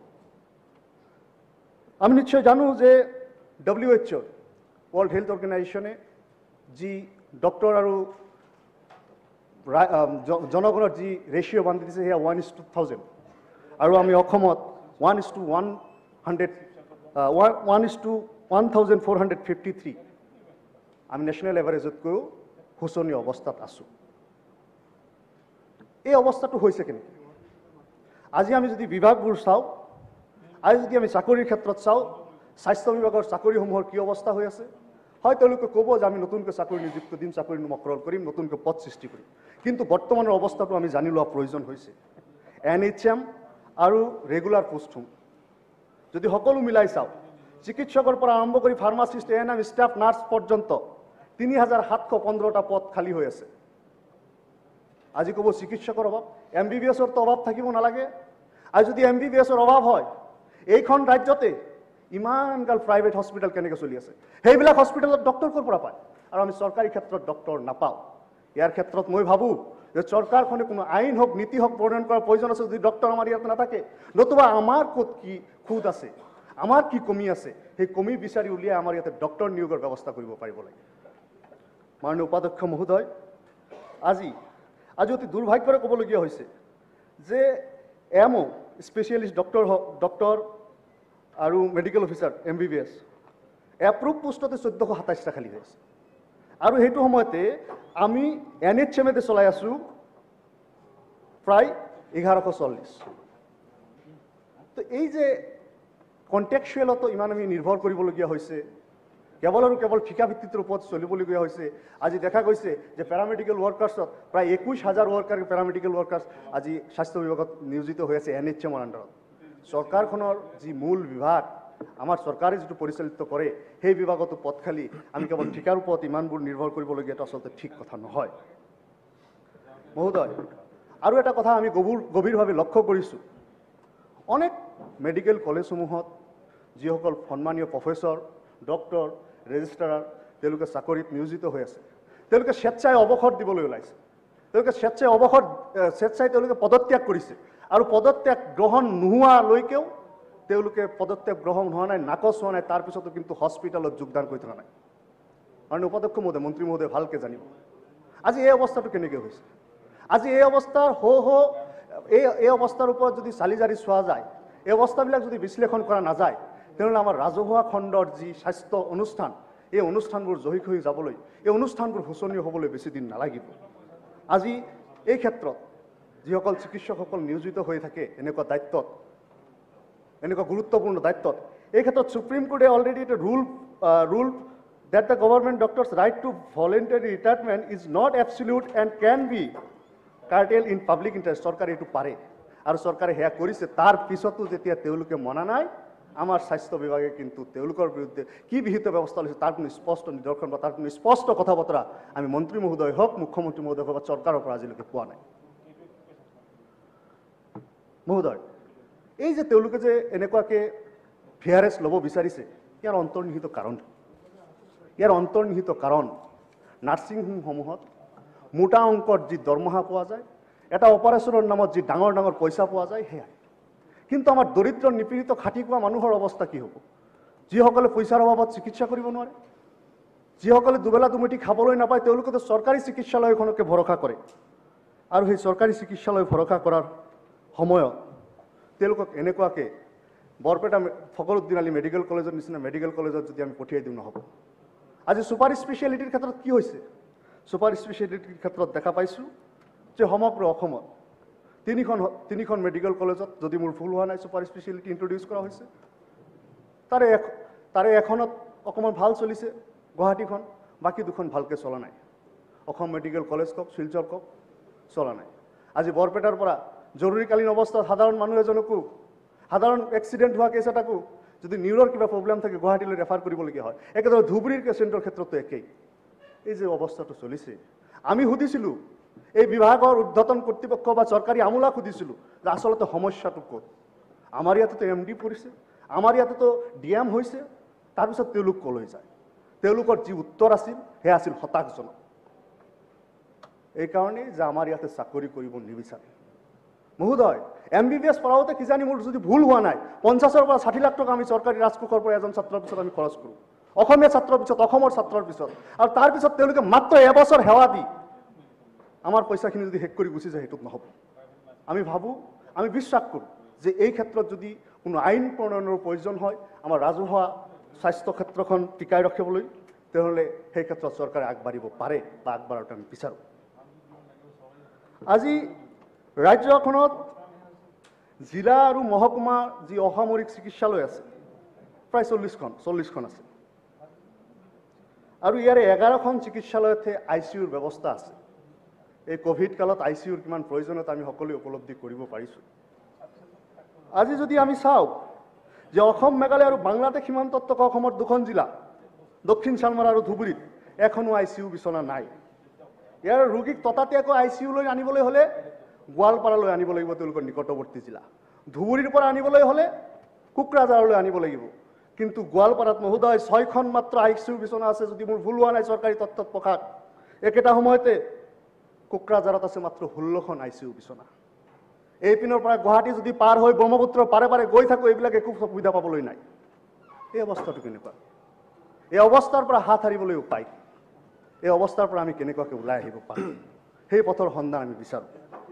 আমি নিশ্চয় জানো যে WHO, ৱৰ্ল্ড হেল্থ অৰ্গেনাইজেশ্যনে যি ডক্টৰ আৰু জনগণৰ যি ৰেচিঅ' বান্ধি দিছে, সেয়া 1:1000, আৰু আমি অসমত 1:1453, আমি নেশ্যনেল এভাৰেজতকৈও শোচনীয় অৱস্থাত আছোঁ। এই অৱস্থাটো হৈছে কেনেকৈ? আজি আমি যদি বিভাগবোৰ চাওঁ, আজি যদি আমি চাকৰিৰ ক্ষেত্ৰত চাওঁ, স্বাস্থ্য বিভাগৰ চাকৰিসমূহৰ কি অৱস্থা হৈ আছে? হয়, তেওঁলোকে ক'ব যে আমি নতুনকৈ চাকৰি নিযুক্তি দিম, চাকৰি মকৰল কৰিম, নতুনকৈ পদ সৃষ্টি কৰিম, কিন্তু বৰ্তমানৰ অৱস্থাটো আমি জানি লোৱা প্ৰয়োজন হৈছে। NHM আৰু ৰেগুলাৰ পোষ্টসমূহ যদি সকলো মিলাই চাওঁ, চিকিৎসকৰ পৰা আৰম্ভ কৰি ফাৰ্মাচিষ্ট, ANM, ষ্টাফ নাৰ্ছ পৰ্যন্ত 3,715টা পদ খালী হৈ আছে। আজি ক'ব চিকিৎসকৰ অভাৱ, MBBS-ৰতো অভাৱ থাকিব নালাগে। আৰু যদি MBBS-ৰ অভাৱ হয়, এইখন ৰাজ্যতে ইমানগাল প্ৰাইভেট হস্পিটেল কেনেকৈ চলি আছে? সেইবিলাক হস্পিটেলত ডক্টৰ ক'ৰ পৰা পায়? আৰু আমি চৰকাৰী ক্ষেত্ৰত ডক্টৰ নাপাওঁ। ইয়াৰ ক্ষেত্ৰত মই ভাবোঁ যে চৰকাৰখনে কোনো আইন হওক, নীতি হওক প্ৰণয়ন কৰাৰ প্ৰয়োজন আছে। যদি ডক্টৰ আমাৰ ইয়াত নাথাকে, নতুবা আমাৰ ক'ত কি খুঁত আছে, আমাৰ কি কমি আছে, সেই কমি বিচাৰি উলিয়াই আমাৰ ইয়াতে ডক্টৰ নিয়োগৰ ব্যৱস্থা কৰিব পাৰিব লাগে। মাননীয় উপাধ্যক্ষ মহোদয়, আজি অতি দুৰ্ভাগ্যৰে ক'বলগীয়া হৈছে যে MO, স্পেচিয়েলিষ্ট ডক্টৰ আৰু মেডিকেল অফিচাৰ MBBS এপ্ৰুভ পোষ্টতে 1427টা খালী হৈ আছে। আৰু সেইটো সময়তে আমি NHM-এতে চলাই আছোঁ প্ৰায় 1140। তো এই যে কণ্টেক্সুৱেলতো ইমান আমি নিৰ্ভৰ কৰিবলগীয়া হৈছে, কেৱল আৰু কেৱল ঠিকাভিত্তিৰ ওপৰত চলিবলগীয়া হৈছে। আজি দেখা গৈছে যে পেৰামেডিকেল ৱৰ্কাৰ্ছত প্ৰায় 21,000 পেৰামেডিকেল ৱৰ্কাৰ্ছ আজি স্বাস্থ্য বিভাগত নিয়োজিত হৈ আছে NHM-ৰ আণ্ডাৰত। চৰকাৰখনৰ যি মূল বিভাগ, আমাৰ চৰকাৰে যিটো পৰিচালিত কৰে সেই বিভাগতো পদ খালি আমি কেৱল ঠিকাৰ ওপৰত ইমানবোৰ নিৰ্ভৰ কৰিবলগীয়াটো আচলতে ঠিক কথা নহয়। মহোদয়, আৰু এটা কথা আমি গভীৰভাৱে লক্ষ্য কৰিছোঁ, অনেক মেডিকেল কলেজসমূহত যিসকল সন্মানীয় প্ৰফেচৰ, ডক্টৰ, ৰেজিষ্ট্ৰাৰ তেওঁলোকে চাকৰিত নিয়োজিত হৈ আছে, তেওঁলোকে স্বেচ্ছাই অৱসৰ দিবলৈ ওলাইছে। তেওঁলোকে স্বেচ্ছাই তেওঁলোকে পদত্যাগ কৰিছে আৰু পদত্যাগ গ্ৰহণ নোহোৱালৈকেও তেওঁলোকে পদত্যাগ গ্ৰহণ হোৱা নাই, নাকচ হোৱা নাই, তাৰপিছতো কিন্তু হস্পিটেলত যোগদান কৰি থকা নাই। কাৰণ উপাধ্যক্ষ মহোদয়, মন্ত্ৰী মহোদয় ভালকৈ জানিব আজি এই অৱস্থাটো কেনেকৈ হৈছে। আজি এই অৱস্থাৰ এই অৱস্থাৰ ওপৰত যদি চালি জাৰি চোৱা যায়, এই অৱস্থাবিলাক যদি বিশ্লেষণ কৰা নাযায়, তেনেহ'লে আমাৰ ৰাজহুৱা খণ্ডৰ যি স্বাস্থ্য অনুষ্ঠান, এই অনুষ্ঠানবোৰ জহিক হৈ যাবলৈ, এই অনুষ্ঠানবোৰ শোচনীয় হ'বলৈ বেছি দিন নালাগিব। আজি এই ক্ষেত্ৰত যিসকল চিকিৎসকসকল নিয়োজিত হৈ থাকে এনেকুৱা দায়িত্বত, এনেকুৱা গুৰুত্বপূৰ্ণ দায়িত্বত, এই ক্ষেত্ৰত সুপ্ৰিম কোৰ্টে অলৰেডি এটা rule that the government doctors' right to voluntary retirement is not absolute and can be curtailed in public interest. চৰকাৰে এইটো পাৰে আৰু চৰকাৰে সেয়া কৰিছে। তাৰ পিছতো যেতিয়া তেওঁলোকে মনা নাই, আমাৰ স্বাস্থ্য বিভাগে কিন্তু তেওঁলোকৰ বিৰুদ্ধে কি বিহিত ব্যৱস্থা লৈছে তাৰ কোনো স্পষ্ট নিদৰ্শন বা তাৰ কোনো স্পষ্ট কথা বতৰা আমি মন্ত্ৰী মহোদয় হওক, মুখ্যমন্ত্ৰী মহোদয় হওক বা চৰকাৰৰ পৰা আজিলৈকে পোৱা নাই। মহোদয়, এই যে তেওঁলোকে যে এনেকুৱাকৈ VRS ল'ব বিচাৰিছে, ইয়াৰ অন্তৰ্নিহিত কাৰণ নাৰ্ছিং হোমসমূহত মোটা অংকৰ যি দৰমহা পোৱা যায়, এটা অপাৰেশ্যনৰ নামত যি ডাঙৰ ডাঙৰ পইচা পোৱা যায়, সেয়াই। কিন্তু আমাৰ দৰিদ্ৰ নিপীড়িত খাটি খোৱা মানুহৰ অৱস্থা কি হ'ব? যিসকলে পইচাৰ অভাৱত চিকিৎসা কৰিব নোৱাৰে, যিসকলে দুবেলা দুমুঠি খাবলৈ নাপায়, তেওঁলোকেতো চৰকাৰী চিকিৎসালয়খনকে ভৰসা কৰে আৰু সেই চৰকাৰী চিকিৎসালয় ভৰসা কৰাৰ সময়ত তেওঁলোকক এনেকুৱাকৈ বৰপেটা ফখৰুদ্দিন আলী মেডিকেল কলেজৰ নিচিনা মেডিকেল কলেজত যদি আমি পঠিয়াই দিওঁ নহ'ব। আজি ছুপাৰ স্পেচিয়েলিটিৰ ক্ষেত্ৰত কি হৈছে? ছুপাৰ স্পেচিয়েলিটিৰ ক্ষেত্ৰত দেখা পাইছোঁ যে সমগ্ৰ অসমত তিনিখন মেডিকেল কলেজত, যদি মোৰ ভুল হোৱা নাই, ছুপাৰ স্পেচিয়েলিটি ইণ্ট্ৰডিউচ কৰা হৈছে। তাৰে এখনত অকণমান ভাল চলিছে, গুৱাহাটীখন, বাকী দুখন ভালকৈ চলা নাই। অসম মেডিকেল কলেজ কওক, শিলচৰ কওক, চলা নাই। আজি বৰপেটাৰ পৰা জৰুৰীকালীন অৱস্থাত সাধাৰণ মানুহ এজনকো, সাধাৰণ এক্সিডেণ্ট হোৱা কেছ এটাকো যদি নিউৰৰ কিবা প্ৰব্লেম থাকে গুৱাহাটীলৈ ৰেফাৰ কৰিবলগীয়া হয়। একেদৰে ধুবুৰীৰ পেচেণ্টৰ ক্ষেত্ৰতো একেই। এই যে অৱস্থাটো চলিছে, আমি সুধিছিলোঁ এই বিভাগৰ ঊৰ্ধ্বতন কৰ্তৃপক্ষ বা চৰকাৰী আমোলাক সুধিছিলোঁ যে আচলতে সমস্যাটো ক'ত? আমাৰ ইয়াতেতো MD পৰিছে, আমাৰ ইয়াতেতো DM হৈছে, তাৰপিছত তেওঁলোক ক'লৈ যায়? তেওঁলোকৰ যি উত্তৰ আছিল সেয়া আছিল হতাশজনক। এইকাৰণেই যে আমাৰ ইয়াতে চাকৰি কৰিব নিবিচাৰে। মহোদয়, MBBS পঢ়াওঁতে কিজানি মোৰ যদি ভুল হোৱা নাই, 50-ৰ পৰা 60 লাখ টকা আমি চৰকাৰী ৰাজকোষৰ পৰা এজন ছাত্ৰৰ পিছত আমি খৰচ কৰোঁ, অসমীয়া ছাত্ৰৰ পিছত, অসমৰ ছাত্ৰৰ পিছত। আৰু তাৰপিছত তেওঁলোকে মাত্ৰ এবছৰ সেৱা দি আমাৰ পইচাখিনি যদি শেষ কৰি গুচি যায়, সেইটোত নহ'ব। আমি ভাবোঁ, আমি বিশ্বাস কৰোঁ যে এই ক্ষেত্ৰত যদি কোনো আইন প্ৰণয়নৰ প্ৰয়োজন হয় আমাৰ ৰাজহুৱা স্বাস্থ্য ক্ষেত্ৰখন টিকাই ৰাখিবলৈ, তেনেহ'লে সেই ক্ষেত্ৰত চৰকাৰে আগবাঢ়িব পাৰে বা আগবাঢ়াটো আমি বিচাৰোঁ। আজি ৰাজ্যখনত জিলা আৰু মহকুমা যি অসামৰিক চিকিৎসালয় আছে প্ৰায় 40খন আছে আৰু ইয়াৰে 11খন চিকিৎসালয়তহে ICUৰ ব্যৱস্থা আছে। এই কোভিড কালত ICUৰ কিমান প্ৰয়োজনীয়তা আমি সকলোৱে উপলব্ধি কৰিব পাৰিছোঁ। আজি যদি আমি চাওঁ যে অসম, মেঘালয় আৰু বাংলাদেশ সীমান্তত থকা অসমৰ 2খন জিলা, দক্ষিণ চালমাৰা আৰু ধুবুৰীত এখনো ICU বিচনা নাই। ইয়াৰ ৰোগীক ততাতৈয়াকৈ ICUলৈ আনিবলৈ হ'লে গোৱালপাৰালৈ আনিব লাগিব, তেওঁলোকৰ নিকটৱৰ্তী জিলা। ধুবুৰীৰ পৰা আনিবলৈ হ'লে কোকৰাঝাৰলৈ আনিব লাগিব। কিন্তু গোৱালপাৰাত মহোদয় 6খন মাত্ৰ ICU বিচনা আছে, যদি মোৰ ভুল হোৱা নাই চৰকাৰী তথ্যত প্ৰকাশ। একেটা সময়তে কোকৰাঝাৰত আছে মাত্ৰ 16খন ICU বিচনা। এইপিনৰ পৰা গুৱাহাটী যদি পাৰ হৈ ব্ৰহ্মপুত্ৰৰ পাৰে পাৰে গৈ থাকোঁ, এইবিলাক একো সুবিধা পাবলৈ নাই। এই অৱস্থাটো কেনেকুৱা? এই অৱস্থাৰ পৰা হাত সাৰিবলৈ উপায় কি? এই অৱস্থাৰ পৰা আমি কেনেকুৱাকৈ ওলাই আহিব পাৰোঁ, সেই পথৰ সন্ধান আমি বিচাৰোঁ।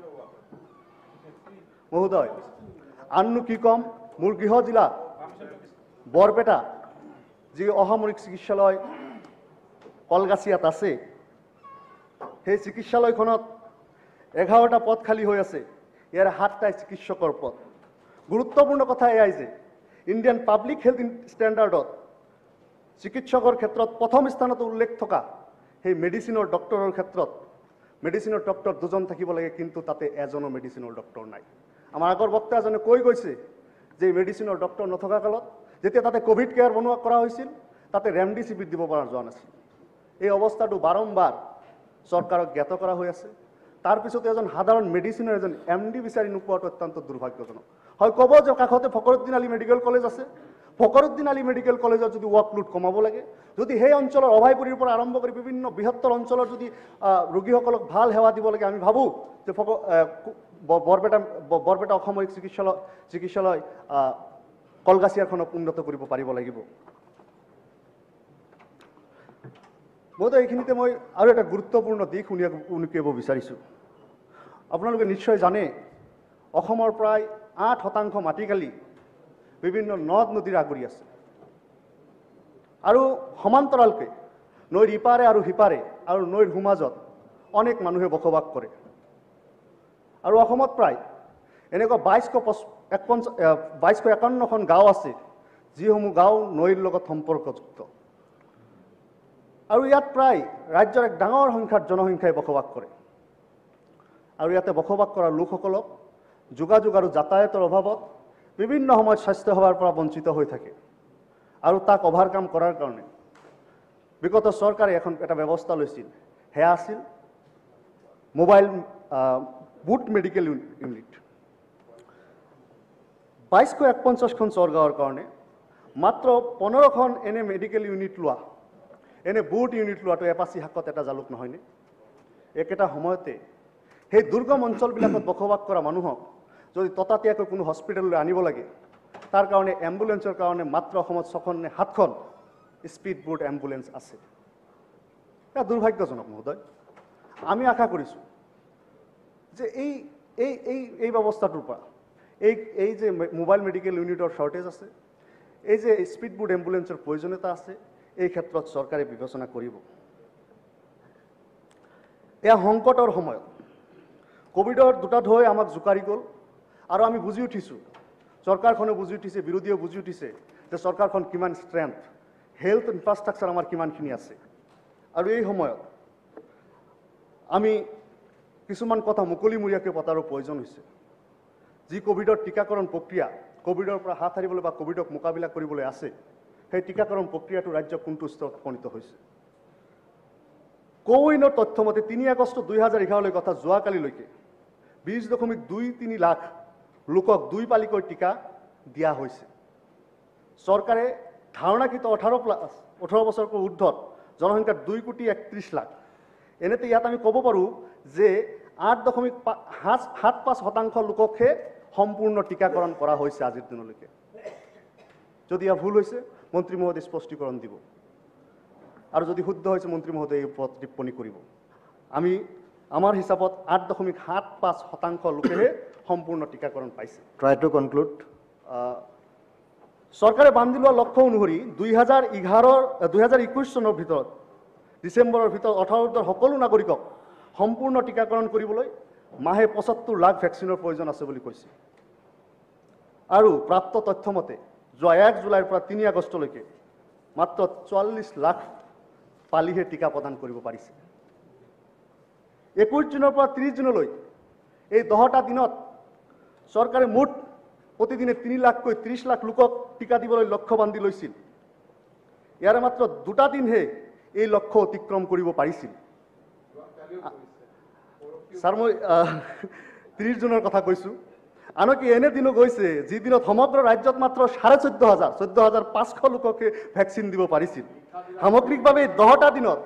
মহোদয়, আননো কি ক'ম, মোৰ গৃহ জিলা বৰপেটা যি অসামৰিক চিকিৎসালয় কলগাছিয়াত আছে, সেই চিকিৎসালয়খনত 11টা পদ খালী হৈ আছে। ইয়াৰে 7টাই চিকিৎসকৰ পদ। গুৰুত্বপূৰ্ণ কথা এয়াই যে ইণ্ডিয়ান পাব্লিক হেল্থ ষ্টেণ্ডাৰ্ডত চিকিৎসকৰ ক্ষেত্ৰত প্ৰথম স্থানত উল্লেখ থকা সেই মেডিচিনৰ ডক্টৰৰ ক্ষেত্ৰত মেডিচিনৰ ডক্টৰ 2জন থাকিব লাগে, কিন্তু তাতে এজনো মেডিচিনৰ ডক্টৰ নাই। আমাৰ আগৰ বক্তা এজনে কৈ গৈছে যে মেডিচিনৰ ডক্টৰ নথকা কালত যেতিয়া তাতে কোভিড কেয়াৰ বনোৱা কৰা হৈছিল তাতে ৰেমডিচিভিৰ দিব পৰা যোৱা নাছিল। এই অৱস্থাটো বাৰম্বাৰ চৰকাৰক জ্ঞাত কৰা হৈ আছে। তাৰপিছতে এজন সাধাৰণ মেডিচিনৰ এজন MD বিচাৰি নোপোৱাটো অত্যন্ত দুৰ্ভাগ্যজনক। হয়, ক'ব যে কাষতে ফকৰুদ্দিন আলী মেডিকেল কলেজ আছে, ফকৰুদ্দিন আলী মেডিকেল কলেজত যদি ৱৰ্কলোড কমাব লাগে, যদি সেই অঞ্চলৰ অভয়পুৰীৰ পৰা আৰম্ভ কৰি বিভিন্ন বৃহত্তৰ অঞ্চলৰ যদি ৰোগীসকলক ভাল সেৱা দিব লাগে, আমি ভাবোঁ যে বৰপেটা অসামৰিক চিকিৎসালয় কলগাছিয়াৰখনক উন্নত কৰিব পাৰিব লাগিব। মইতো এইখিনিতে মই আৰু এটা গুৰুত্বপূৰ্ণ দিশ উনুকিয়াব বিচাৰিছোঁ। আপোনালোকে নিশ্চয় জানে অসমৰ প্ৰায় 8% মাটিকালি বিভিন্ন নদ নদীৰ আগুৰি আছে আৰু সমান্তৰালকৈ নৈৰ ইপাৰে আৰু সিপাৰে আৰু নৈৰ সোমাজত অনেক মানুহে বসবাস কৰে। আৰু অসমত প্ৰায় এনেকুৱা 2251খন গাঁও আছে যিসমূহ গাঁও নৈৰ লগত সম্পৰ্কযুক্ত। আৰু ইয়াত প্ৰায় ৰাজ্যৰ এক ডাঙৰ সংখ্যাৰ জনসংখ্যাই বসবাস কৰে। আৰু ইয়াতে বসবাস কৰা লোকসকলক যোগাযোগ আৰু যাতায়াতৰ অভাৱত বিভিন্ন সময়ত স্বাস্থ্য সেৱাৰ পৰা বঞ্চিত হৈ থাকে। আৰু তাক অভাৰকাম কৰাৰ কাৰণে বিগত চৰকাৰে এটা ব্যৱস্থা লৈছিল, সেয়া আছিল মোবাইল বুথ মেডিকেল ইউনিট। 2251খন চৰগাঁৱৰ কাৰণে মাত্ৰ 15খন এনে মেডিকেল ইউনিট লোৱা, এনে বুথ ইউনিট লোৱাটো এপাচি শাকত এটা জালুক নহয়নে? একেটা সময়তে সেই দুৰ্গম অঞ্চলবিলাকত বসবাস কৰা মানুহক যদি ততাতৈয়াকৈ কোনো হস্পিটেললৈ আনিব লাগে, তাৰ কাৰণে এম্বুলেন্সৰ কাৰণে মাত্ৰ অসমত 6খন নে 7খন স্পীড বোট এম্বুলেন্স আছে। এয়া দুৰ্ভাগ্যজনক মহোদয়। আমি আশা কৰিছোঁ যে এই ব্যৱস্থাটোৰ পৰা এই যে মোবাইল মেডিকেল ইউনিটৰ শ্বৰ্টেজ আছে, এই যে স্পীড বোট এম্বুলেন্সৰ প্ৰয়োজনীয়তা আছে, এই ক্ষেত্ৰত চৰকাৰে বিবেচনা কৰিব। এয়া সংকটৰ সময়ত কোভিডৰ দুটা ঢৌ আমাক জোকাৰি গ'ল আৰু আমি বুজি উঠিছোঁ, চৰকাৰখনে বুজি উঠিছে, বিৰোধীয়ে বুজি উঠিছে যে চৰকাৰখন কিমান ষ্ট্ৰেংথ, হেল্থ ইনফ্ৰাষ্ট্ৰাকচাৰ আমাৰ কিমানখিনি আছে। আৰু এই সময়ত আমি কিছুমান কথা মুকলিমূৰীয়াকৈ পতাৰো প্ৰয়োজন হৈছে। যি কোভিডৰ টীকাকৰণ প্ৰক্ৰিয়া, কোভিডৰ পৰা হাত সাৰিবলৈ বা কোভিডক মোকাবিলা কৰিবলৈ আছে, সেই টীকাকৰণ প্ৰক্ৰিয়াটো ৰাজ্য কোনটো স্তৰত উপনীত হৈছে। কোৱিনৰ তথ্যমতে 3 আগষ্ট 2011 কথা যোৱাকালিলৈকে 20.23 লাখ লোকক 2 পালিকৈ টীকা দিয়া হৈছে। চৰকাৰে ধাৰণাকৃত 18 বছৰকৈ ঊৰ্ধত জনসংখ্যাৰ 2.31 লাখ। এনেতে ইয়াত আমি ক'ব পাৰোঁ যে 8.75% লোককহে সম্পূৰ্ণ টীকাকৰণ কৰা হৈছে আজিৰ দিনলৈকে। যদি ইয়াৰ ভুল হৈছে মন্ত্ৰী মহোদয়ে স্পষ্টীকৰণ দিব, আৰু যদি শুদ্ধ হৈছে মন্ত্ৰী মহোদয়ে এই ওপৰত টিপ্পনী কৰিব। আমাৰ হিচাপত 8.75% লোকেহে সম্পূৰ্ণ টীকাকৰণ পাইছে। Try to conclude. চৰকাৰে বান্ধি লোৱা লক্ষ্য অনুসৰি 2021 চনৰ ভিতৰত ডিচেম্বৰৰ ভিতৰত 18 সকলো নাগৰিকক সম্পূৰ্ণ টীকাকৰণ কৰিবলৈ মাহে 75 লাখ ভেকচিনৰ প্ৰয়োজন আছে বুলি কৈছে। আৰু প্ৰাপ্ত তথ্যমতে যোৱা 1 জুলাইৰ পৰা 3 আগষ্টলৈকে মাত্ৰ 44 লাখ পালিহে টীকা প্ৰদান কৰিব পাৰিছে। 21 জুনৰ পৰা 30 জুনলৈ এই 10টা দিনত চৰকাৰে মুঠ প্ৰতিদিনে 3 লাখকৈ 30 লাখ লোকক টীকা দিবলৈ লক্ষ্য বান্ধি লৈছিল। ইয়াৰে মাত্ৰ 2টা দিনহে এই লক্ষ্য অতিক্ৰম কৰিব পাৰিছিল। ছাৰ, মই 30 জুনৰ কথা কৈছোঁ। আনকি এনে দিনো গৈছে যিদিনত সমগ্ৰ ৰাজ্যত মাত্ৰ 14,500 লোককে ভেকচিন দিব পাৰিছিল। সামগ্ৰিকভাৱে 10টা দিনত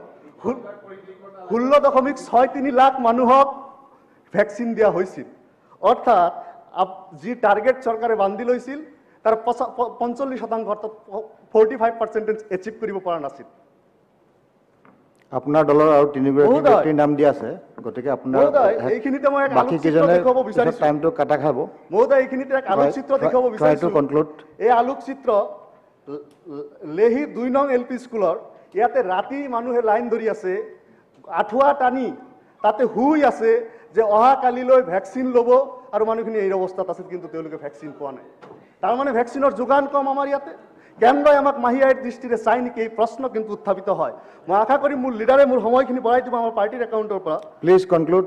16.63 লাখ মানুহক ভেকচিন দিয়া হৈছিল। অৰ্থাৎ যি টাৰ্গেট চৰকাৰে বান্ধি লৈছিল তাৰ 45% অৰ্থাৎ 45% এচিভ কৰিব পৰা নাছিল। আপোনাৰ দলৰ আৰু 3গৰাকী ব্যক্তিৰ নাম দিয়া আছে, গতিকে আপোনাৰ এইখিনিতে মই বাকী কেইজনে টাইমটো কাটা খাব। মহোদয়, এইখিনিতে এক আলোকচিত্ৰ দেখুৱাব বিচাৰিছোঁ। এই আলোকচিত্ৰ লেহি 2 নং LP স্কুলৰ। ইয়াতে ৰাতি মানুহে লাইন ধৰি আছে, আঁঠুৱা টানি তাতে শুই আছে যে অহাকালিলৈ ভেকচিন ল'ব, আৰু মানুহখিনি এই অৱস্থাত আছে কিন্তু তেওঁলোকে ভেকচিন পোৱা নাই। তাৰমানে ভেকচিনৰ যোগান কম আমাৰ ইয়াতে। কেন্দ্ৰই আমাক মাহিয়াইৰ দৃষ্টিৰে চাই নেকি, এই প্ৰশ্ন কিন্তু উত্থাপিত হয়। মই আশা কৰিম মোৰ লিডাৰে মোৰ সময়খিনি বঢ়াই দিব আমাৰ পাৰ্টিৰ একাউণ্টৰ পৰা। Please conclude.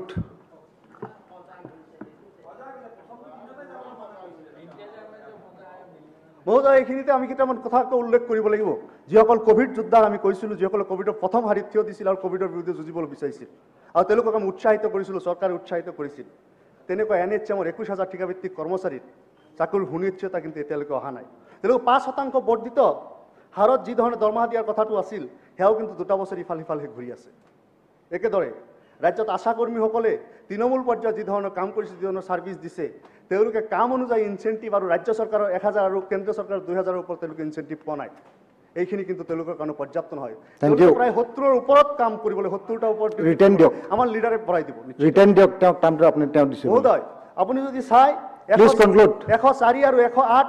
মহোদয় এইখিনিতে আমি কেইটামান কথা উল্লেখ কৰিব লাগিব যিসকল কোভিড যোদ্ধাৰ আমি কৈছিলোঁ যিসকলে কোভিডৰ প্ৰথম শাৰীত থিয় দিছিল আৰু কোভিডৰ বিৰুদ্ধে যুঁজিবলৈ বিচাৰিছিল আৰু তেওঁলোকক আমি উৎসাহিত কৰিছিলোঁ চৰকাৰে উৎসাহিত কৰিছিল তেনেকুৱা NHM-ৰ 21,000 ঠিকাভিত্তিক কৰ্মচাৰীৰ চাকৰিৰ সুনিশ্চয়তা কিন্তু এতিয়ালৈকে অহা নাই তেওঁলোকক 5% বৰ্ধিত হাৰত যি ধৰণে দৰমহা দিয়াৰ কথাটো আছিল সেয়াও কিন্তু 2 বছৰ ইফাল সিফালহে ঘূৰি আছে একেদৰে ৰাজ্যত আশাকৰ্মীসকলে তৃণমূল পৰ্যায়ত যি ধৰণৰ কাম কৰিছে যি ধৰণৰ ছাৰ্ভিচ দিছে তেওঁলোকে কাম অনুযায়ী ইনচেণ্টিভ আৰু ৰাজ্য চৰকাৰৰ 1,000 আৰু কেন্দ্ৰীয় চৰকাৰৰ 2,000ৰ ওপৰত তেওঁলোকে ইনচেণ্টিভ পোৱা নাই এইখিনি কিন্তু তেওঁলোকৰ কাৰণে পৰ্যাপ্ত নহয় প্ৰায় 70ৰ ওপৰত কাম কৰিবলৈ 70টা ওপৰত ৰিটাৰ্ণ দিয়ক আমাৰ লিডাৰে ভৰাই দিব ৰিটাৰ্ণ দিয়ক তেওঁ কামটো আপুনি তেওঁ দিছে মহোদয় আপুনি যদি চাই 104 আৰু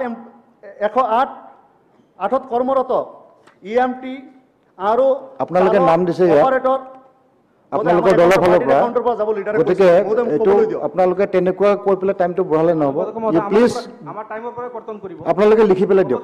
108ত কৰ্মৰত EMT আৰু আপোনালোকে নাম দিছে অপাৰেটৰ আপোনালোকৰ দলৰ ফালৰ পৰা গতিকে আপোনালোকে তেনেকুৱা কৈ পেলাই টাইমটো বঢ়ালে নহ'ব প্লিজ আপোনালোকে লিখি পেলাই দিয়ক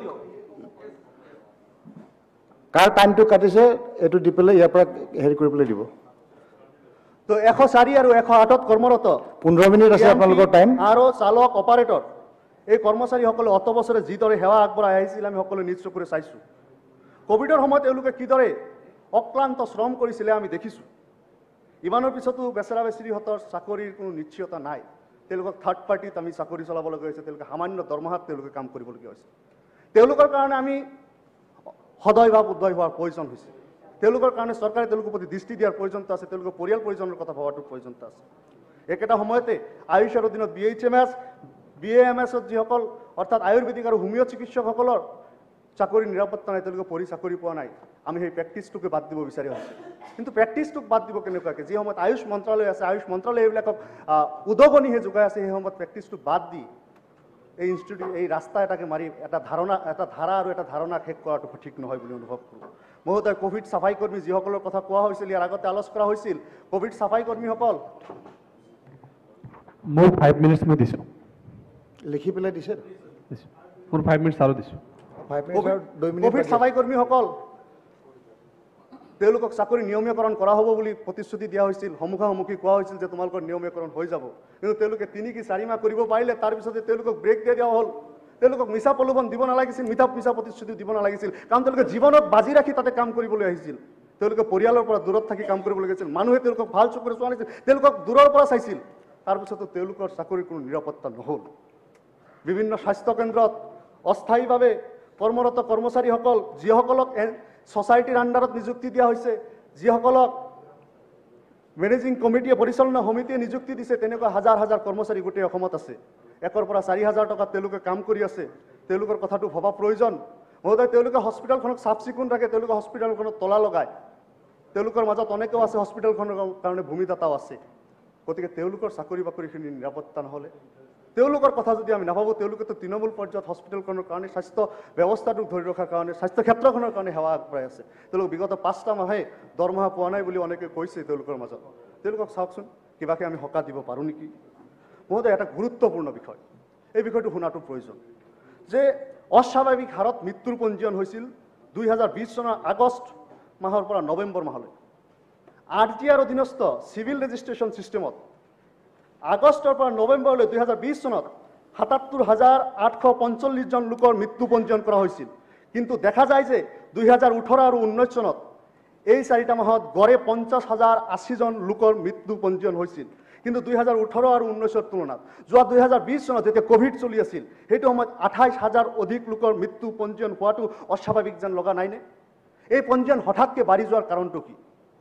কাৰ টাইমটো কাটিছে এইটো দি পেলাই ইয়াৰ পৰা হেৰি কৰি পেলাই দিব তো 104 আৰু 108ত কৰ্মৰত 15 মিনিট আছে আপোনালোকৰ টাইম আৰু চালক অপাৰেটৰ এই কৰ্মচাৰীসকলে অত বছৰে যিদৰে সেৱা আগবঢ়াই আহিছিল আমি সকলোৱে নিজ চকুৰে চাইছোঁ কোভিডৰ সময়ত তেওঁলোকে কিদৰে অক্লান্ত শ্ৰম কৰিছিলে আমি দেখিছোঁ ইমানৰ পিছতো বেচেৰা বেচেৰীহঁতৰ চাকৰিৰ কোনো নিশ্চয়তা নাই তেওঁলোকক থাৰ্ড পাৰ্টিত আমি চাকৰি চলাবলগীয়া হৈছে তেওঁলোকে সামান্য দৰমহাত তেওঁলোকে কাম কৰিবলগীয়া হৈছে তেওঁলোকৰ কাৰণে আমি সদয় ভাৱ উদয় হোৱাৰ প্ৰয়োজন হৈছে তেওঁলোকৰ কাৰণে চৰকাৰে তেওঁলোকৰ প্ৰতি দৃষ্টি দিয়াৰ প্ৰয়োজনীয়তা আছে তেওঁলোকৰ পৰিয়াল পৰিজনৰ কথা ভবাটোৰ প্ৰয়োজনীয়তা আছে একেটা সময়তে আয়ুষৰ অধীনত BHMS BAMS-ত যিসকল অৰ্থাৎ আয়ুৰ্বেদিক আৰু হোমিঅ' চিকিৎসকসকলৰ চাকৰি নিৰাপত্তা নাই তেওঁলোকে পঢ়ি চাকৰি পোৱা নাই আমি সেই প্ৰেক্টিছটোকে বাদ দিব বিচাৰি আছোঁ কিন্তু প্ৰেক্টিছটোক বাদ দিব কেনেকুৱাকৈ যি সময়ত আয়ুষ মন্ত্ৰালয় আছে আয়ুষ মন্ত্ৰালয়ে এইবিলাকক উদগনিহে যোগাই আছে সেই সময়ত প্ৰেক্টিছটোক বাদ দি এই ইনষ্টিটিউট এই ৰাস্তা এটাকে মাৰি এটা ধাৰা আৰু এটা ধাৰণা শেষ কৰাটো ঠিক নহয় বুলি অনুভৱ কৰোঁ মহোদয় কোভিড চাফাই কৰ্মী যিসকলৰ কথা কোৱা হৈছিল ইয়াৰ আগতে আলোচনা কৰা হৈছিল কোভিড চাফাই কৰ্মীসকল মোৰ 5 মিনিটছ মই দিছোঁ লিখি পেলাই দিছে মোৰ 5 মিনিটছ আৰু দিছোঁ 5 মিনিট আৰু 2 মিনিট কোভিড চাফাই কৰ্মীসকল তেওঁলোকক চাকৰি নিয়মীয়কৰণ কৰা হ'ব বুলি প্ৰতিশ্ৰুতি দিয়া হৈছিল সন্মুখাসন্মুখী কোৱা হৈছিল যে তোমালোকৰ নিয়মীয়কৰণ হৈ যাব কিন্তু তেওঁলোকে 3 কি 4 মাহ কৰিব পাৰিলে তাৰপিছতে তেওঁলোকক ব্ৰেক দিয়া হ'ল তেওঁলোকক মিছা প্ৰলোভন দিব নালাগিছিল মিছা প্ৰতিশ্ৰুতি দিব নালাগিছিল কাৰণ তেওঁলোকে জীৱনত বাজি ৰাখি তাতে কাম কৰিবলৈ আহিছিল তেওঁলোকে পৰিয়ালৰ পৰা দূৰত থাকি কাম কৰিবলৈ গৈছিল মানুহে তেওঁলোকক ভাল চকুৰে চোৱা নাছিল তেওঁলোকক দূৰৰ পৰা চাইছিল তাৰপিছতো তেওঁলোকৰ চাকৰিৰ কোনো নিৰাপত্তা নহ'ল বিভিন্ন স্বাস্থ্য কেন্দ্ৰত অস্থায়ীভাৱে কৰ্মৰত কৰ্মচাৰীসকল যিসকলক ছ'চাইটিৰ আণ্ডাৰত নিযুক্তি দিয়া হৈছে যিসকলক মেনেজিং কমিটিয়ে পৰিচালনা সমিতিয়ে নিযুক্তি দিছে তেনেকুৱা হাজাৰ হাজাৰ কৰ্মচাৰী গোটেই অসমত আছে 1 পৰা 4,000 টকাত তেওঁলোকে কাম কৰি আছে তেওঁলোকৰ কথাটো ভবা প্ৰয়োজন মহোদয় তেওঁলোকে হস্পিটেলখনক চাফ চিকুণ ৰাখে তেওঁলোকে হস্পিটেলখনত তলা লগায় তেওঁলোকৰ মাজত অনেকেও আছে হস্পিটেলখনৰ কাৰণে ভূমিদাতাও আছে গতিকে তেওঁলোকৰ চাকৰি বাকৰিখিনি নিৰাপত্তা নহ'লে তেওঁলোকৰ কথা যদি আমি নাভাবোঁ তেওঁলোকেতো তৃণমূল পৰ্যায়ত হস্পিটেলখনৰ কাৰণে স্বাস্থ্য ব্যৱস্থাটোক ধৰি ৰখাৰ কাৰণে স্বাস্থ্য ক্ষেত্ৰখনৰ কাৰণে সেৱা আগবঢ়াই আছে তেওঁলোক বিগত 5টা মাহে দৰমহা পোৱা নাই বুলি অনেকে কৈছে তেওঁলোকৰ মাজত তেওঁলোকক চাওকচোন কিবাকে আমি সকাহ দিব পাৰোঁ নেকি মহোদয় এটা গুৰুত্বপূৰ্ণ বিষয় এই বিষয়টো শুনাটো প্ৰয়োজন যে অস্বাভাৱিক হাৰত মৃত্যুৰ পঞ্জীয়ন হৈছিল 2020 চনৰ আগষ্ট মাহৰ পৰা নৱেম্বৰ মাহলৈ RTR অধীনস্থ চিভিল ৰেজিষ্ট্ৰেশ্যন ছিষ্টেমত আগষ্টৰ পৰা নৱেম্বৰলৈ 2020 চনত 77,845 জন লোকৰ মৃত্যু পঞ্জীয়ন কৰা হৈছিল কিন্তু দেখা যায় যে 2018 আৰু 19 চনত এই 4টা মাহত গড়ে 50,080 জন লোকৰ মৃত্যু পঞ্জীয়ন হৈছিল কিন্তু 2018 আৰু 19ৰ তুলনাত যোৱা 2020 চনত যেতিয়া কোভিড চলি আছিল সেইটো সময়ত 28,000 অধিক লোকৰ মৃত্যু পঞ্জীয়ন হোৱাটো অস্বাভাৱিক যেন লগা নাইনে এই পঞ্জীয়ন হঠাৎকৈ বাঢ়ি যোৱাৰ কাৰণটো কি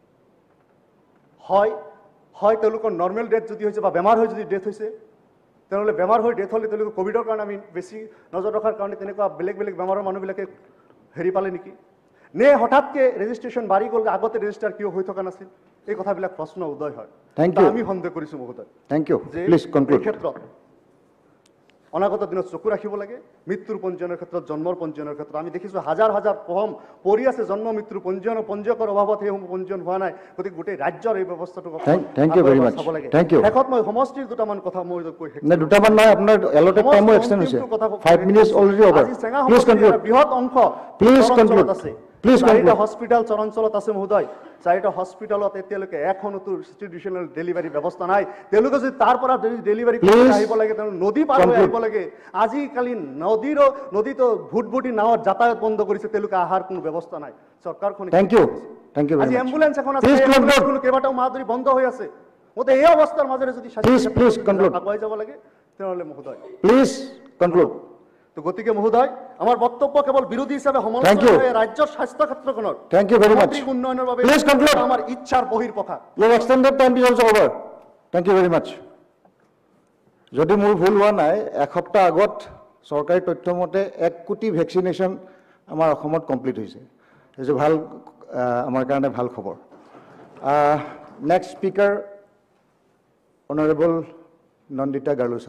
হয় তেওঁলোকৰ নৰ্মেল ডেথ যদি হৈছে বা বেমাৰ হৈ যদি ডেথ হৈছে তেনেহ'লে বেমাৰ হৈ ডেথ হ'লে তেওঁলোকে কোভিডৰ কাৰণে আমি বেছি নজৰ ৰখাৰ কাৰণে তেনেকুৱা বেলেগ বেমাৰৰ মানুহবিলাকে হেৰি পালে নেকি নে হঠাৎকৈ ৰেজিষ্ট্ৰেশ্যন বাঢ়ি গ'ল আগতে ৰেজিষ্টাৰ কিয় হৈ থকা নাছিল এই কথাবিলাক প্ৰশ্ন উদয় হয় আমি সন্দেহ কৰিছোঁ মহোদয় থ্যাংক ইউ প্লিজ কনক্লুড এই ক্ষেত্ৰত অনাগত দিনত চকু ৰাখিব লাগে মৃত্যুৰ পঞ্জীয়নৰ ক্ষেত্ৰত জন্মৰ পঞ্জীয়নৰ ক্ষেত্ৰত আমি দেখিছোঁ হাজাৰ হাজাৰ ফৰ্ম পৰি আছে জন্ম মৃত্যুৰ পঞ্জীয়কৰ অভাৱত সেইসমূহ পঞ্জীয়ন হোৱা নাই গতিকে গোটেই ৰাজ্যৰ এই ব্যৱস্থাটো thank you very much thank you শেষত মই সমষ্টিৰ দুটামান কথা মই কৈ না দুটামান নহয় আপোনাৰ এলটেড টাইমো এক্সটেন্ড হৈছে 5 minutes already over please conclude বৃহৎ অংশ প্লিজ কনক্লুড আছে Please conclude. 4টা হস্পিটাল চৰাঞ্চলত আছে মহোদয় 4টা হস্পিটালত এতিয়ালৈকে এখনতো ইনষ্টিটিউচনেল ডেলিভাৰী ব্যৱস্থা নাই তেওঁলোকে যদি তাৰ পৰা ডেলিভাৰী কৰি আহিব লাগে তেওঁ নদী পাৰ হৈ আহিব লাগে আজিকালি নদীতো ভুটভুটি নাৱত যাতায়াত বন্ধ কৰিছে তেওঁলোকে আহাৰ কোনো ব্যৱস্থা নাই চৰকাৰখনে Thank you very আজি much. এম্বুলেন্স এখন আছে Please conclude. কোনো কেইবাটাও মাহ ধৰি বন্ধ হৈ আছে মতে এই অৱস্থাৰ মাজেৰে যদি Please conclude. আগুৱাই যাব লাগে তেনেহ'লে মহোদয় Please conclude. তো গতিকে মহোদয় আমাৰ বক্তব্য কেৱল বিৰোধী হিচাপে Thank সমালোচনা you. হৈ ৰাজ্যৰ স্বাস্থ্য ক্ষেত্ৰখনৰ Thank you very much. সামগ্ৰিক উন্নয়নৰ বাবে Please conclude. আমাৰ ইচ্ছাৰ বহিৰ্প্ৰকাশ Your extended time is also over. Thank you very much. যদি মোৰ ভুল হোৱা নাই এসপ্তাহ আগত চৰকাৰী তথ্য মতে 1 কোটি ভেকচিনেশ্যন আমাৰ অসমত কমপ্লিট হৈছে এইটো ভাল আমাৰ কাৰণে ভাল খবৰ next speaker honourable Nandita Gorlosa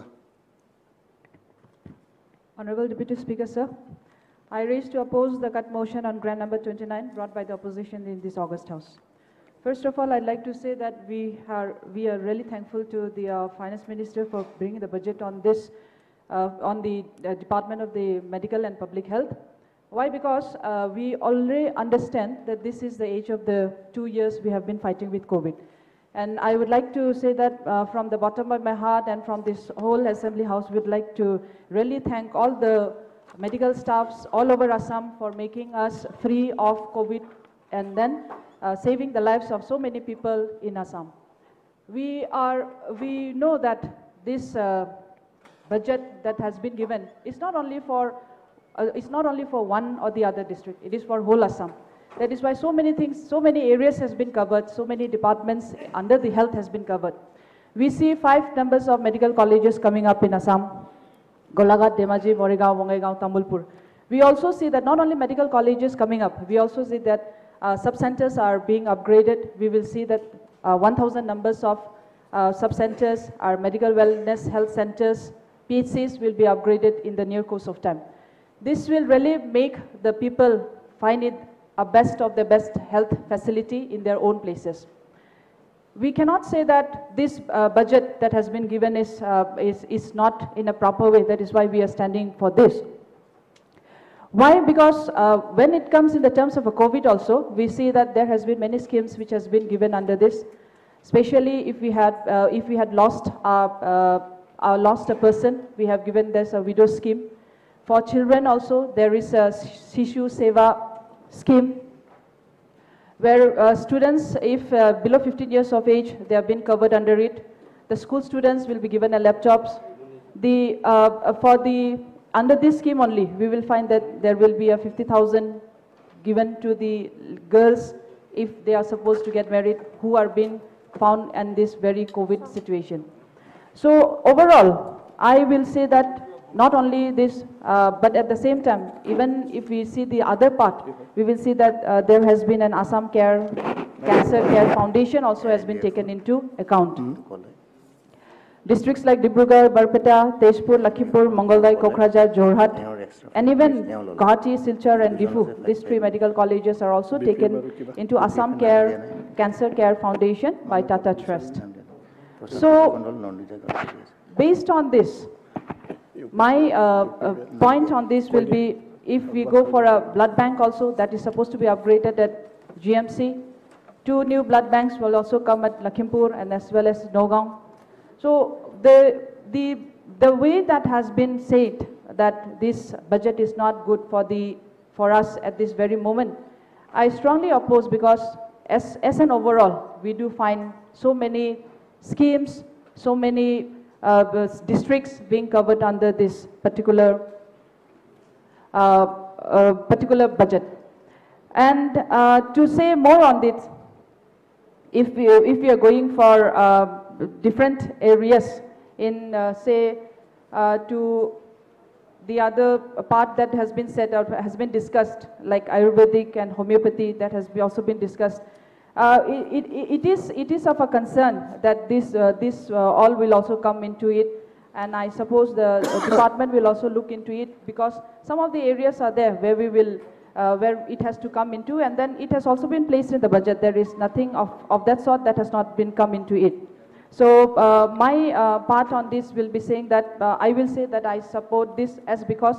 Honorable Deputy Speaker, sir, I raise to oppose the cut motion on grant number 29 brought by the opposition in this August House. First of all, I'd like to say that we are really thankful to the Finance Minister for bringing the budget on this, on the Department of the Medical and Public Health. Why? Because we already understand that this is the age of the 2 years we have been fighting with COVID. And I would like to say that from the bottom of my heart and from this whole Assembly House, we would like to really thank all the medical staffs all over Assam for making us free of COVID and then saving the lives of so many people in Assam. We know that this budget that has been given is not only for one or the other district, it is for whole Assam. That is why so many things, so many areas has been covered, so many departments under the health has been covered. We see 5 numbers of medical colleges coming up in Assam, Golaghat, Dhemaji, Moregaon, Bongaigaon, Tamulpur. We also see that not only medical colleges coming up, we also see that sub-centers are being upgraded. We will see that 1,000 numbers of sub-centers, our medical wellness health centers, PHCs will be upgraded in the near course of time. This will really make the people find it a best of the best health facility in their own places. We cannot say that this budget that has been given is not in a proper way. That is why we are standing for this. Why? Because when it comes in the terms of a COVID also, we see that there has been many schemes which has been given under this. Especially if we had lost a person, we have given this a widow scheme. For children also, there is a Shishu Seva scheme where students, if below 15 years of age, they have been covered under it. The school students will be given a laptops. Under this scheme only, we will find that there will be a 50,000 given to the girls if they are supposed to get married who are being found in this very COVID situation. So overall, I will say that not only this, but at the same time, even if we see the other part, we will see that there has been an Assam Cancer Care Foundation also has been taken into account. Districts like Dibrugarh, Barpeta, Tezpur, Lakhimpur, Mongaldai, Kokrajhar, Jorhat, and even Guwahati, Silchar and Difu, these 3 medical colleges are also taken into Assam Cancer Care Foundation by Tata Trust. So, based on this, my point on this will be, if we go for a blood bank also, that is supposed to be upgraded at GMC. 2 new blood banks will also come at Lakhimpur and as well as Nagaon. So the way that has been said that this budget is not good for us at this very moment, I strongly oppose, because as an overall, we do find so many schemes, so many districts being covered under this particular budget. And to say more on this, if we are going for different areas in say to the other part that has been set out, has been discussed, like Ayurvedic and homeopathy, that has also been discussed. It is of a concern that this all will also come into it, and I suppose the department will also look into it, because some of the areas are there where we will where it has to come into, and then it has also been placed in the budget. There is nothing of that sort that has not been come into it. So my part on this will be saying that I will say that I support this, as because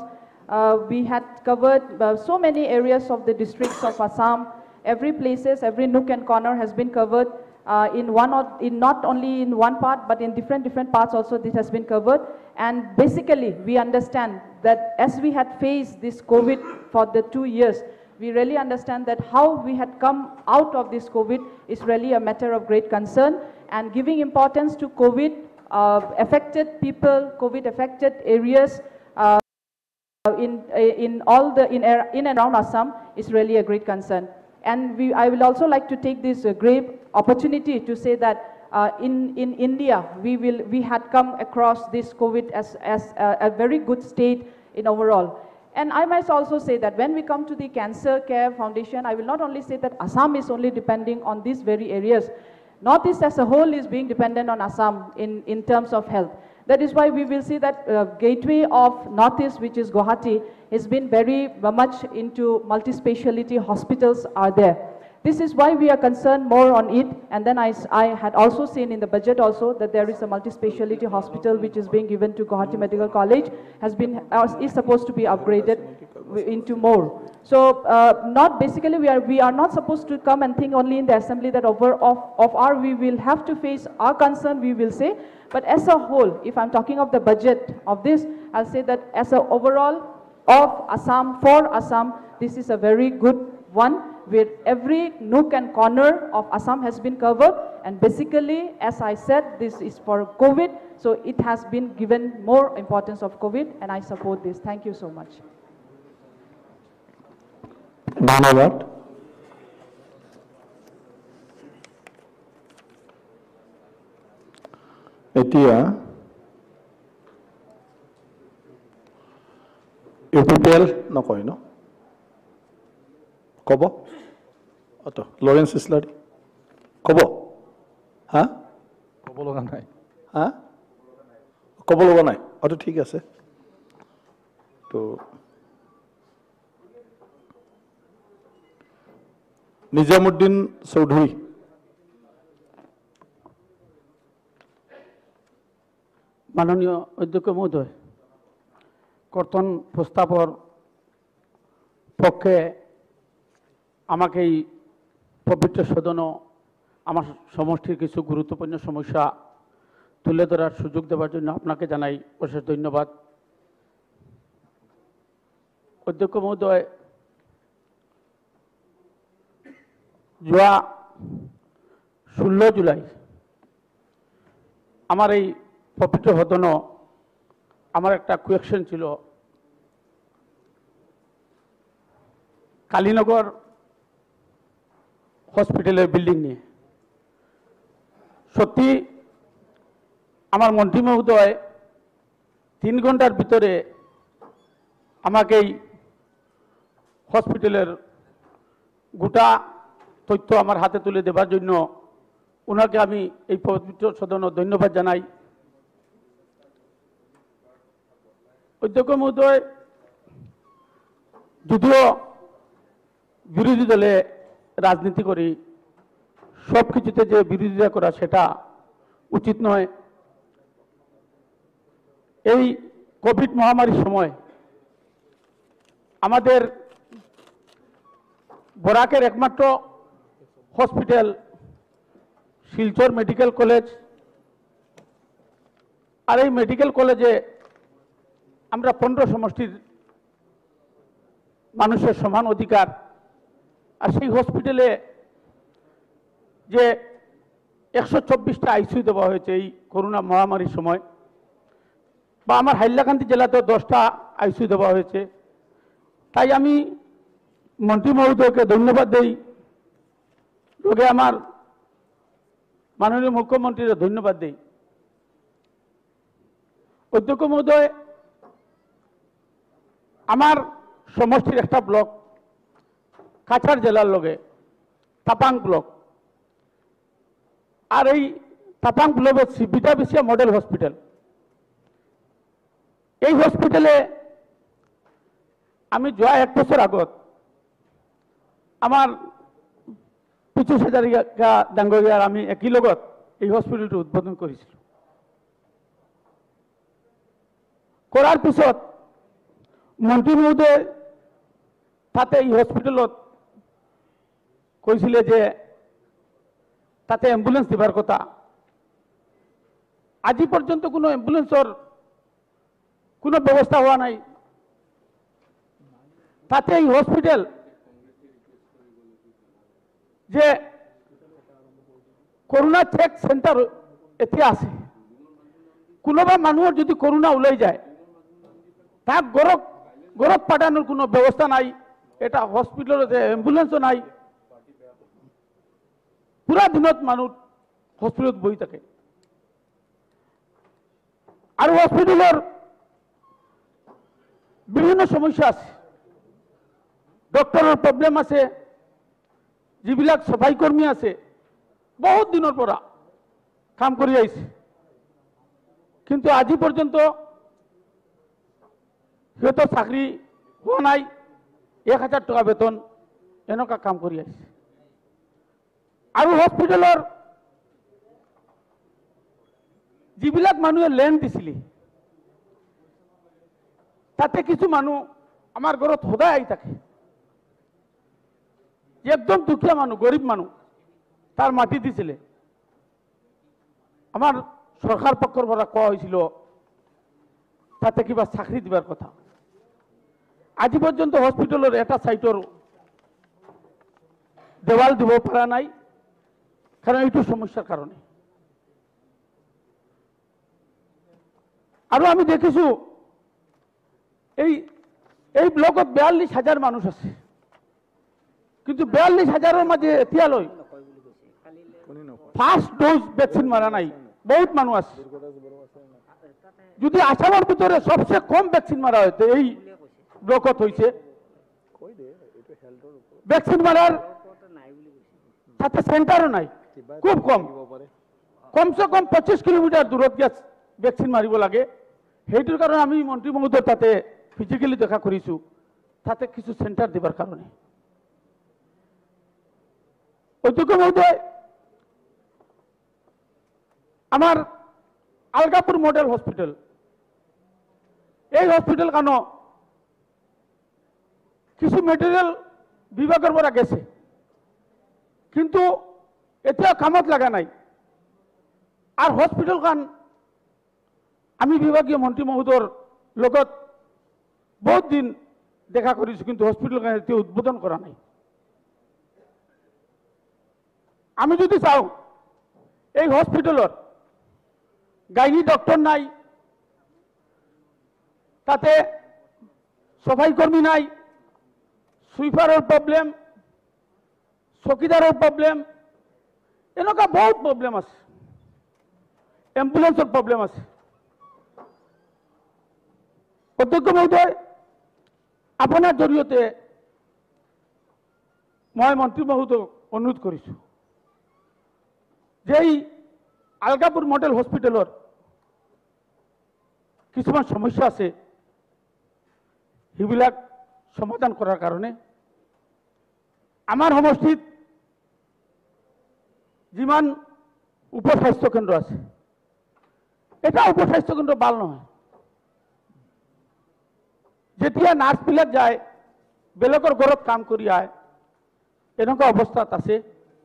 We had covered so many areas of the districts of Assam. Every places, every nook and corner has been covered. In not only in one part, but in different parts also this has been covered. And basically, we understand that as we had faced this COVID for the 2 years, we really understand that how we had come out of this COVID is really a matter of great concern. And giving importance to COVID affected people, COVID affected areas in and around Assam is really a great concern. And I will also like to take this great opportunity to say that in India, we had come across this COVID as a very good state in overall. And I must also say that when we come to the Cancer Care Foundation, I will not only say that Assam is only depending on these very areas. Northeast as a whole is being dependent on Assam in terms of health. That is why we will see that gateway of Northeast, which is Guwahati, has been very much into multi-speciality hospitals are there. This is why we are concerned more on it. And then I had also seen in the budget also that there is a multi-speciality hospital which is being given to Guwahati Medical College, is supposed to be upgraded into more. So not basically we are not supposed to come and think only in the assembly that we will have to face our concern, we will say. But as a whole, if I'm talking of the budget of this, I'll say that as a overall of Assam, for Assam, this is a very good one, where every nook and corner of Assam has been covered. And basically, as I said, this is for COVID, so it has been given more importance of COVID, and I support this. Thank you so much. Dhanyawad. Etia UPPL nokoi no kobo ato Lawrence Isladi kobo ha kobo loga nai ha kobo loga nai ato thik ase to Nizamuddin Chaudhary মাননীয় অধ্যক্ষ মহোদয়, কর্তন প্রস্তাবর পক্ষে আমাকে এই পবিত্র সদন আমার সমষ্টির কিছু গুরুত্বপূর্ণ সমস্যা তুলে ধরার সুযোগ দেওয়ার জন্য আপনাকে জানাই অশেষ ধন্যবাদ। অধ্যক্ষ মহোদয়, যোৱা 16 জুলাই আমার এই পবিত্র সদন আমার একটা কোয়েকশন ছিল কালীনগর হসপিটালের বিল্ডিং নিয়ে। সত্যি আমার মন্ত্রী মহোদয় 3 ঘন্টার ভিতরে আমাকে এই হসপিটালের গোটা তথ্য আমার হাতে তুলে দেওয়ার জন্য ওনাকে আমি এই পবিত্র সদন ধন্যবাদ জানাই। অধ্যক্ষ মহোদয়, যদিও বিরোধী দলে রাজনীতি করি, সব কিছুতে যে বিরোধিতা করা সেটা উচিত নয়। এই কোভিড মহামারীর সময় আমাদের বরাকের একমাত্র হসপিটাল শিলচর মেডিকেল কলেজ, আর এই মেডিকেল কলেজে আমরা 15 সমষ্টির মানুষের সমান অধিকার। আর সেই হসপিটালে যে 124টা আইসিইউ দেওয়া হয়েছে এই করোনা মহামারীর সময়, বা আমার হাইলাকান্দি জেলাতেও 10টা আইসিইউ দেওয়া হয়েছে। তাই আমি মন্ত্রী মহোদয়কে ধন্যবাদ দেই, লোকে আমার মাননীয় মুখ্যমন্ত্রীকে ধন্যবাদ দেই। অধ্যক্ষ মহোদয়, আমার সমষ্টির একটা ব্লক কাছাড় জেলার লগে তাপাং ব্লক, আর এই তাপাং ব্লকের বিটাবিসিয়া মডেল হসপিটাল, এই হসপিটালে আমি যোৱা 1 বছর আগত আমার পিছু হাজারিকা ডাঙ্গরিয়ার আমি একই লগত এই হসপিটালটো উদ্বোধন করেছিল। করার পিছত মন্ত্ৰী মহোদয় তাতে এই হস্পিটেলত কৈছিলে যে তাতে এম্বুলেন্স দিবার কথা। আজি পর্যন্ত কোনো এম্বুলেন্সর কোনো ব্যবস্থা হওয়া নাই। তাতে এই হসপিটাল যে করোনা চেক সেন্টার এতিয়া আছে, কোনোবা মানুহৰ যদি করোনা ওলাই যায় তাক গরত পাঠানোর কোনো ব্যবস্থা নাই। এটা হসপিটালতে এম্বুলেন্সও নাই, পুরা দিনত মানুষ হসপিটালত বহি থাকে। আর হসপিটালের বিভিন্ন সমস্যা আছে, ডক্টরের প্রবলেম আছে, যিবিলাক সফাই কর্মী আছে বহুত দিনের পৰা কাম কৰি আহিছে, কিন্তু আজি পর্যন্ত সিহঁতৰ চাকরি হোৱা নাই। 1000 টাকা বেতন এনেকুৱা কাম কৰি আহিছে। আৰু হস্পিটালৰ যিবিলাক মানুহে লেণ্ড দিছিলে তাতে কিছু মানুহ আমাৰ ঘৰত সদায় আহি থাকে, একদম দুখীয়া মানুহ, গরিব মানুহ, তার মাটি দিছিলে। আমার সরকার পক্ষের পৰা কোৱা হয়েছিল তাতে কিবা চাকরি দিবার কথা। আজি পর্যন্ত হসপিটালের এটা সাইটর দেওয়াল দিব পারা নাই, কারণ এইটো সমস্যার কারণে। আর আমি দেখিছো এই ব্লকত 42,000 মানুষ আছে, কিন্তু 42,000-ৰ মাঝে এতিয়ালৈ ফার্স্ট ডোজ ভ্যাকসিন মারা নাই। বহুত মানুষ আছে। যদি আসামের ভিতরে সবচেয়ে কম ভ্যাকসিন মারা হয় এই ব্লকত হয়েছে। ভ্যাকসিন মারার তাতে সেন্টারও নাই, খুব কম, কমসে কম 25 কিলোমিটার দূরত গিয়ে ভ্যাকসিন মারিব লাগে। সেইটোর কারণে আমি মন্ত্রী মহোদয় তাতে ফিজিক্যালি দেখা করেছি, তাতে কিছু সেন্টার দিবার কারণে। অধ্যক্ষ মহোদয়, আমার আলগাপুর মডেল হসপিটাল, এই হসপিটাল কেন কিছু মেটেরিয়াল বিভাগের পৰা গেছে, কিন্তু এতিয়া কামত লাগা নাই। আর হসপিটাল খান আমি বিভাগীয় মন্ত্রী মহোদয়ৰ লগত বহুত দিন দেখা করেছি, কিন্তু হসপিটাল খান এতিয়া উদ্বোধন করা নাই। আমি যদি চাও এই হসপিটালত গাইনি ডক্টর নাই, তাতে সফাই কর্মী নাই, সুইপারের প্রবলেম, চকিদারের প্রবলেম, এনেকুৱা বহুত প্রবলেম আছে, এম্বুলেন্সের প্রবলেম আছে। অধ্যক্ষ মহোদয়, আপনার জড়িয়তে মই মন্ত্রী মহোদয়ক অনুরোধ কৰিছো যে এই আলগাপুর মডেল হসপিটালের কিছুমান সমস্যা আছে, সেইবিলাক সমাধান করার কারণে আমার সমষ্টিত যিমান উপস্বাস্থ্য কেন্দ্র আছে, এটা উপস্বাস্থ্য কেন্দ্র ভাল নহয়। যেতিয়া নার্সবিলাক যায় বেলেগৰ ঘৰত কাম কৰি আয়, এনেকুৱা অৱস্থাত আছে।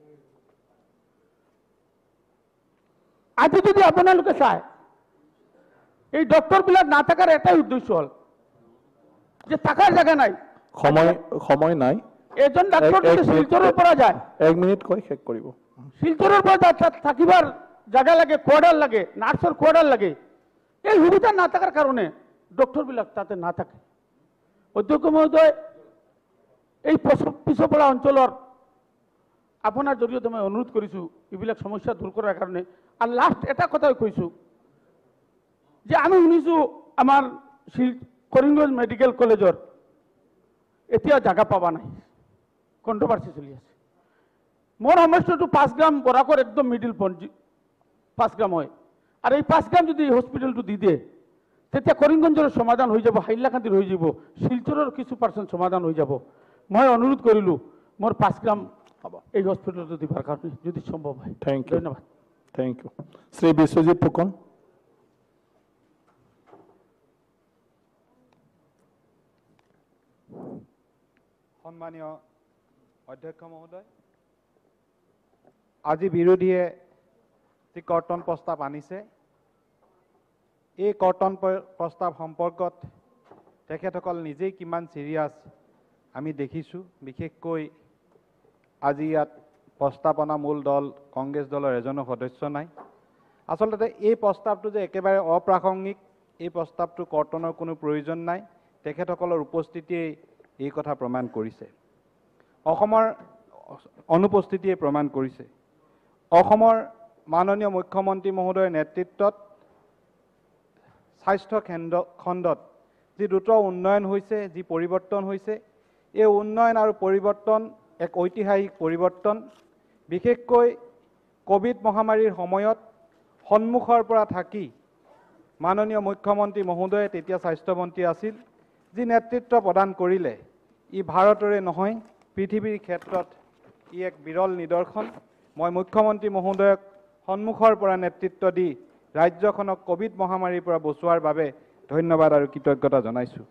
আজি যদি আপোনালোকে চায় এই ডক্টরবিলাক না থাকার এটাই উদ্দেশ্য হল যে থাকার জায়গা নাই, সময় নাই। এজন ডাক্তার যদি শিলচরের পৰা যায়, 1 মিনিট কৈ শেষ কৰিব। শিলচরের পৰা থাকিবার জায়গা লাগে, কোয়ার্টার লাগে, নার্সের কোয়ার্টার লাগে। এই সুবিধা না থাকার কারণে ডক্টরবিলাক তাতে না থাকে। অধ্যক্ষ মহোদয়, এই পিছপৰা অঞ্চলের আপনার জড়িয়তে মই অনুরোধ কৰিছো এইবিলাক সমস্যা দূর করার কারণে। আর লাস্ট এটা কথাই কৈছো যে আমি শুনিছো আমার করিমগঞ্জ মেডিকেল কলেজের এতিয়া জায়গা পাবা নাই, কন্ট্রোভার্সি চলি আছে। মোর সমস্যাটো 5 গ্রাম বরাকর একদম মিডিল পয়েন্ট 5 গ্রাম হয়। আর এই 5 গ্রাম যদি হসপিটালটো দি দিয়ে তেতিয়া করিমগঞ্জের সমাধান হয়ে যাব, হাইলাকান্দির হয়ে যাব, শিলচরের কিছু পার্সেন্ট সমাধান হয়ে যাব। মই অনুরোধ করিলু মোর 5 গ্রাম এই হসপিটালটো দিবার কারণে যদি সম্ভব হয়। ধন্যবাদ। Thank you. শ্রী বিশ্বজিৎ ফুকন। সন্মানীয় অধ্যক্ষ মহোদয়, আজি বিৰোধীয়ে যি কৰ্তন প্ৰস্তাৱ আনিছে, এই কৰ্তন প্ৰস্তাৱ সম্পৰ্কত তেখেতসকল নিজেই কিমান চিৰিয়াছ আমি দেখিছোঁ। বিশেষকৈ আজি ইয়াত প্ৰস্তাৱনা মূল দল কংগ্ৰেছ দলৰ এজনো সদস্য নাই। আচলতে এই প্ৰস্তাৱটো যে একেবাৰে অপ্ৰাসংগিক, এই প্ৰস্তাৱটো কৰ্তনৰ কোনো প্ৰয়োজন নাই, তেখেতসকলৰ উপস্থিতিয়ে এই কথা প্ৰমাণ কৰিছে। অসমৰ অনুপস্থিতিয়ে প্ৰমাণ কৰিছে। অসমৰ মাননীয় মুখ্যমন্ত্ৰী মহোদয়ৰ নেতৃত্বত স্বাস্থ্য খণ্ডত যি দ্ৰুত উন্নয়ন হৈছে, যি পৰিৱৰ্তন হৈছে, এই উন্নয়ন আৰু পৰিৱৰ্তন এক ঐতিহাসিক পৰিৱৰ্তন। বিশেষকৈ কোভিড মহামাৰীৰ সময়ত সন্মুখৰ পৰা থাকি মাননীয় মুখ্যমন্ত্ৰী মহোদয়ে তেতিয়া স্বাস্থ্যমন্ত্ৰী আছিল, যি নেতৃত্ব প্ৰদান কৰিলে, ই ভাৰতৰে নহয় পৃথিৱীৰ ক্ষেত্ৰত ই এক বিৰল নিদৰ্শন। মই মুখ্যমন্ত্ৰী মহোদয়ক সন্মুখৰ পৰা নেতৃত্ব দি ৰাজ্যখনক কোভিড মহামাৰীৰ পৰা বচোৱাৰ বাবে ধন্যবাদ আৰু কৃতজ্ঞতা জনাইছোঁ।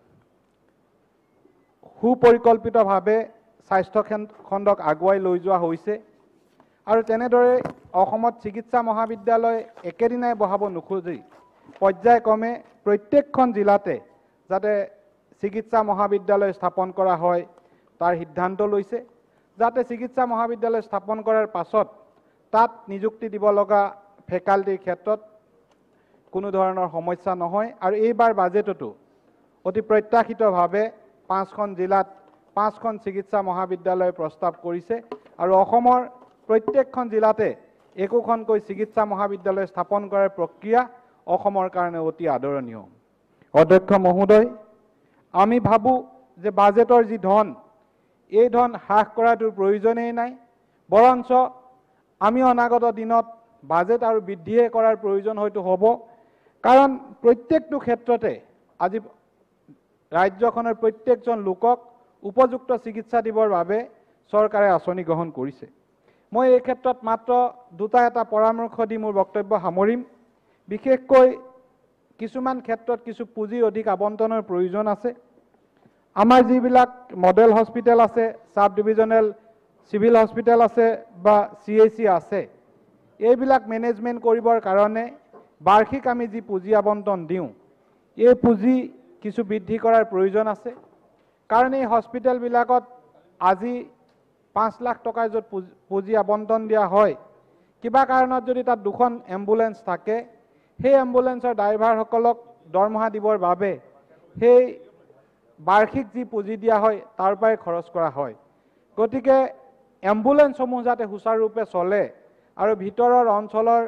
সুপৰিকল্পিতভাৱে স্বাস্থ্য খণ্ডক আগুৱাই লৈ যোৱা হৈছে আৰু তেনেদৰে অসমত চিকিৎসা মহাবিদ্যালয় একেদিনাই বহাব নোখোজে, পৰ্যায়ক্ৰমে প্ৰত্যেকখন জিলাতে যাতে চিকিৎসা মহাবিদ্যালয় স্থাপন কৰা হয় তাৰ সিদ্ধান্ত লৈছে, যাতে চিকিৎসা মহাবিদ্যালয় স্থাপন কৰাৰ পাছত তাত নিযুক্তি দিব লগা ফেকাল্টিৰ ক্ষেত্ৰত কোনো ধৰণৰ সমস্যা নহয়। আৰু এইবাৰ বাজেটতো অতি প্ৰত্যাশিতভাৱে 5খন জিলাত 5খন চিকিৎসা মহাবিদ্যালয় প্ৰস্তাৱ কৰিছে আৰু অসমৰ প্ৰত্যেকখন জিলাতে একোখনকৈ চিকিৎসা মহাবিদ্যালয় স্থাপন কৰাৰ প্ৰক্ৰিয়া অসমৰ কাৰণে অতি আদৰণীয়। অধ্যক্ষ মহোদয়, আমি ভাবোঁ যে বাজেটৰ যি ধন, এই ধন হ্ৰাস কৰাটোৰ প্ৰয়োজনেই নাই, বৰঞ্চ আমি অনাগত দিনত বাজেট আৰু বৃদ্ধিয়ে কৰাৰ প্ৰয়োজন হয়তো হ'ব। কাৰণ প্ৰত্যেকটো ক্ষেত্ৰতে আজি ৰাজ্যখনৰ প্ৰত্যেকজন লোকক উপযুক্ত চিকিৎসা দিবৰ বাবে চৰকাৰে আঁচনি গ্ৰহণ কৰিছে। মই এই ক্ষেত্ৰত মাত্ৰ এটা পৰামৰ্শ দি মোৰ বক্তব্য সামৰিম। বিশেষকৈ কিছুমান ক্ষেত্ৰত কিছু পুঁজিৰ অধিক আবণ্টনৰ প্ৰয়োজন আছে। আমাৰ যিবিলাক মডেল হস্পিটেল আছে, সাব ডিভিজনেল চিভিল হস্পিটেল আছে বা CAC আছে, এইবিলাক মেনেজমেণ্ট কৰিবৰ কাৰণে বাৰ্ষিক আমি যি পুঁজি আবণ্টন দিওঁ, এই পুঁজি কিছু বৃদ্ধি কৰাৰ প্ৰয়োজন আছে। কাৰণ এই হস্পিটেলবিলাকত আজি 5 লাখ টকাৰ য'ত পুঁজি আবণ্টন দিয়া হয়, কিবা কাৰণত যদি তাত 2খন এম্বুলেন্স থাকে, সেই এম্বুলেন্সৰ ড্ৰাইভাৰসকলক দৰমহা দিবৰ বাবে সেই বাৰ্ষিক যি পুঁজি দিয়া হয় তাৰ পৰাই খৰচ কৰা হয়। গতিকে এম্বুলেন্সসমূহ যাতে সুচাৰুৰূপে চলে আৰু ভিতৰৰ অঞ্চলৰ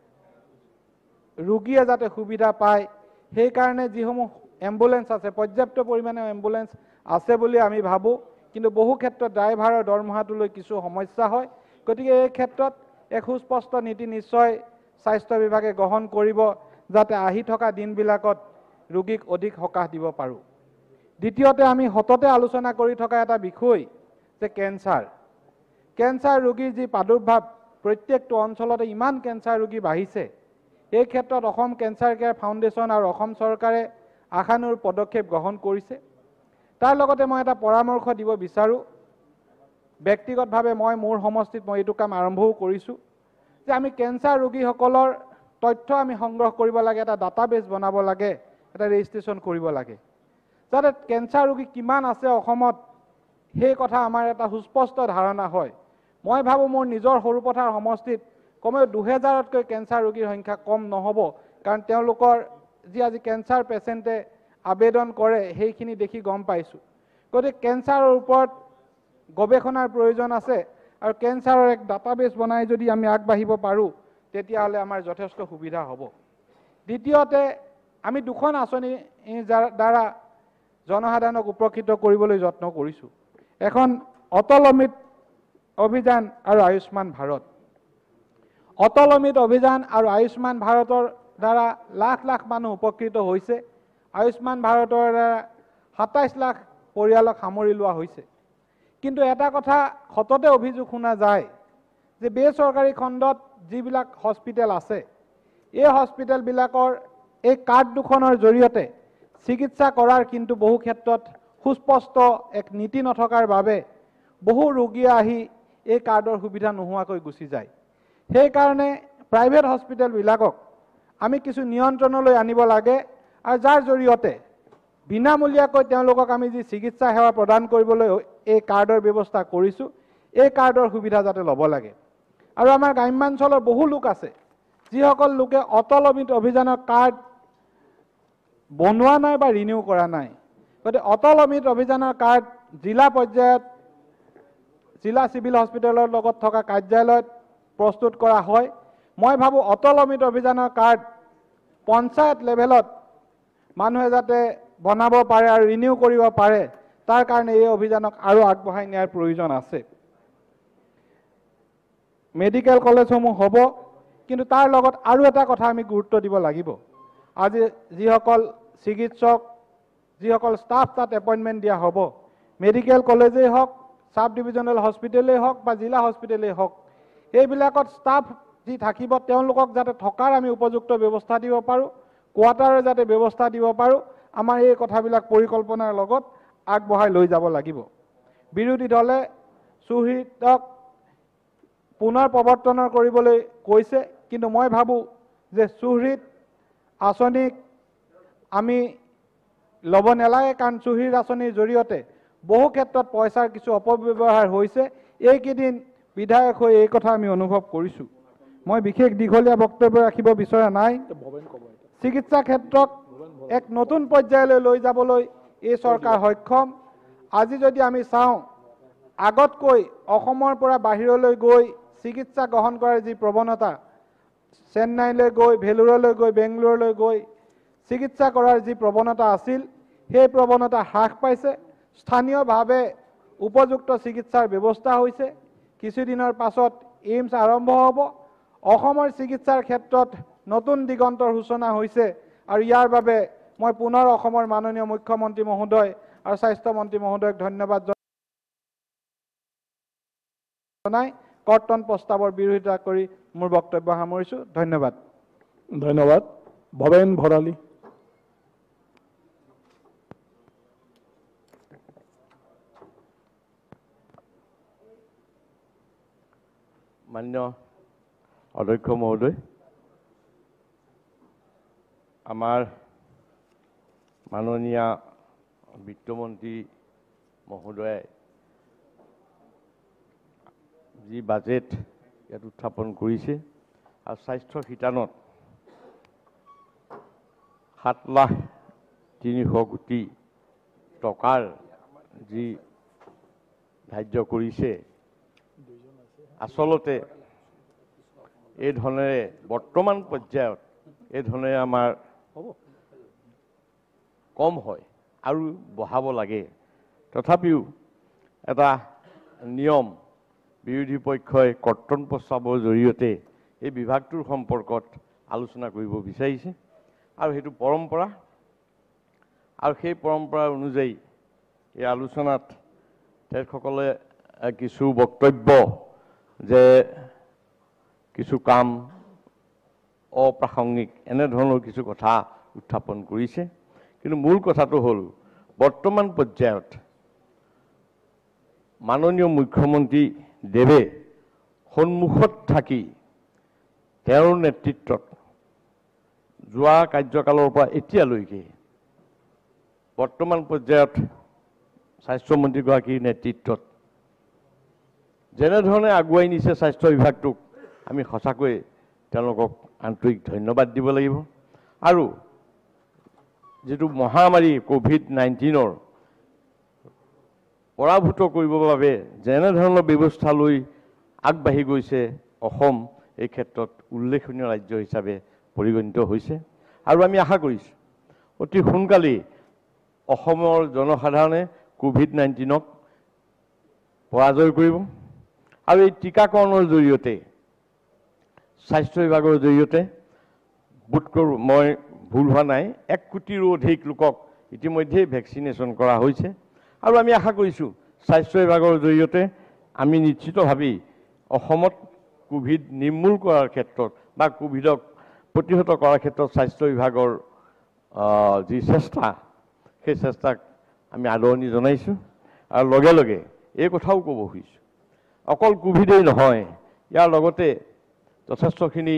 ৰোগীয়ে যাতে সুবিধা পায়, সেইকাৰণে যিসমূহ এম্বুলেন্স আছে, পৰ্যাপ্ত পৰিমাণে এম্বুলেন্স আছে বুলি আমি ভাবোঁ, কিন্তু বহু ক্ষেত্ৰত ড্ৰাইভাৰৰ দৰমহাটো লৈ কিছু সমস্যা হয়। গতিকে এই ক্ষেত্ৰত এক সুস্পষ্ট নীতি নিশ্চয় স্বাস্থ্য বিভাগে গ্ৰহণ কৰিব, যাতে আহি থকা দিনবিলাকত ৰোগীক অধিক সকাহ দিব পাৰোঁ। দ্বিতীয়তে আমি সততে আলোচনা কৰি থকা এটা বিষয় যে কেঞ্চাৰ ৰোগীৰ যি প্ৰাদুৰ্ভাৱ, প্ৰত্যেকটো অঞ্চলতে ইমান কেঞ্চাৰ ৰোগী বাঢ়িছে, এই ক্ষেত্ৰত অসম কেঞ্চাৰ কেয়াৰ ফাউণ্ডেশ্যন আৰু অসম চৰকাৰে আশানুৰূপ পদক্ষেপ গ্ৰহণ কৰিছে। তাৰ লগতে মই এটা পৰামৰ্শ দিব বিচাৰোঁ। ব্যক্তিগতভাৱে মোৰ সমষ্টিত মই এইটো কাম আৰম্ভও কৰিছোঁ যে আমি কেঞ্চাৰ ৰোগীসকলৰ তথ্য আমি সংগ্ৰহ কৰিব লাগে, এটা ডাটাবেছ বনাব লাগে, এটা ৰেজিষ্ট্ৰেশ্যন কৰিব লাগে, যাতে কেঞ্চাৰ ৰোগী কিমান আছে অসমত সেই কথা আমাৰ এটা সুস্পষ্ট ধাৰণা হয়। মই ভাবোঁ মোৰ নিজৰ সৰুপথাৰ সমষ্টিত কমেও 2000তকৈ কেঞ্চাৰ ৰোগীৰ সংখ্যা কম নহ'ব, কাৰণ তেওঁলোকৰ যি আজি কেঞ্চাৰ পেচেণ্টে আবেদন কৰে সেইখিনি দেখি গম পাইছোঁ। গতিকে কেঞ্চাৰৰ ওপৰত গৱেষণাৰ প্ৰয়োজন আছে আৰু কেঞ্চাৰৰ এক ডাটাবেছ বনাই যদি আমি আগবাঢ়িব পাৰোঁ, তেতিয়াহ'লে আমাৰ যথেষ্ট সুবিধা হ'ব। দ্বিতীয়তে আমি 2খন আঁচনিৰ দ্বাৰা জনসাধাৰণক উপকৃত কৰিবলৈ যত্ন কৰিছোঁ। এখন অটল অমৃত অভিযান আৰু আয়ুষ্মান ভাৰত। অটল অমৃত অভিযান আৰু আয়ুষ্মান ভাৰতৰ দ্বাৰা লাখ লাখ মানুহ উপকৃত হৈছে। আয়ুষ্মান ভাৰতৰ দ্বাৰা 27 লাখ পৰিয়ালক সামৰি লোৱা হৈছে। কিন্তু এটা কথা সততে অভিযোগ শুনা যায় যে বেচৰকাৰী খণ্ডত যিবিলাক হস্পিটেল আছে, এই হস্পিটেলবিলাকৰ এই কাৰ্ড দুখনৰ জৰিয়তে চিকিৎসা কৰাৰ কিন্তু বহু ক্ষেত্ৰত সুস্পষ্ট এক নীতি নথকাৰ বাবে বহু ৰোগীয়ে আহি এই কাৰ্ডৰ সুবিধা নোহোৱাকৈ গুচি যায়। সেইকাৰণে প্ৰাইভেট হস্পিটেলবিলাকক আমি কিছু নিয়ন্ত্ৰণলৈ আনিব লাগে আৰু যাৰ জৰিয়তে বিনামূলীয়াকৈ তেওঁলোকক আমি যি চিকিৎসা সেৱা প্ৰদান কৰিবলৈ এই কাৰ্ডৰ ব্যৱস্থা কৰিছোঁ, এই কাৰ্ডৰ সুবিধা যাতে ল'ব লাগে। আৰু আমাৰ গ্ৰাম্যাঞ্চলৰ বহু লোক আছে যিসকল লোকে অটল অমৃত অভিযানৰ কাৰ্ড বনোৱা নাই বা ৰিনিউ কৰা নাই। গতিকে অটল অমৃত অভিযানৰ কাৰ্ড জিলা পৰ্যায়ত জিলা চিভিল হস্পিটেলৰ লগত থকা কাৰ্যালয়ত প্ৰস্তুত কৰা হয়। মই ভাবোঁ অটল অমৃত অভিযানৰ কাৰ্ড পঞ্চায়ত লেভেলত মানুহে যাতে বনাব পাৰে আৰু ৰিনিউ কৰিব পাৰে, তাৰ কাৰণে এই অভিযানক আৰু আগবঢ়াই নিয়াৰ প্ৰয়োজন আছে। মেডিকেল কলেজসমূহ হ'ব, কিন্তু তাৰ লগত আৰু এটা কথা আমি গুৰুত্ব দিব লাগিব। আজি যিসকল চিকিৎসক, যিসকল ষ্টাফ তাত এপইণ্টমেণ্ট দিয়া হ'ব, মেডিকেল কলেজেই হওক, সাব ডিভিজনেল হস্পিটেলেই হওক বা জিলা হস্পিটেলেই হওক, এইবিলাকত ষ্টাফ যি থাকিব তেওঁলোকক যাতে থকাৰ আমি উপযুক্ত ব্যৱস্থা দিব পাৰোঁ, কোৱাৰ্টাৰৰ যাতে ব্যৱস্থা দিব পাৰোঁ, আমাৰ এই কথাবিলাক পৰিকল্পনাৰ লগত আগবঢ়াই লৈ যাব লাগিব। বিৰোধী দলে চুহৃদক পুনৰ প্ৰৱৰ্তন কৰিবলৈ কৈছে, কিন্তু মই ভাবোঁ যে চুহৃদ আঁচনিক আমি ল'ব নালাগে, কাৰণ চুহৃদ আঁচনিৰ জৰিয়তে বহু ক্ষেত্ৰত পইচাৰ কিছু অপব্যৱহাৰ হৈছে। এইকেইদিন বিধায়ক হৈ এই কথা আমি অনুভৱ কৰিছোঁ। মই বিশেষ দীঘলীয়া বক্তব্য ৰাখিব বিচৰা নাই। চিকিৎসা ক্ষেত্ৰক এক নতুন পৰ্যায়লৈ লৈ যাবলৈ এই চৰকাৰ সক্ষম। আজি যদি আমি চাওঁ, আগতকৈ অসমৰ পৰা বাহিৰলৈ গৈ চিকিৎসা গ্ৰহণ কৰাৰ যি প্ৰৱণতা, চেন্নাইলৈ গৈ, ভেলোৰলৈ গৈ, বেংগলোৰলৈ গৈ চিকিৎসা কৰাৰ যি প্ৰৱণতা আছিল, সেই প্ৰৱণতা হ্ৰাস পাইছে। স্থানীয়ভাৱে উপযুক্ত চিকিৎসাৰ ব্যৱস্থা হৈছে। কিছুদিনৰ পাছত এইমছ আৰম্ভ হ'ব। অসমৰ চিকিৎসাৰ ক্ষেত্ৰত নতুন দিগন্তৰ সূচনা হৈছে, আৰু ইয়াৰ বাবে মই পুনৰ অসমৰ মাননীয় মুখ্যমন্ত্ৰী মহোদয় আৰু স্বাস্থ্যমন্ত্ৰী মহোদয়ক ধন্যবাদ জনাই কৰ্তন প্ৰস্তাৱৰ বিৰোধিতা কৰি মোৰ বক্তব্য সামৰিছোঁ। ধন্যবাদ। ধন্যবাদ। ভৱেন ভৰালী। মান্য অধ্যক্ষ মহোদয়, আমাৰ মাননীয় বিত্তমন্ত্ৰী মহোদয়ে যি বাজেট ইয়াত উত্থাপন কৰিছে, আৰু স্বাস্থ্য শিতানত 7,300,000 কোটি টকাৰ যি ধাৰ্য কৰিছে, আচলতে এই ধৰণেৰে বৰ্তমান পৰ্যায়ত এই ধৰণেৰে আমাৰ কম হয় আৰু বঢ়াব লাগে। তথাপিও এটা নিয়ম বিৰোধী পক্ষই কৰ্তন প্ৰস্তাৱৰ জৰিয়তে এই বিভাগটোৰ সম্পৰ্কত আলোচনা কৰিব বিচাৰিছে, আৰু সেইটো পৰম্পৰা, আৰু সেই পৰম্পৰা অনুযায়ী এই আলোচনাত তেখেতসকলে কিছু বক্তব্য যে কিছু কাম অপ্ৰাসংগিক এনেধৰণৰ কিছু কথা উত্থাপন কৰিছে। কিন্তু মূল কথাটো হ'ল, বৰ্তমান পৰ্যায়ত মাননীয় মুখ্যমন্ত্ৰী দেৱে সন্মুখত থাকি তেওঁৰ নেতৃত্বত যোৱা কাৰ্যকালৰ পৰা এতিয়ালৈকে বৰ্তমান পৰ্যায়ত স্বাস্থ্যমন্ত্ৰীগৰাকীৰ নেতৃত্বত যেনেধৰণে আগুৱাই নিছে স্বাস্থ্য বিভাগটোক, আমি সঁচাকৈ তেওঁলোকক আন্তৰিক ধন্যবাদ দিব লাগিব। আৰু যিটো মহামাৰী কোভিড-19 পৰাভূত কৰিবৰ বাবে যেনেধৰণৰ ব্যৱস্থা লৈ আগবাঢ়ি গৈছে অসম, এই ক্ষেত্ৰত উল্লেখনীয় ৰাজ্য হিচাপে পৰিগণিত হৈছে। আৰু আমি আশা কৰিছোঁ অতি সোনকালেই অসমৰ জনসাধাৰণে কোভিড-19ক পৰাজয় কৰিব, আৰু এই টীকাকৰণৰ জৰিয়তে স্বাস্থ্য বিভাগৰ জৰিয়তে বোধ কৰোঁ মই ভুল হোৱা নাই 1 কোটিৰো অধিক লোকক ইতিমধ্যেই ভেকচিনেশ্যন কৰা হৈছে। আৰু আমি আশা কৰিছোঁ স্বাস্থ্য বিভাগৰ জৰিয়তে আমি নিশ্চিতভাৱেই অসমত কোভিড নিৰ্মূল কৰাৰ ক্ষেত্ৰত বা কোভিডক প্ৰতিহত কৰাৰ ক্ষেত্ৰত স্বাস্থ্য বিভাগৰ যি চেষ্টা, সেই চেষ্টাক আমি আদৰণি জনাইছোঁ আৰু লগে লগে এই কথাও ক'ব খুজিছোঁ অকল কোভিডেই নহয় ইয়াৰ লগতে যথেষ্টখিনি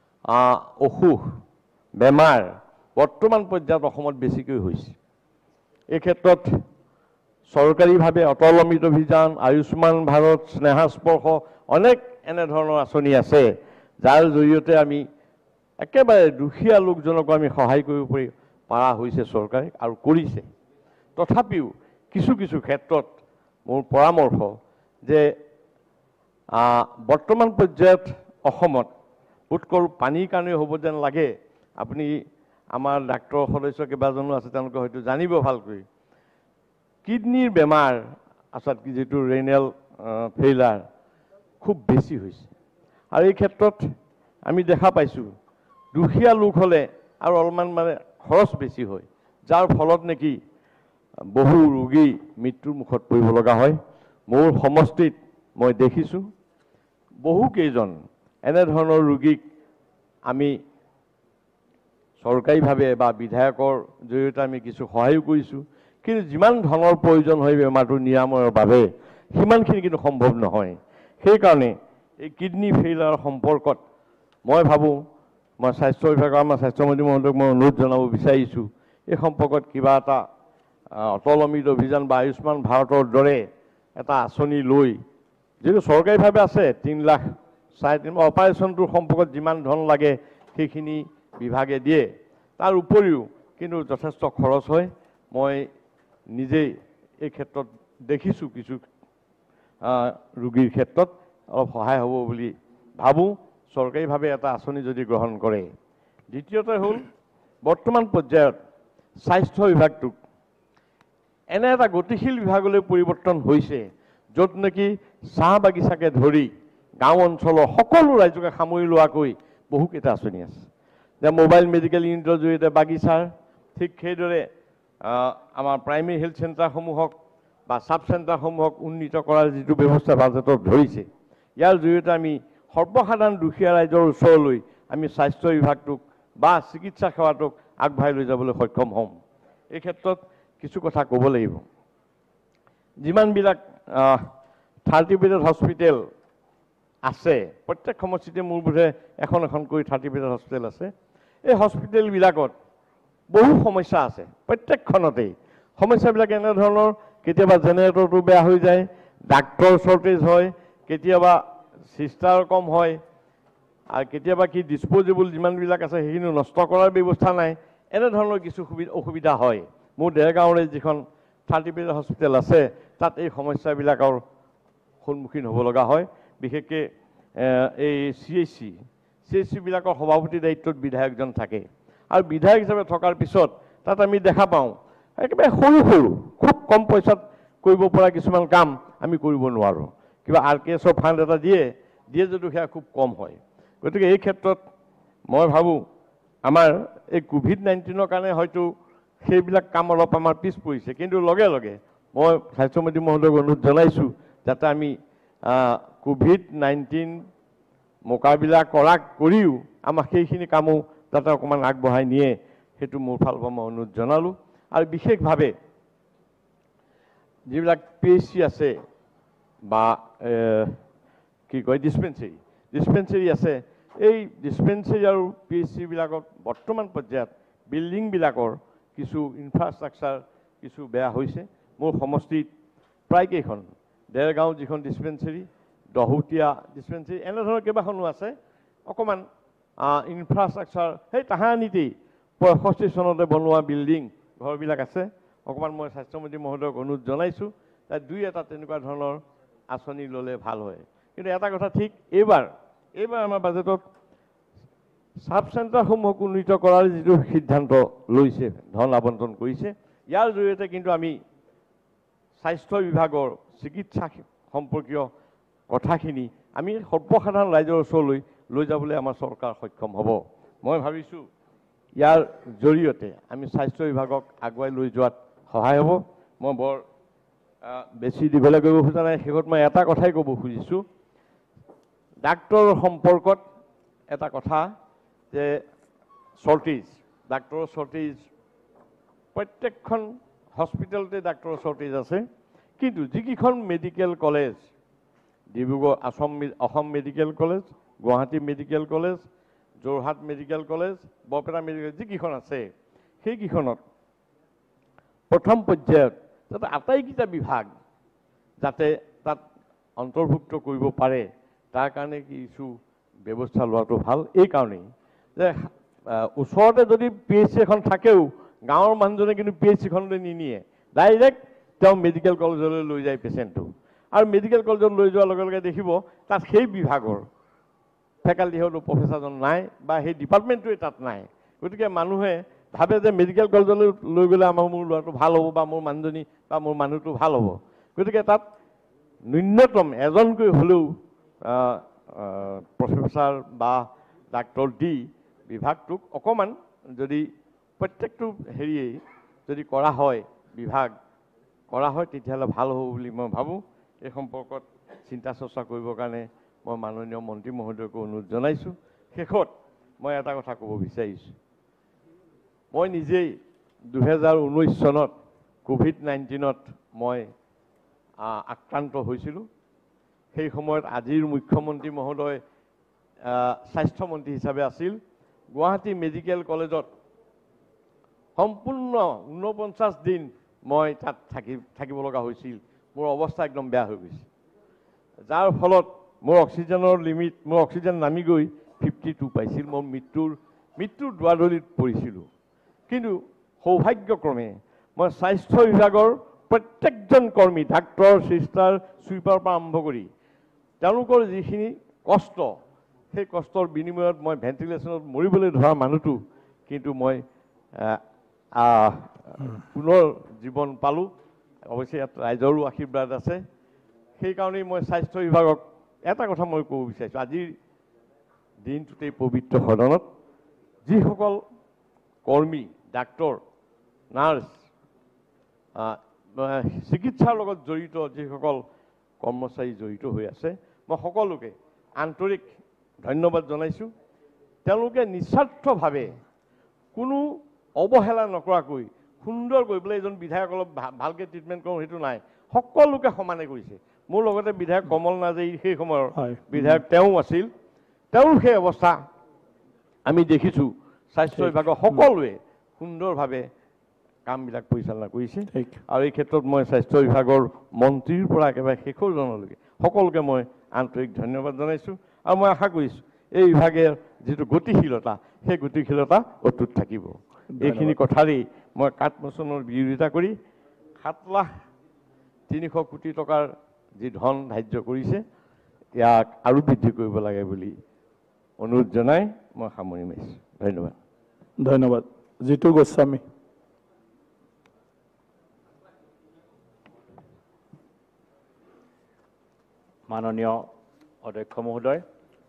অসুখ বেমাৰ বৰ্তমান পৰ্যায়ত অসমত বেছিকৈ হৈছে এই ক্ষেত্ৰত চৰকাৰীভাৱে অটল অমৃত অভিযান আয়ুষ্মান ভাৰত স্নেহা স্পৰ্শ অনেক এনেধৰণৰ আঁচনি আছে যাৰ জৰিয়তে আমি একেবাৰে দুখীয়া লোকজনকো আমি সহায় কৰিব পৰা হৈছে চৰকাৰে আৰু কৰিছে তথাপিও কিছু কিছু ক্ষেত্ৰত মোৰ পৰামৰ্শ যে বৰ্তমান পৰ্যায়ত অসমত বোধকৰো পানীৰ কাৰণে হ'ব যেন লাগে আপুনি আমাৰ ডাক্তৰ সদস্য কেইবাজনো আছে তেওঁলোকে হয়তো জানিব ভালকৈ কিডনিৰ বেমাৰ আচলতে যিটো ৰেনেল ফেইলাৰ খুব বেছি হৈছে আৰু এই ক্ষেত্ৰত আমি দেখা পাইছোঁ দুখীয়া লোক হ'লে আৰু অলপমান মানে খৰচ বেছি হয় যাৰ ফলত নেকি বহু ৰোগী মৃত্যুৰ মুখত পৰিব লগা হয় মোৰ সমষ্টিত মই দেখিছোঁ বহু কেইজন এনেধৰণৰ ৰোগীক আমি চৰকাৰীভাৱে বা বিধায়কৰ জৰিয়তে আমি কিছু সহায়ো কৰিছোঁ কিন্তু যিমান ধনৰ প্ৰয়োজন হয় বেমাৰটো নিৰাময়ৰ বাবে সিমানখিনি কিন্তু সম্ভৱ নহয় সেইকাৰণে এই কিডনি ফেইলাৰ সম্পৰ্কত মই ভাবোঁ মই স্বাস্থ্য বিভাগৰ আমাৰ স্বাস্থ্যমন্ত্ৰী মহোদয়ক মই অনুৰোধ জনাব বিচাৰিছোঁ এই সম্পৰ্কত কিবা এটা অটল অমৃত অভিযান বা আয়ুষ্মান ভাৰতৰ দৰে এটা আঁচনি লৈ যিটো চৰকাৰীভাৱে আছে 3 লাখ 3.5 অপাৰেশ্যনটোৰ সম্পৰ্কত যিমান ধন লাগে সেইখিনি বিভাগে দিয়ে তাৰ উপৰিও কিন্তু যথেষ্ট খৰচ হয় মই নিজেই এই ক্ষেত্ৰত দেখিছোঁ কিছু ৰোগীৰ ক্ষেত্ৰত অলপ সহায় হ'ব বুলি ভাবোঁ চৰকাৰীভাৱে এটা আঁচনি যদি গ্ৰহণ কৰে দ্বিতীয়তে হ'ল বৰ্তমান পৰ্যায়ত স্বাস্থ্য বিভাগটোক এনে এটা গতিশীল বিভাগলৈ পৰিৱৰ্তন হৈছে য'ত নেকি চাহ বাগিচাকে ধৰি গাঁও অঞ্চলৰ সকলো ৰাইজকে সামৰি লোৱাকৈ বহুকেইটা আঁচনি আছে যে মোবাইল মেডিকেল ইউনিটৰ জৰিয়তে বাগিচাৰ ঠিক সেইদৰে আমাৰ প্ৰাইমেৰী হেল্থ চেণ্টাৰসমূহক বা চাব চেণ্টাৰসমূহক উন্নীত কৰাৰ যিটো ব্যৱস্থা বাজেটত ধৰিছে ইয়াৰ জৰিয়তে আমি সৰ্বসাধাৰণ দুখীয়া ৰাইজৰ ওচৰলৈ আমি স্বাস্থ্য বিভাগটোক বা চিকিৎসা সেৱাটোক আগবঢ়াই লৈ যাবলৈ সক্ষম হ'ম এই ক্ষেত্ৰত কিছু কথা ক'ব লাগিব যিমানবিলাক 30 বেডেড হস্পিটেল আছে প্ৰত্যেক সমষ্টিতে মোৰ বোধে এখন এখনকৈ 30 বেডেড হস্পিটেল আছে এই হস্পিটেলবিলাকত বহু সমস্যা আছে প্ৰত্যেকখনতেই সমস্যাবিলাক এনেধৰণৰ কেতিয়াবা জেনেৰেটৰটো বেয়া হৈ যায় ডাক্তৰ শ্বৰ্টেজ হয় কেতিয়াবা চিষ্টাৰ কম হয় আৰু কেতিয়াবা কি ডিছপ'জেবল যিমানবিলাক আছে সেইখিনি নষ্ট কৰাৰ ব্যৱস্থা নাই এনেধৰণৰ কিছু অসুবিধা হয় মোৰ দেৰগাঁৱৰে যিখন 30 বেডেড হস্পিটেল আছে তাত এই সমস্যাবিলাকৰ সন্মুখীন হ'ব লগা হয় বিশেষকৈ এই CHC-বিলাকৰ সভাপতি দায়িত্বত বিধায়কজন থাকে আৰু বিধায়ক হিচাপে থকাৰ পিছত তাত আমি দেখা পাওঁ একেবাৰে সৰু সৰু খুব কম পইচাত কৰিব পৰা কিছুমান কাম আমি কৰিব নোৱাৰোঁ কিবা RKSৰ ফাণ্ড এটা দিয়ে যদিও সেয়া খুব কম হয় গতিকে এই ক্ষেত্ৰত মই ভাবোঁ আমাৰ এই COVID-19ৰ কাৰণে হয়তো সেইবিলাক কাম অলপ আমাৰ পিছ পৰিছে কিন্তু লগে লগে মই স্বাস্থ্যমন্ত্ৰী মহোদয়ক অনুৰোধ জনাইছোঁ যাতে আমি COVID-19 মোকাবিলা কৰিও আমাক সেইখিনি কামো যাতে অকণমান আগবঢ়াই নিয়ে সেইটো মোৰ ফালৰ পৰা মই অনুৰোধ জনালোঁ আৰু বিশেষভাৱে যিবিলাক PHC আছে বা কি কয় ডিছপেঞ্চেৰী আছে এই ডিছপেঞ্চেৰী আৰু PHC-বিলাকত বৰ্তমান পৰ্যায়ত বিল্ডিংবিলাকৰ কিছু ইনফ্ৰাষ্ট্ৰাকচাৰ কিছু বেয়া হৈছে মোৰ সমষ্টিত প্ৰায়কেইখন দেৰগাঁও যিখন ডিছপেঞ্চেৰী দহোটীয়া ডিছপেঞ্চেৰী এনেধৰণৰ কেইবাখনো আছে অকণমান ইনফ্ৰাষ্ট্ৰাকচাৰ সেই তাহানিতেই 65 চনতে বনোৱা বিল্ডিং ঘৰবিলাক আছে অকণমান মই স্বাস্থ্যমন্ত্ৰী মহোদয়ক অনুৰোধ জনাইছোঁ তাত 2-এটা তেনেকুৱা ধৰণৰ আঁচনি ল'লে ভাল হয় কিন্তু এটা কথা ঠিক এইবাৰ আমাৰ বাজেটত চাব চেণ্টাৰসমূহক উন্নীত কৰাৰ যিটো সিদ্ধান্ত লৈছে ধন আবণ্টন কৰিছে ইয়াৰ জৰিয়তে কিন্তু আমি স্বাস্থ্য বিভাগৰ চিকিৎসা সম্পৰ্কীয় কথাখিনি আমি সৰ্বসাধাৰণ ৰাইজৰ ওচৰলৈ লৈ যাবলৈ আমাৰ চৰকাৰ সক্ষম হ'ব মই ভাবিছোঁ ইয়াৰ জৰিয়তে আমি স্বাস্থ্য বিভাগক আগুৱাই লৈ যোৱাত সহায় হ'ব মই বৰ বেছি দীঘলীয়া কৰিব খোজা নাই শেষত মই এটা কথাই ক'ব খুজিছোঁ ডাক্তৰৰ সম্পৰ্কত এটা কথা যে ডাক্তৰৰ শ্বৰ্টেজ প্ৰত্যেকখন হস্পিটেলতে ডাক্তৰৰ শ্বৰ্টেজ আছে, কিন্তু যিকেইখন medical college Dibrugarh Assam medical college, Guwahati medical college, Jorhat medical college, Barpeta medical যিকেইখন আছে সেইকেইখনত প্ৰথম পৰ্যায়ত যাতে আটাইকেইটা বিভাগ যাতে তাত অন্তৰ্ভুক্ত কৰিব পাৰে তাৰ কাৰণে কিছু ব্যৱস্থা লোৱাটো ভাল। এইকাৰণেই যে ওচৰতে যদি PHC এখন থাকেও গাঁৱৰ মানুহজনে কিন্তু PHCখনলৈ নিনিয়ে, ডাইৰেক্ট তেওঁ মেডিকেল কলেজলৈ লৈ যায় পেচেণ্টটো। আৰু মেডিকেল কলেজত লৈ যোৱাৰ লগে লগে দেখিব তাত সেই বিভাগৰ ফেকাল্টি হয়তো প্ৰফেচাৰজন নাই বা সেই ডিপাৰ্টমেণ্টটোৱে তাত নাই। গতিকে মানুহে ভাবে যে মেডিকেল কলেজলৈ লৈ গ'লে মোৰ ল'ৰাটো ভাল হ'ব বা মোৰ মানুহজনী বা মোৰ মানুহটো ভাল হ'ব। গতিকে তাত ন্যূনতম এজনকৈ হ'লেও প্ৰফেচাৰ বা ডাক্তৰ দি বিভাগটোক অকণমান যদি প্ৰত্যেকটো হেৰিয়েই যদি কৰা হয়, বিভাগ কৰা হয়, তেতিয়াহ'লে ভাল হ'ব বুলি মই ভাবোঁ। এই সম্পৰ্কত চিন্তা চৰ্চা কৰিবৰ কাৰণে মই মাননীয় মন্ত্ৰী মহোদয়কো অনুৰোধ জনাইছোঁ। শেষত মই এটা কথা ক'ব বিচাৰিছোঁ, মই নিজেই 2019 চনত COVID-19ত মই আক্ৰান্ত হৈছিলোঁ। সেই সময়ত আজিৰ মুখ্যমন্ত্ৰী মহোদয় স্বাস্থ্যমন্ত্ৰী হিচাপে আছিল। গুৱাহাটী মেডিকেল কলেজত সম্পূৰ্ণ 49 দিন মই তাত থাকিব লগা হৈছিল। মোৰ অৱস্থা একদম বেয়া হৈ গৈছে, যাৰ ফলত মোৰ অক্সিজেনৰ লিমিট, মোৰ অক্সিজেন নামি গৈ 52 পাইছিল। মই মৃত্যুৰ দুৱাৰদলিত পৰিছিলোঁ। কিন্তু সৌভাগ্যক্ৰমে মই স্বাস্থ্য বিভাগৰ প্ৰত্যেকজন কৰ্মী, ডাক্তৰ, চিষ্টাৰ, চুইপাৰৰ পৰা আৰম্ভ কৰি তেওঁলোকৰ যিখিনি কষ্ট, সেই কষ্টৰ বিনিময়ত মই ভেণ্টিলেশ্যনত মৰিবলৈ ধৰা মানুহটো কিন্তু মই পুনৰ জীৱন পালোঁ। অৱশ্যে ইয়াত ৰাইজৰো আশীৰ্বাদ আছে। সেইকাৰণেই মই স্বাস্থ্য বিভাগক এটা কথা মই ক'ব বিচাৰিছোঁ, আজিৰ দিনটোতেই পবিত্ৰ সদনত যিসকল কৰ্মী, ডাক্তৰ, নাৰ্ছ, চিকিৎসাৰ লগত জড়িত যিসকল কৰ্মচাৰী জড়িত হৈ আছে, মই সকলোকে আন্তৰিক ধন্যবাদ জনাইছোঁ। তেওঁলোকে নিস্বাৰ্থভাৱে কোনো অৱহেলা নকৰাকৈ সুন্দৰকৈ বোলে এজন বিধায়ক অলপ ভালকৈ ট্ৰিটমেণ্ট কৰোঁ সেইটো নাই, সকলোকে সমানে কৰিছে। মোৰ লগতে বিধায়ক কমল নাৰ্জী সেই সময়ৰ বিধায়ক তেওঁ আছিল, তেওঁৰ সেই অৱস্থা আমি দেখিছোঁ। স্বাস্থ্য বিভাগৰ সকলোৱে সুন্দৰভাৱে কামবিলাক পৰিচালনা কৰিছে। আৰু এই ক্ষেত্ৰত মই স্বাস্থ্য বিভাগৰ মন্ত্ৰীৰ পৰা একেবাৰে শেষৰজনলৈকে সকলোকে মই আন্তৰিক ধন্যবাদ জনাইছোঁ। আৰু মই আশা কৰিছোঁ এই বিভাগৰ যিটো গতিশীলতা, সেই গতিশীলতা অটুট থাকিব। এইখিনি কথাৰেই মই কাটমোচনৰ বিৰোধিতা কৰি 7,300,000 কোটি টকাৰ যি ধন ধাৰ্য কৰিছে ইয়াক আৰু বৃদ্ধি কৰিব লাগে বুলি অনুৰোধ জনাই মই সামৰি মাৰিছোঁ। ধন্যবাদ। ধন্যবাদ। জিতু গোস্বামী। মাননীয় অধ্যক্ষ মহোদয়,